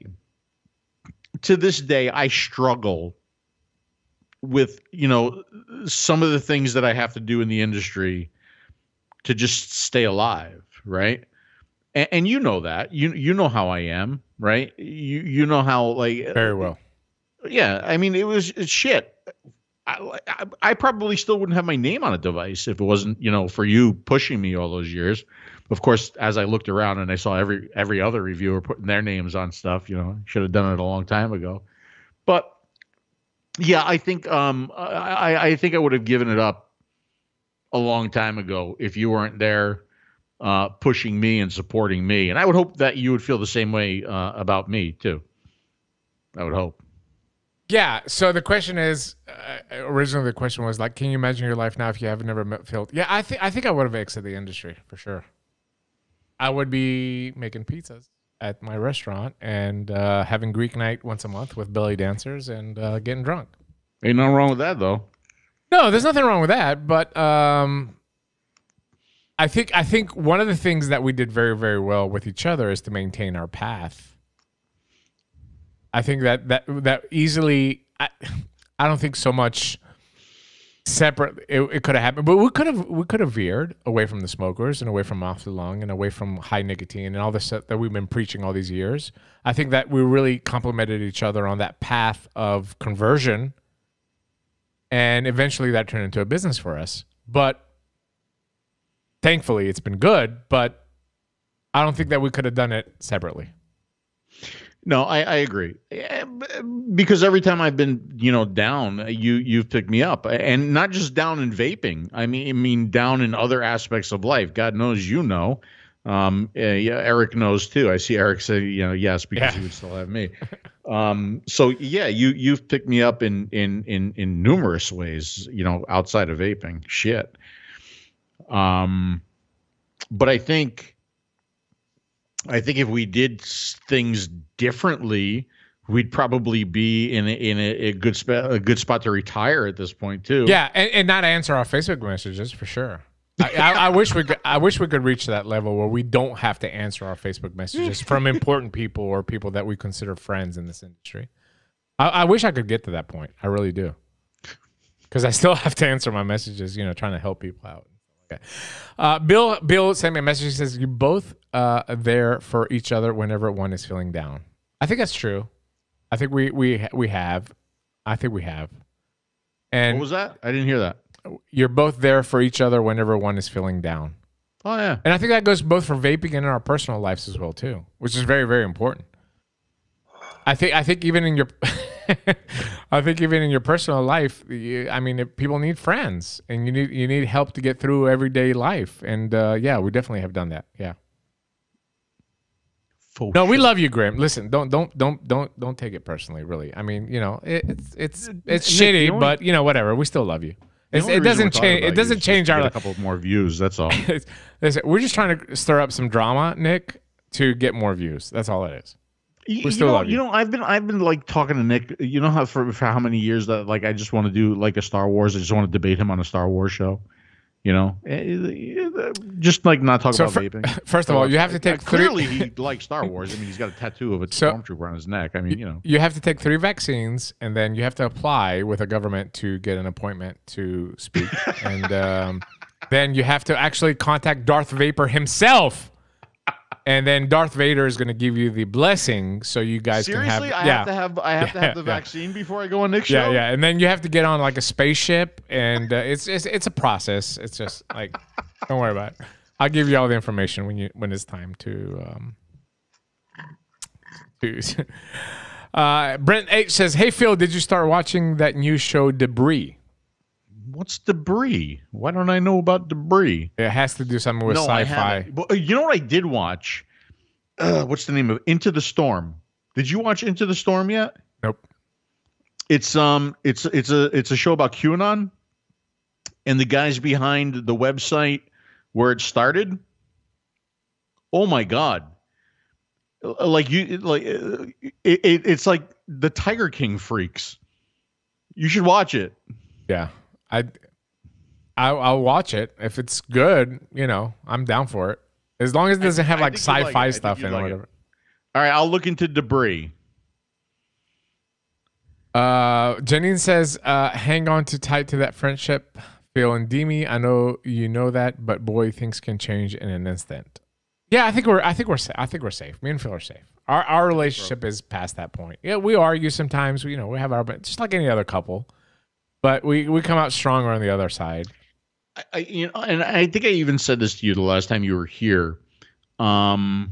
I struggle with some of the things that I have to do in the industry to just stay alive, right? And you know that you know how I am, right? You know how very well. Yeah, I mean it's shit. I probably still wouldn't have my name on a device if it wasn't for you pushing me all those years. Of course, as I looked around and I saw every other reviewer putting their names on stuff, should have done it a long time ago. But yeah, I think I think I would have given it up a long time ago if you weren't there pushing me and supporting me. And I would hope that you would feel the same way about me too. I would hope. Yeah. So the question is, originally the question was like, can you imagine your life now if you have never met Phil? Yeah, I think I would have exited the industry for sure. I would be making pizzas at my restaurant and having Greek night once a month with belly dancers and getting drunk. Ain't nothing wrong with that, though. No, there's nothing wrong with that. But I think one of the things that we did very, very well with each other is to maintain our path. I think that easily. I don't think so much separate. It could have happened, but we could have veered away from the smokers and away from off the lung and away from high nicotine and all the stuff that we've been preaching all these years. I think that we really complemented each other on that path of conversion, and eventually that turned into a business for us. But thankfully, it's been good. But I don't think that we could have done it separately. No, I agree. Because every time I've been, down, you've picked me up, and not just down in vaping. I mean down in other aspects of life. God knows, yeah, Eric knows too. I see Eric say, yes, because he would still have me. So yeah, you've picked me up in numerous ways, outside of vaping. Shit. But I think if we did things differently we'd probably be in a good spot to retire at this point too. Yeah, and not answer our Facebook messages for sure. I wish we could reach that level where we don't have to answer our Facebook messages from important people or people that we consider friends in this industry. I wish I could get to that point. I really do, because I still have to answer my messages. Trying to help people out. Okay. Bill sent me a message. He says, "You both there for each other whenever one is feeling down." I think that's true. I think we have. I think we have. And what was that? I didn't hear that. You're both there for each other whenever one is feeling down. Oh yeah. And I think that goes both for vaping and in our personal lives as well too, which is very, very important. I think even in your personal life, people need friends, and you need help to get through everyday life. And yeah, we definitely have done that. Yeah. We love you, Grim. Listen, don't take it personally. Really, I mean, it's Nick, shitty, but whatever. We still love you. It doesn't change. It doesn't change our. A couple more views. That's all. Listen, we're just trying to stir up some drama, Nick, to get more views. That's all it is. We still love you. I've been like talking to Nick. You know how for how many years that like I just want to do like a Star Wars. I just want to debate him on a Star Wars show. Just like not talk about vaping. First of all, you have to take clearly he likes Star Wars. I mean, he's got a tattoo of a stormtrooper on his neck. I mean, you have to take 3 vaccines, and then you have to apply with a government to get an appointment to speak, and then you have to actually contact Darth Vapor himself. And then Darth Vader is going to give you the blessing, so you guys can have. I have to have the vaccine before I go on Nick's show. Yeah, and then you have to get on like a spaceship, and it's a process. It's just like, don't worry about it. I'll give you all the information when it's time to. Brent H says, "Hey Phil, did you start watching that new show Debris?" What's Debris? Why don't I know about Debris? It has to do something with sci-fi. But you know what I did watch? What's the name of it? Into the Storm. Did you watch Into the Storm yet? Nope. It's a show about QAnon, and the guys behind the website where it started. Oh my God! It's like the Tiger King freaks. You should watch it. Yeah. I'll watch it if it's good. I'm down for it, as long as it doesn't have like sci-fi stuff in it or whatever. All right, I'll look into Debris. Janine says, "Hang on too tight to that friendship, Phil and Demi. I know you know that, but boy, things can change in an instant." Yeah, I think we're safe. Me and Phil are safe. Our relationship is past that point. Yeah, we argue sometimes. We have our, just like any other couple. But we come out stronger on the other side. And I think I even said this to you the last time you were here. I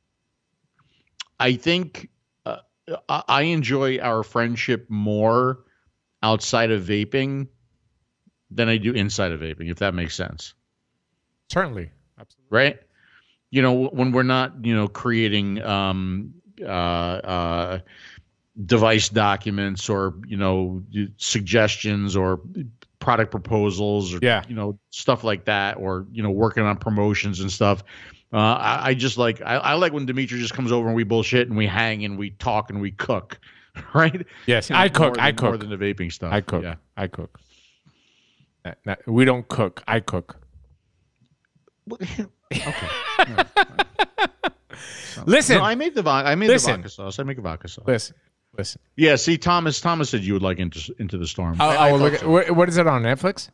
think I enjoy our friendship more outside of vaping than I do inside of vaping, if that makes sense. Certainly. Absolutely. Right? When we're not, creating device documents or suggestions or product proposals or stuff like that, or working on promotions and stuff. I just like I like when Dimitri just comes over and we bullshit and we hang and we talk and we cook, right? Yes, I cook more than the vaping stuff. I cook. Yeah. I cook. We don't cook. I cook. Okay. Listen, no, I made the vodka sauce. I make a vodka sauce. Listen. Yeah, see, Thomas said you would like Into the Storm. What is it on Netflix?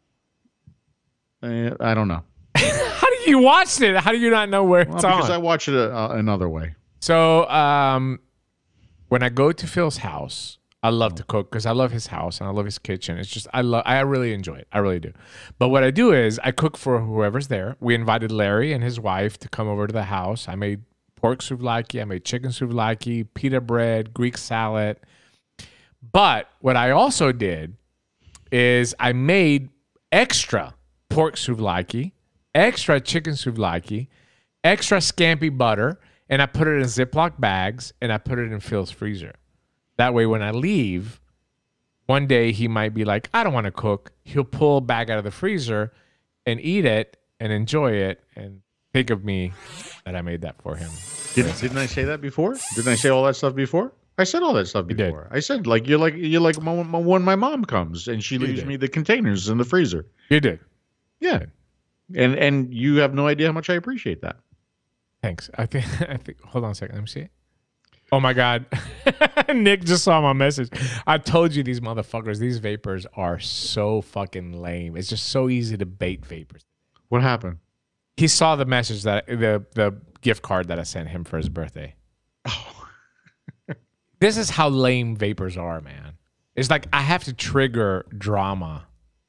I don't know. How do you watch it? How do you not know where it's on? Because I watch it another way. So when I go to Phil's house, I love to cook because I love his house and I love his kitchen. It's just I really enjoy it. I really do. But what I do is I cook for whoever's there. We invited Larry and his wife to come over to the house. I made pork souvlaki, I made chicken souvlaki, pita bread, Greek salad. But what I also did is I made extra pork souvlaki, extra chicken souvlaki, extra scampi butter, and I put it in Ziploc bags and I put it in Phil's freezer. That way when I leave, one day he might be like, I don't want to cook. He'll pull a bag out of the freezer and eat it and enjoy it and think of me that I made that for him. Didn't I say that before? Didn't I say all that stuff before? I said all that stuff before. I said like you're like when my mom comes and she leaves me the containers in the freezer. You did. Yeah. And you have no idea how much I appreciate that. Thanks. I think hold on a second. Let me see it. Oh my God. Nick just saw my message. I told you these motherfuckers, these vapors are so fucking lame. It's just so easy to bait vapors. What happened? He saw the message that the gift card that I sent him for his birthday. Oh. This is how lame vapors are, man. It's like I have to trigger drama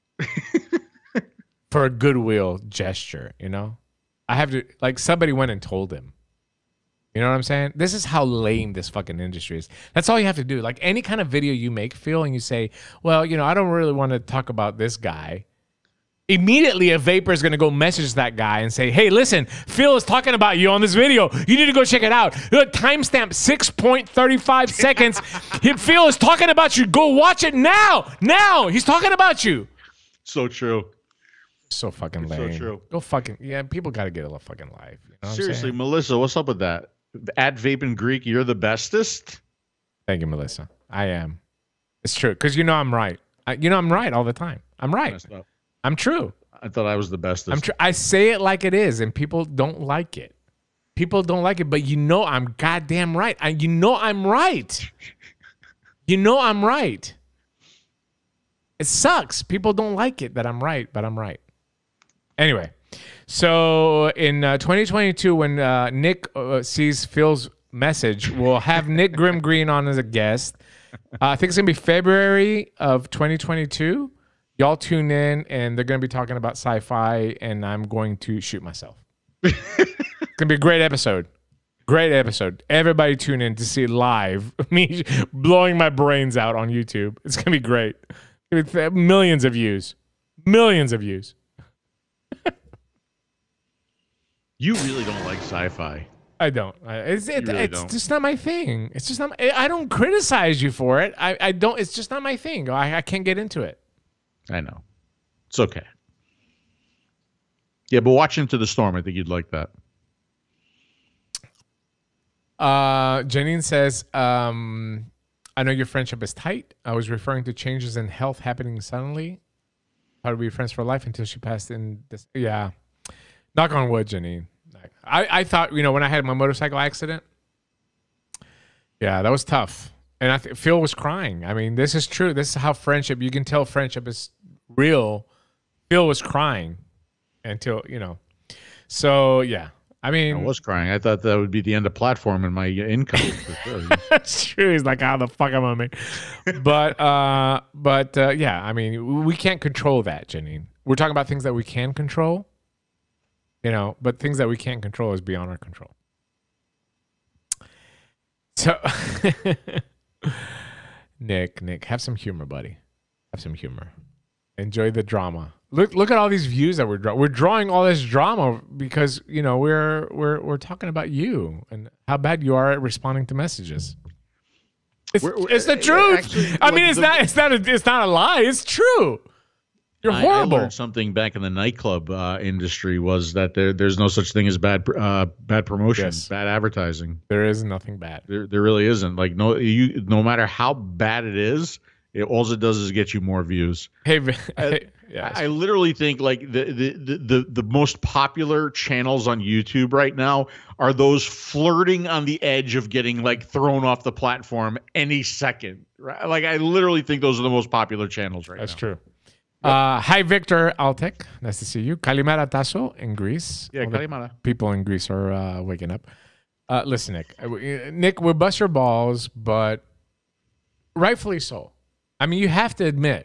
for a goodwill gesture, you know? I have to, like, somebody went and told him. You know what I'm saying? This is how lame this fucking industry is. That's all you have to do. Like, any kind of video you make, Phil, and you say, well, you know, I don't really want to talk about this guy. Immediately, a vapor is going to go message that guy and say, hey, listen, Phil is talking about you on this video. You need to go check it out. Timestamp 6.35 seconds. Phil is talking about you. Go watch it now. Now. He's talking about you. So true. So fucking lame. So true. Go fucking, yeah, people got to get a fucking life. You know Seriously, Melissa, what's up with that? At Vape and Greek, you're the bestest? Thank you, Melissa. I am. It's true. Because you know I'm right. You know I'm right all the time. I'm right. I'm true. I thought I was the bestest. I'm true. I say it like it is, and people don't like it. People don't like it, but you know I'm goddamn right. You know I'm right. You know I'm right. It sucks. People don't like it that I'm right, but I'm right. Anyway, so in 2022, when Nick sees Phil's message, we'll have Nick Grimm Green on as a guest. I think it's going to be February of 2022. Y'all tune in, and they're going to be talking about sci-fi, and I'm going to shoot myself. It's going to be a great episode. Great episode. Everybody tune in to see live me blowing my brains out on YouTube. It's going to be great. It's millions of views. Millions of views. You really don't like sci-fi. I don't. It's don't. just not my thing. It's just not. I don't criticize you for it. I don't. It's just not my thing. I can't get into it. I know. It's okay. Yeah, but watch Into the Storm. I think you'd like that. Janine says, I know your friendship is tight. I was referring to changes in health happening suddenly. How to be friends for life until she passed in this. Yeah. Knock on wood, Janine. I thought, you know, when I had my motorcycle accident, yeah, that was tough. And Phil was crying. I mean, this is true. This is how friendship, you can tell friendship is real. Phil was crying until, you know. So, yeah. I mean, I was crying. I thought that would be the end of platform and my income. That's true. He's like, how the fuck am I make? But yeah, I mean, we can't control that, Janine. We're talking about things that we can control, you know, but things that we can't control is beyond our control. So, Nick, have some humor, buddy. Have some humor. Enjoy the drama. Look at all these views that we're drawing. We're drawing all this drama because, you know, we're talking about you and how bad you are at responding to messages. It's the truth. Actually, I mean, it's not a lie. It's true. You're horrible. I learned something back in the nightclub industry was that there's no such thing as bad promotion, yes. Bad advertising. There is nothing bad. There really isn't. Like no matter how bad it is, all it does is get you more views. Yeah, I literally think like the most popular channels on YouTube right now are those flirting on the edge of getting like thrown off the platform any second. Right? Like I literally think those are the most popular channels right now. That's true. Hi, Victor Altek. Nice to see you. Kalimera Tasso in Greece. Yeah, Kalimera. People in Greece are waking up. Listen, Nick, we'll bust your balls, but rightfully so. I mean, you have to admit.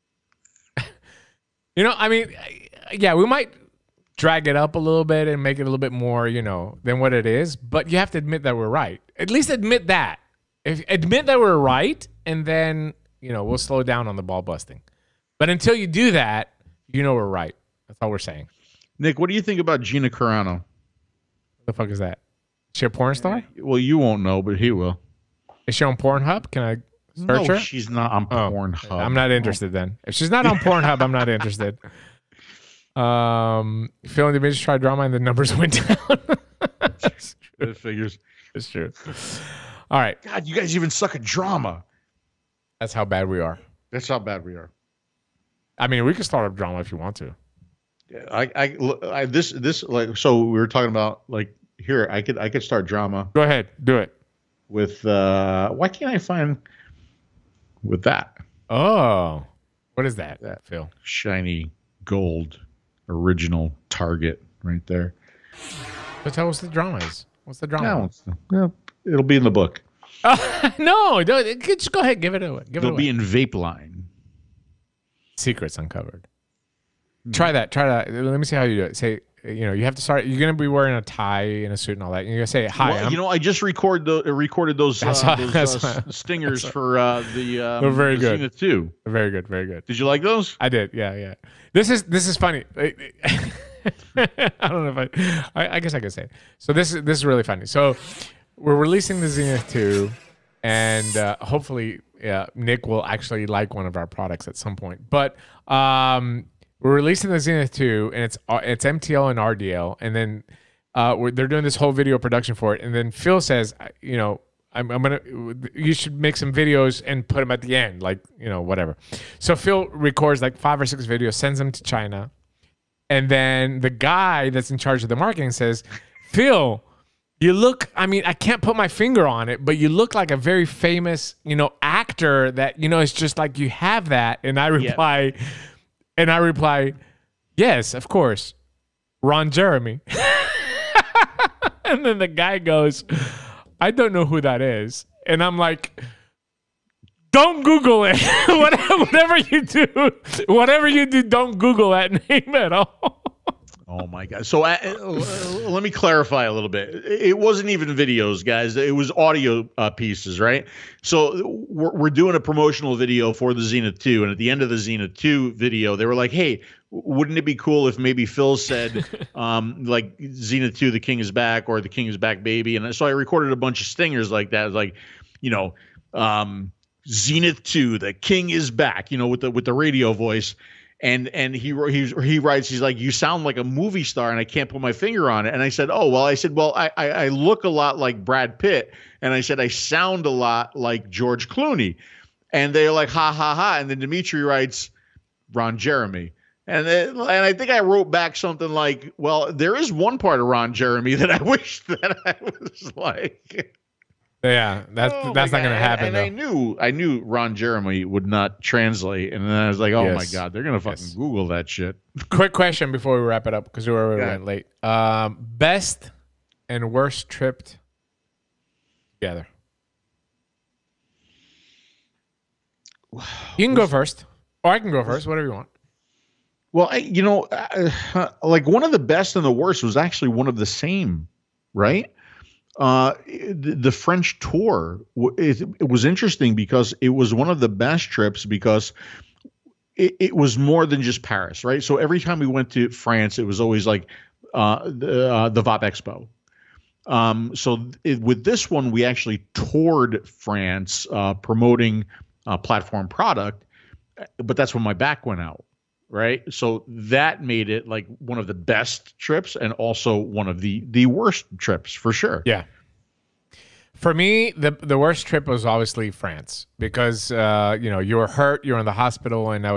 You know, I mean, yeah, we might drag it up a little bit and make it a little bit more, you know, than what it is. But you have to admit that we're right. At least admit that. Admit that we're right, and then, you know, we'll slow down on the ball busting. But until you do that, you know we're right. That's all we're saying. Nick, what do you think about Gina Carano? What the fuck is that? Is she a porn star? Well, you won't know, but he will. Is she on Pornhub? Can I search her? She's not on Pornhub. I'm not interested then. If she's not on Pornhub, I'm not interested. Phil and Dimitri tried drama and the numbers went down. It figures. It's true. All right. God, you guys even suck at drama. That's how bad we are. That's how bad we are. I mean, we can start a drama if you want to. Yeah, this like, so we were talking about like here. I could start drama. Go ahead, do it. With why can't I find with that? Oh, what is that? Phil? Shiny gold, original Target right there. But tell us the drama is. What's the drama? No, it'll be in the book. No, just go ahead, give it away. It'll be in Vape Line. Secrets uncovered. Try that. Let me see how you do it. Say, you have to start. You're gonna be wearing a tie and a suit and all that. And you're gonna say, "Hi." Well, I just recorded those stingers for the very good. Zenith 2. Very good, very good. Did you like those? I did. Yeah. This is funny. I don't know if I guess I could say it. So this is really funny. So we're releasing the Zenith 2, and hopefully Nick will actually like one of our products at some point. But we're releasing the Zenith 2, and it's MTL and RDL, and then they're doing this whole video production for it. And then Phil says, you should make some videos and put them at the end, like whatever. So Phil records like 5 or 6 videos, sends them to China, and then the guy that's in charge of the marketing says, Phil, you look, I mean, I can't put my finger on it, but you look like a very famous, actor that, it's just like you have that. And I reply, yes, of course, Ron Jeremy. And then the guy goes, I don't know who that is. And I'm like, don't Google it. Whatever you do, don't Google that name at all. Oh my God. So let me clarify a little bit. It wasn't even videos, guys. It was audio pieces, right? So we're doing a promotional video for the Zenith 2. And at the end of the Zenith 2 video, they were like, hey, wouldn't it be cool if maybe Phil said like Zenith 2, the king is back, or the king is back, baby. And so I recorded a bunch of stingers like that. Like, Zenith 2, the king is back, with the radio voice. And he writes, he's like, you sound like a movie star, and I can't put my finger on it. And I said, I look a lot like Brad Pitt, and I said I sound a lot like George Clooney, and they're like, ha ha ha. And then Dimitri writes, Ron Jeremy, and I think I wrote back something like, well, there is one part of Ron Jeremy that I wish that I was like. Yeah, that's not going to happen. And I knew Ron Jeremy would not translate, and then I was like, oh my God, they're going to fucking Google that shit. Quick question before we wrap it up, because we already went late. Best and worst trip together. You can go first, or I can go first, whatever you want. Well, like one of the best and the worst was actually one of the same, right? The French tour, it was interesting because it was one of the best trips because it was more than just Paris, right? So every time we went to France, it was always like the VOP Expo. With this one, we actually toured France promoting platform product, but that's when my back went out. Right. So that made it like one of the best trips and also one of the worst trips for sure. Yeah. For me, the worst trip was obviously France because, you were hurt, you were in the hospital, and it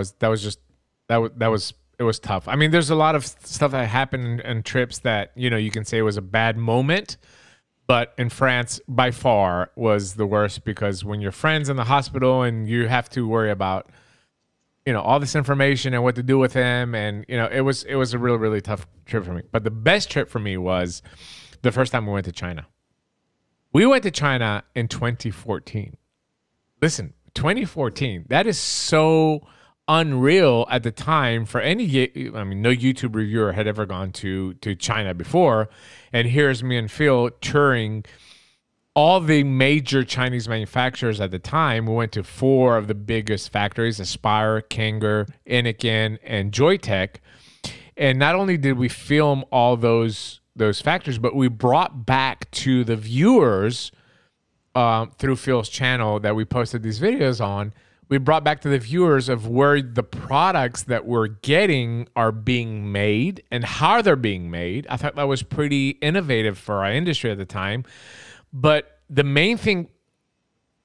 was tough. I mean, there's a lot of stuff that happened in trips that, you can say was a bad moment, but in France by far was the worst because when your friend's in the hospital and you have to worry about all this information and what to do with him. And, it was a really, really tough trip for me. But the best trip for me was the first time we went to China. We went to China in 2014. Listen, 2014, that is so unreal at the time for any, no YouTube reviewer had ever gone to China before. And here's me and Phil touring all the major Chinese manufacturers at the time. We went to 4 of the biggest factories: Aspire, Kanger, Inokin, and Joytech. And not only did we film all those factories, but we brought back to the viewers through Phil's channel that we posted these videos on. We brought back to the viewers of where the products that we're getting are being made and how they're being made. I thought that was pretty innovative for our industry at the time. But the main thing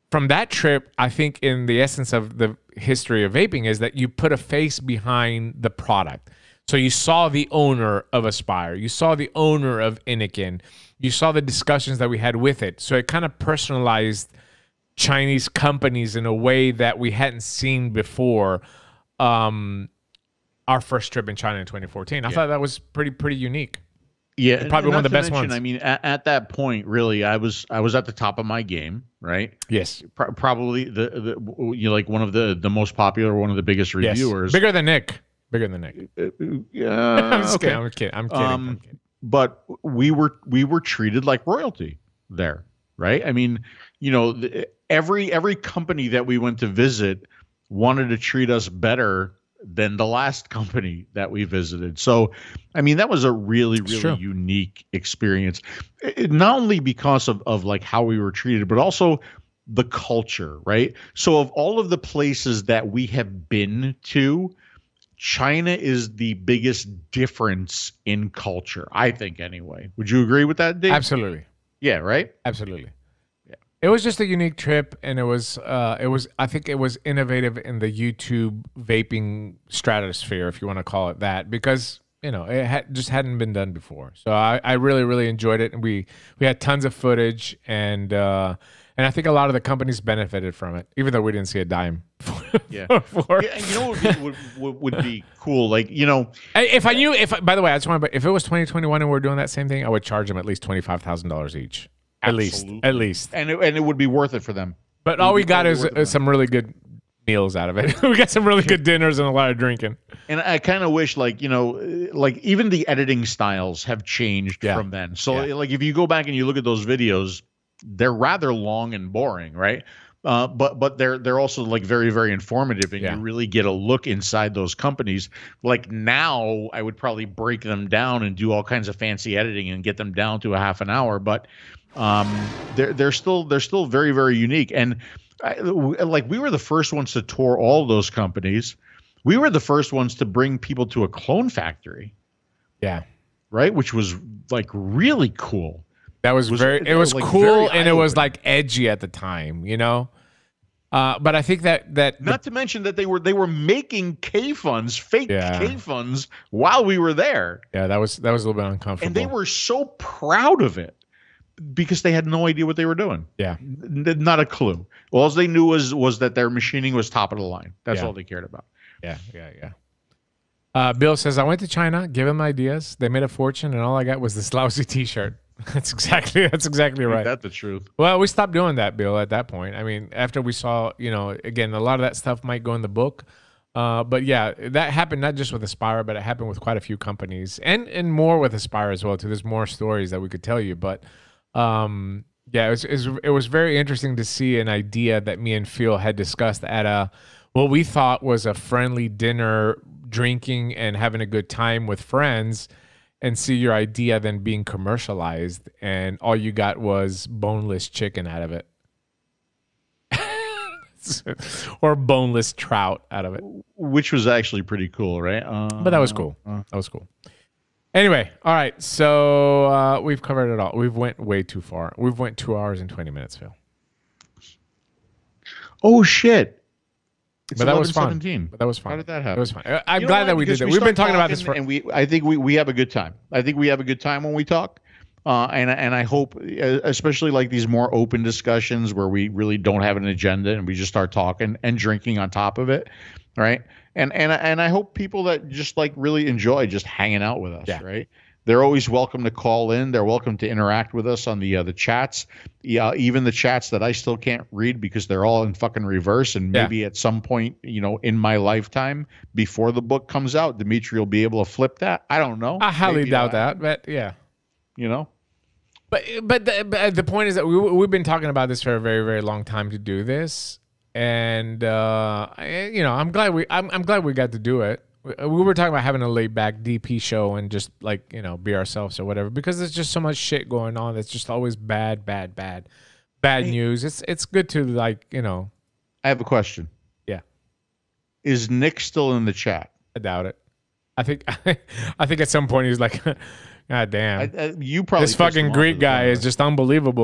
from that trip, I think in the essence of the history of vaping is that you put a face behind the product. So you saw the owner of Aspire, you saw the owner of Innikin, you saw the discussions that we had with it. So it kind of personalized Chinese companies in a way that we hadn't seen before. Our first trip in China in 2014, I thought that was pretty unique. Yeah, probably one of the best ones. I mean, at that point, really, I was at the top of my game, right? Yes, probably the like one of the most popular, one of the biggest reviewers. Bigger than Nick. Bigger than Nick. Yeah, okay. I'm kidding. But we were treated like royalty there, right? I mean, you know, every company that we went to visit wanted to treat us better than the last company that we visited. So, I mean, that was a really unique experience. Not only because of like how we were treated, but also the culture, right? So of all of the places that we have been to, China is the biggest difference in culture, I think, anyway. Would you agree with that, Dave? Absolutely. Yeah, right? Absolutely. It was just a unique trip, and it was I think it was innovative in the YouTube vaping stratosphere, if you want to call it that, because you know it just hadn't been done before. So I really enjoyed it, and we had tons of footage, and I think a lot of the companies benefited from it, even though we didn't see a dime. Yeah. And you know what would be cool, like, you know, by the way, I just want to, if it was 2021 and we're doing that same thing, I would charge them at least $25,000 each. At least, and it would be worth it for them. But all we got is some really good meals out of it. We got some really good dinners and a lot of drinking. And I kind of wish, like, you know, like even the editing styles have changed from then. So like if you go back and you look at those videos, they're rather long and boring, right? But they're also like very, very informative, and you really get a look inside those companies. Like now, I would probably break them down and do all kinds of fancy editing and get them down to a half an hour, but they're still very, very unique. And like we were the first ones to tour all those companies. We were the first ones to bring people to a clone factory. Yeah. Right. Which was like really cool. That was it was like cool, and it was like edgy at the time, you know. But I think that not to mention that they were making K-Funds, fake K-Funds, while we were there. Yeah, that was a little bit uncomfortable. And they were so proud of it, because they had no idea what they were doing. Yeah. Not a clue. All they knew was that their machining was top of the line. That's all they cared about. Yeah. Bill says, I went to China, give them ideas. They made a fortune, and all I got was this lousy T-shirt. That's exactly right. That's the truth. Well, we stopped doing that, Bill, at that point. I mean, after we saw, you know, again, a lot of that stuff might go in the book. But yeah, that happened not just with Aspire, but it happened with quite a few companies, and more with Aspire as well, too. There's more stories that we could tell you, but yeah, it was very interesting to see an idea that me and Phil had discussed at what we thought was a friendly dinner, drinking and having a good time with friends, and see your idea then being commercialized, and all you got was boneless chicken out of it. Or boneless trout out of it. Which was actually pretty cool, right? But that was cool. That was cool. Anyway, all right. So we've covered it all. We've went way too far. We've went 2 hours and 20 minutes, Phil. Oh, shit. But that was fun. But that was fun. How did that happen? It was fun. I'm glad that we did that. We've been talking about this for... And I think we have a good time. I think we have a good time when we talk. And I hope, especially like these more open discussions where we really don't have an agenda and we just start talking and drinking on top of it, right? And I hope people that just like really enjoy just hanging out with us, right? They're always welcome to call in. They're welcome to interact with us on the chats. Yeah, even the chats that I still can't read because they're all in fucking reverse. And maybe at some point, you know, in my lifetime, before the book comes out, Dimitri will be able to flip that. I don't know. I highly doubt that, but yeah. You know? But the point is that we've been talking about this for a very, very long time to do this. And, you know, I'm glad we got to do it. We were talking about having a laid back DP show and just like, you know, be ourselves or whatever, because there's just so much shit going on. That's just always bad news. It's good to, like, you know. I have a question. Yeah. Is Nick still in the chat? I doubt it. I think at some point he's like, God damn. You probably this fucking Greek guy is just unbelievable.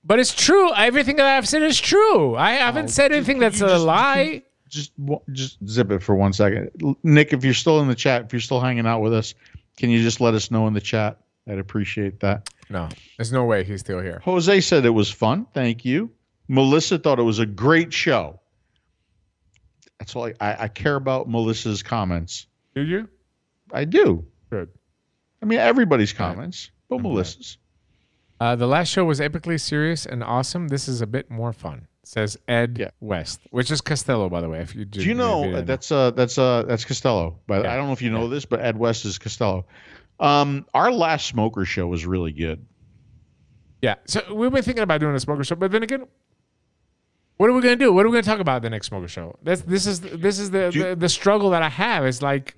But it's true. Everything that I've said is true. I haven't said anything that's a lie. Just zip it for 1 second. Nick, if you're still in the chat, if you're still hanging out with us, can you just let us know in the chat? I'd appreciate that. No, there's no way he's still here. Jose said it was fun. Thank you. Melissa thought it was a great show. That's all I care about Melissa's comments. Do you? I do. Good. I mean, everybody's comments, but Melissa's. The last show was epically serious and awesome. This is a bit more fun, says Ed West, which is Costello, by the way. If you do you know that's Costello? But I don't know if you know this, but Ed West is Costello. Our last Smoker show was really good. Yeah, so we've been thinking about doing a Smoker show, but then again, what are we going to do? What are we going to talk about at the next Smoker show? This is the struggle that I have. Is like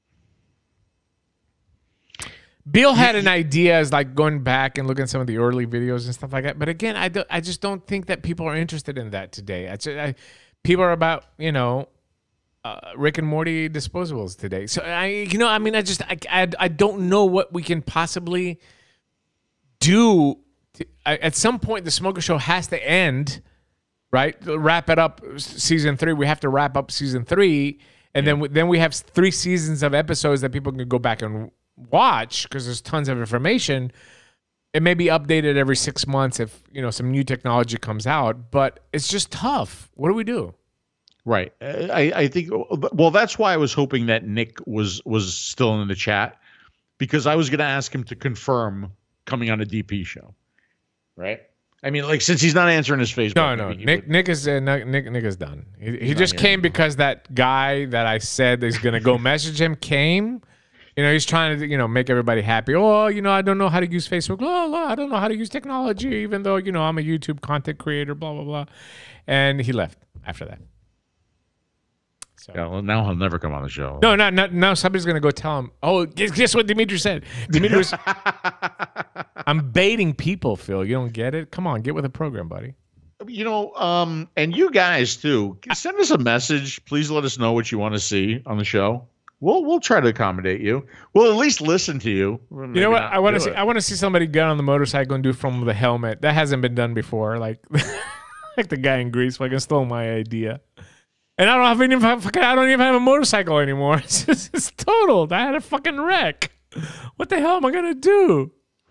Bill had an idea, is like going back and looking at some of the early videos and stuff like that. But again, I just don't think that people are interested in that today. People are about, Rick and Morty disposables today. So I don't know what we can possibly do. At some point, the Smoker Show has to end, right? Wrap it up, season 3. We have to wrap up season 3, and then we have 3 seasons of episodes that people can go back and watch because there's tons of information. It may be updated every 6 months if some new technology comes out, but it's just tough. What do we do? Right. I think. Well, that's why I was hoping that Nick was still in the chat, because I was going to ask him to confirm coming on a DP show. Right. I mean, like, since he's not answering his Facebook. No. Nick is done. He just came because that guy that I said is going to go message him came. He's trying to, make everybody happy. Oh, I don't know how to use Facebook. I don't know how to use technology, even though, I'm a YouTube content creator, blah, blah, blah. And he left after that. So. Yeah, well, now he'll never come on the show. No, now somebody's going to go tell him, oh, guess what Dimitri said? Dimitri was, I'm baiting people, Phil. You don't get it? Come on, get with the program, buddy. And you guys, too, send us a message. Please let us know what you want to see on the show. We'll try to accommodate you. We'll at least listen to you. You know what? I want to see somebody get on the motorcycle and do from the helmet. That hasn't been done before. Like the guy in Greece fucking stole my idea. And I don't even have a motorcycle anymore. It's totaled. I had a fucking wreck. What the hell am I gonna do?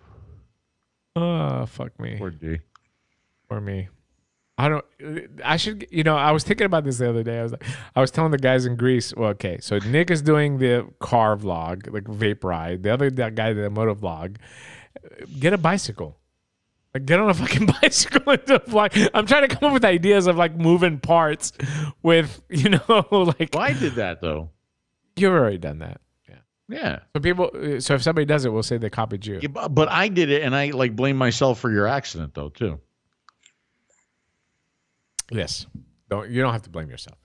Oh, fuck me. Poor D. Or me. I should, I was thinking about this the other day. I was telling the guys in Greece, well, okay, so Nick is doing the car vlog, like vape ride. The other guy did the motor vlog. Get a bicycle. Like, get on a fucking bicycle and do a vlog. I'm trying to come up with ideas of like moving parts with, like. Well, I did that though. You've already done that. Yeah. So if somebody does it, we'll say they copied you. Yeah, but I did it, and I blame myself for your accident though too. Yes. You don't have to blame yourself.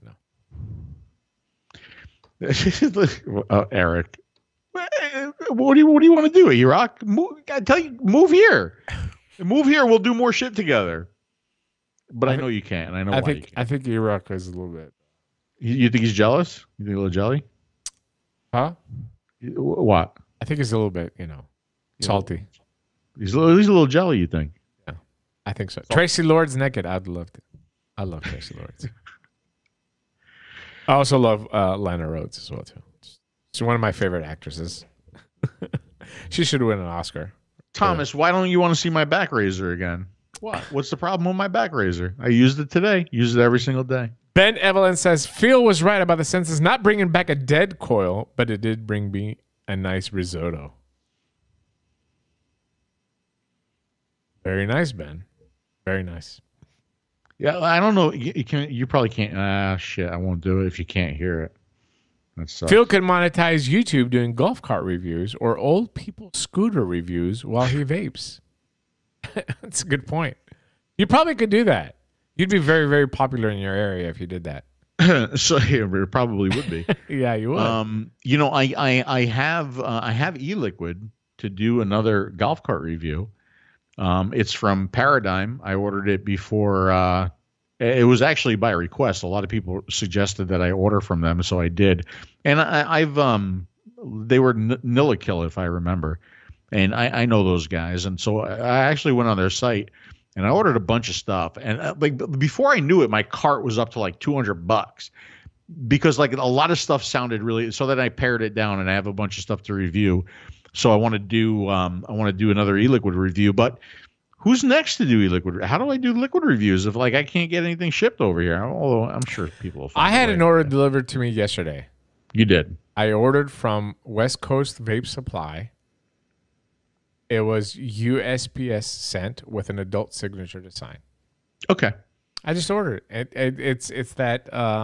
No. Eric, what do you want to do? E-Rock? I tell you, move here. Move here. We'll do more shit together. But I know you can't. I know why you can't. I think E-Rock is a little bit. You think he's jealous? You think a little jelly? Huh? What? I think he's a little bit, salty. He's a little jelly, you think? Yeah, I think so. Tracy Lords naked. I'd love it. I love Tracy Lords. I also love Lana Rhoades as well too. She's one of my favorite actresses. She should win an Oscar. Thomas, why don't you want to see my back razor again? What? What's the problem with my back razor? I used it today. Use it every single day. Ben Evelyn says, Phil was right about the Sensus not bringing back a dead coil, but it did bring me a nice risotto. Very nice, Ben. Very nice. Yeah, I don't know. You probably can't. Shit, I won't do it if you can't hear it. That sucks. Phil could monetize YouTube doing golf cart reviews or old people scooter reviews while he vapes. That's a good point. You probably could do that. You'd be very, very popular in your area if you did that. So yeah, it probably would be. Yeah, you would. I have e-liquid to do another golf cart review. It's from Paradigm. I ordered it before. It was actually by request. A lot of people suggested that I order from them, so I did. And they were Nilikill, if I remember, and I know those guys. And so I actually went on their site, and I ordered a bunch of stuff. And like before I knew it, my cart was up to like $200 because like a lot of stuff sounded really. So then I pared it down, and I have a bunch of stuff to review. So I want to do another e-liquid review, but. Who's next to do e-liquid? How do I do liquid reviews if like I can't get anything shipped over here? Although I'm sure people will find I had an order delivered to me yesterday. You did. I ordered from West Coast Vape Supply. It was USPS sent with an adult signature to sign. Okay. I just ordered it. It's that.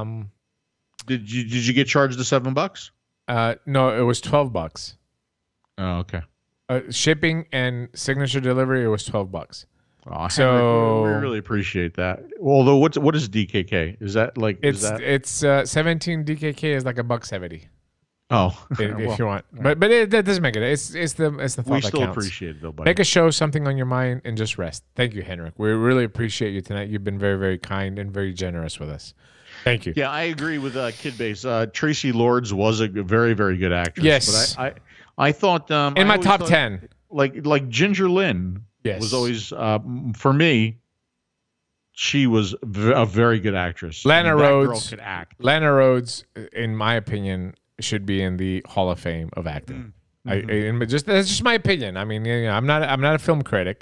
Did you get charged the $7? No, it was $12. Oh, okay. Shipping and signature delivery, it was $12. Oh, so Henrik, we really appreciate that. Although, what is DKK? Is that like? It's 17 DKK is like $1.70. Oh, if you want, but that doesn't make it. It's the thought we that still counts. appreciate it though, buddy. Make a show, something on your mind, and just rest. Thank you, Henrik. We really appreciate you tonight. You've been very, very kind and very generous with us. Thank you. Yeah, I agree with Kid Base. Tracy Lords was a very, very good actress. Yes, but I thought in my top 10, like Ginger Lynn was always for me. She was a very good actress. Lana Rhodes girl could act. Lana Rhodes, in my opinion, should be in the Hall of Fame of acting. That's just my opinion. I mean, I'm not a film critic.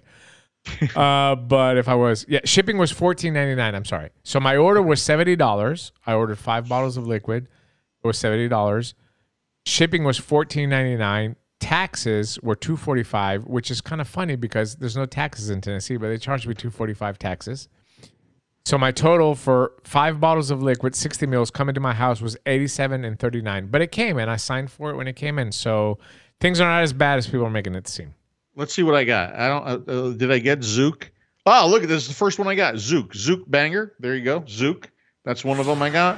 But if I was, shipping was $14.99. I'm sorry. So my order was $70. I ordered 5 bottles of liquid. It was $70. Shipping was $14.99. Taxes were $2.45, which is kind of funny because there's no taxes in Tennessee, but they charged me $2.45 taxes. So my total for 5 bottles of liquid, 60 mils, coming to my house was $87.39. But it came, and I signed for it when it came in. So things are not as bad as people are making it seem. Let's see what I got. I don't. Did I get Zook? Oh, look at this. Is the first one I got. Zook banger. There you go. Zook. That's one of them I got.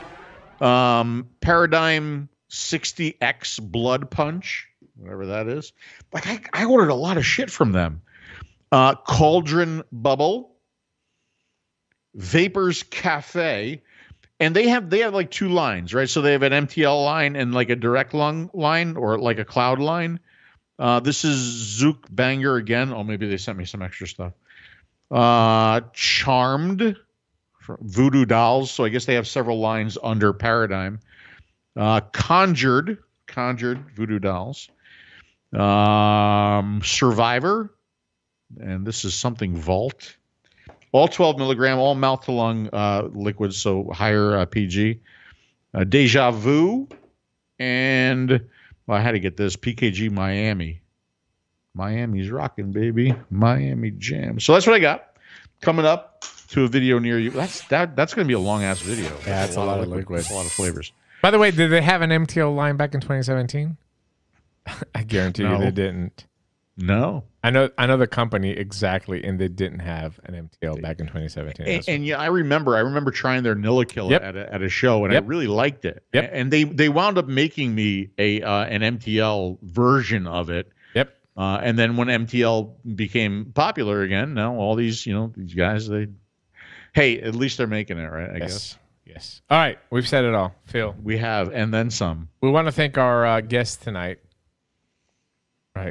Paradigm 60X Blood Punch, whatever that is. Like I ordered a lot of shit from them. Cauldron Bubble, Vapors Cafe, and they have like 2 lines, right? So they have an MTL line and like a direct lung line or like a cloud line. This is Zook Banger again. Oh, maybe they sent me some extra stuff. Charmed, Voodoo Dolls. So I guess they have several lines under Paradigm. Conjured Voodoo Dolls. Survivor, and this is something Vault. All 12 milligram, all mouth to lung liquids, so higher PG. Deja Vu, and I had to get this PKG Miami. Miami's rocking, baby. Miami Jam. So that's what I got. Coming up to a video near you. That's going to be a long ass video. Yeah, that's a lot of liquids. A lot of flavors. By the way, did they have an MTL line back in 2017? I guarantee you they didn't. No. I know the company exactly, and they didn't have an MTL back in 2017. And yeah, I remember trying their Nillikill at a show, and I really liked it. Yep. And they wound up making me an MTL version of it. Yep. And then when MTL became popular again, now all these guys, hey, at least they're making it, right? I guess. Yes. All right, we've said it all, Phil. We have, and then some. We want to thank our guest tonight. Right.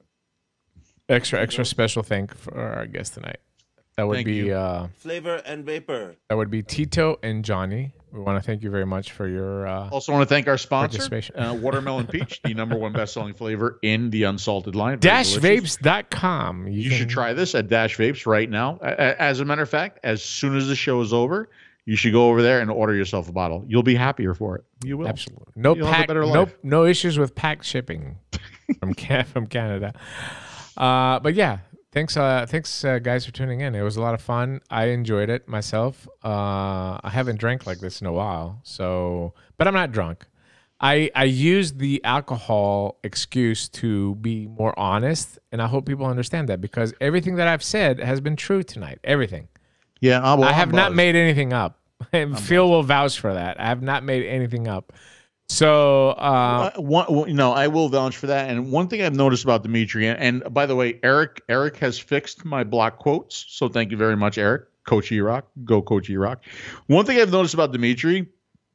Extra special thank for our guest tonight. That would be Flavor and Vapor. That would be Tito and Johnny. We want to thank you very much for your also want to thank our sponsor, participation. Watermelon Peach, the #1 best-selling flavor in the unsalted line. DashVapes.com. You should try this at Dash Vapes right now. As a matter of fact, as soon as the show is over, you should go over there and order yourself a bottle. You'll be happier for it. You will. Absolutely. No issues with packed shipping from Canada. But yeah, thanks guys for tuning in. It was a lot of fun. I enjoyed it myself. I haven't drank like this in a while, but I'm not drunk. I used the alcohol excuse to be more honest, and I hope people understand that because everything that I've said has been true tonight. Everything. Yeah, I have not made anything up. And Phil will vouch for that. I have not made anything up. So, I will vouch for that. And one thing I've noticed about Dimitri, and by the way, Eric has fixed my block quotes. So thank you very much, Eric. Coach E-Rock. Go Coach E-Rock. One thing I've noticed about Dimitri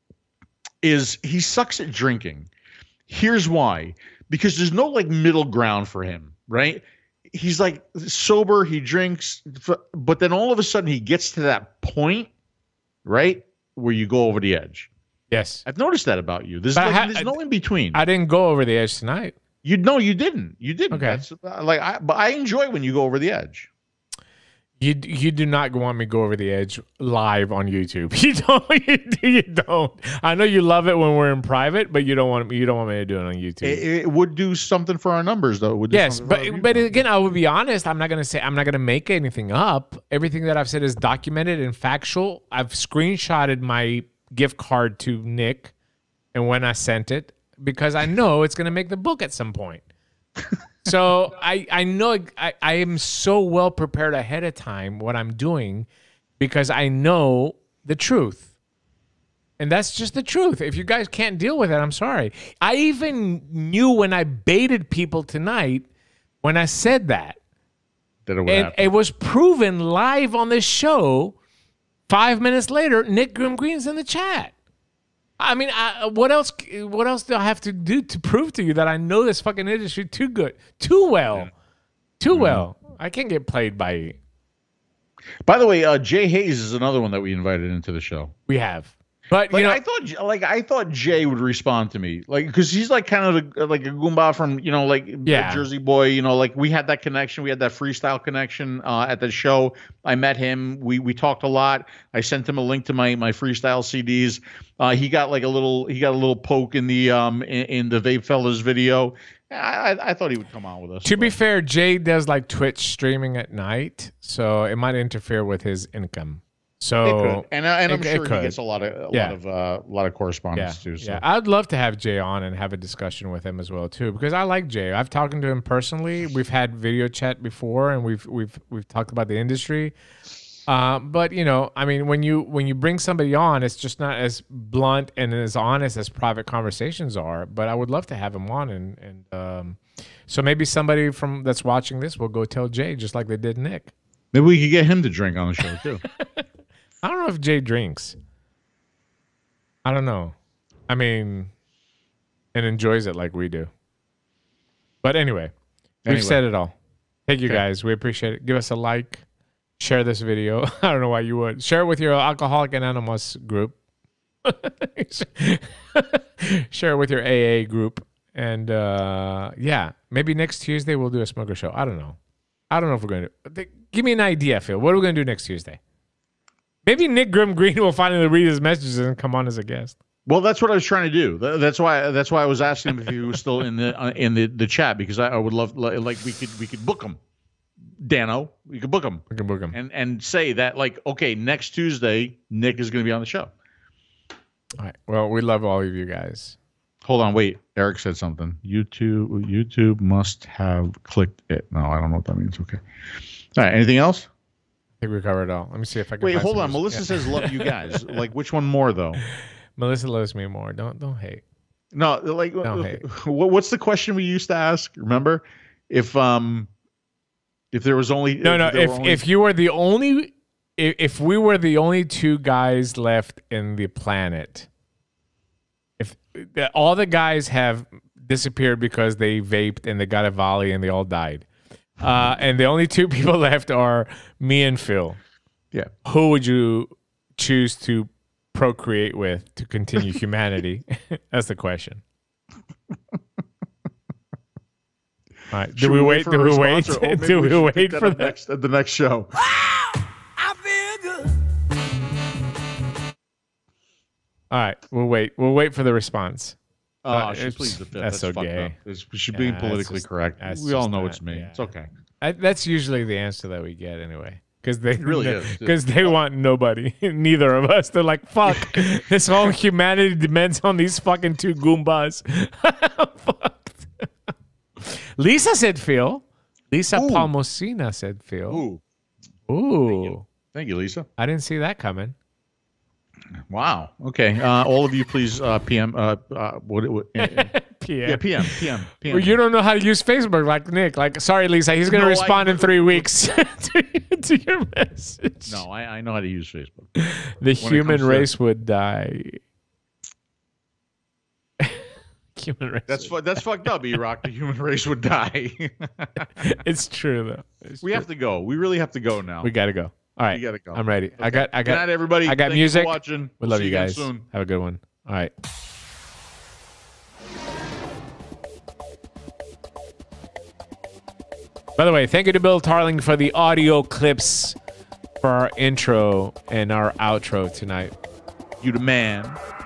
is he sucks at drinking. Here's why. Because there's no like middle ground for him, right? he's like sober, he drinks, but then all of a sudden he gets to that point, right, where you go over the edge. Yes. I've noticed that about you. There's no in between. I didn't go over the edge tonight. You didn't. Okay. That's, but I enjoy when you go over the edge. You do not want me to go over the edge live on YouTube. You don't. I know you love it when we're in private, but you don't want me to do it on YouTube. It would do something for our numbers, though. Yes, but again, I would be honest. I'm not gonna make anything up. Everything that I've said is documented and factual. I've screenshotted my gift card to Nick, and when I sent it, because I know it's gonna make the book at some point. So I know I am so well prepared ahead of time what I'm doing because I know the truth. And that's just the truth. If you guys can't deal with it, I'm sorry. I even knew when I baited people tonight when I said that. It was proven live on this show. 5 minutes later, Nick Grimm Green's in the chat. I mean, what else do I have to do to prove to you that I know this fucking industry too well? I can't get played by. By the way, Jay Hayes is another one that we invited into the show. We have, but I thought Jay would respond to me, because he's like kind of like a Goomba from Jersey Boy. Like we had that connection, we had that freestyle connection at the show. I met him. We talked a lot. I sent him a link to my freestyle CDs. He got a little poke in the Vape Fellas video. I thought he would come on with us. To be fair, Jay does like Twitch streaming at night, so it might interfere with his income. So it could. And I'm sure he gets a lot of correspondence too. So. Yeah, I'd love to have Jay on and have a discussion with him as well too, because I like Jay. I've talked to him personally. We've had video chat before, and we've talked about the industry. But I mean, when you bring somebody on, it's just not as blunt and as honest as private conversations are. But I would love to have him on, and so maybe somebody that's watching this will go tell Jay, just like they did Nick. Maybe we could get him to drink on the show too. I don't know if Jay drinks. I don't know. I mean, and enjoys it like we do. But anyway, we've said it all. Thank you guys. We appreciate it. Give us a like. Share this video. I don't know why you would. Share it with your Alcoholic Anonymous group. Share it with your AA group. And maybe next Tuesday we'll do a smoker show. I don't know. If we're going to. Give me an idea, Phil. What are we going to do next Tuesday? Maybe Nick Grimm Green will finally read his messages and come on as a guest. Well, that's what I was trying to do. That's why I was asking him if he was still in the chat, because I would love, like, we could book him. Dano, we could book him. We can book him and say that, like, okay, next Tuesday Nick is going to be on the show. All right. Well, we love all of you guys. Hold on, wait. Eric said something. YouTube must have clicked it. No, I don't know what that means. Okay. All right. Anything else? I think we covered it all. Let me see if I can. Wait, hold on. Melissa says love you guys. Like, which one more though? Melissa loves me more. Don't hate. No, like, don't hate. What's the question we used to ask? Remember, if there was only if you were the only, if we were the only two guys left in the planet, if all the guys have disappeared because they vaped and they got a volley and they all died. And the only two people left are me and Phil. Yeah. Who would you choose to procreate with to continue humanity? That's the question. All right. Do we wait? Do we wait? Do we wait for the next show? I feel good. All right. We'll wait. We'll wait for the response. She pleads the fifth. That's so gay. She's being politically correct. We all know it's me. Yeah. It's okay. That's usually the answer that we get anyway. Because they is. Because they want nobody. Neither of us. They're like, fuck. This whole humanity depends on these fucking two Goombas. Fucked. Lisa said Phil. Lisa Palmosina said Phil. Ooh. Thank you, Lisa. I didn't see that coming. Wow. Okay. All of you, please PM. PM. Yeah, PM. Well, you don't know how to use Facebook like Nick. Like, sorry, Lisa. He's going to respond in 3 weeks to your message. No, I know how to use Facebook. The human race would die. Human race. That's fucked up, E-Rock. The human race would die. It's true though. We have to go. We really have to go now. We gotta go. All right. We gotta go. I'm ready. Okay. I got. Good night, everybody. I got Thank music. You for watching. We love See you again guys. soon. Have a good one. All right. By the way, thank you to Bill Tarling for the audio clips for our intro and our outro tonight. You the man.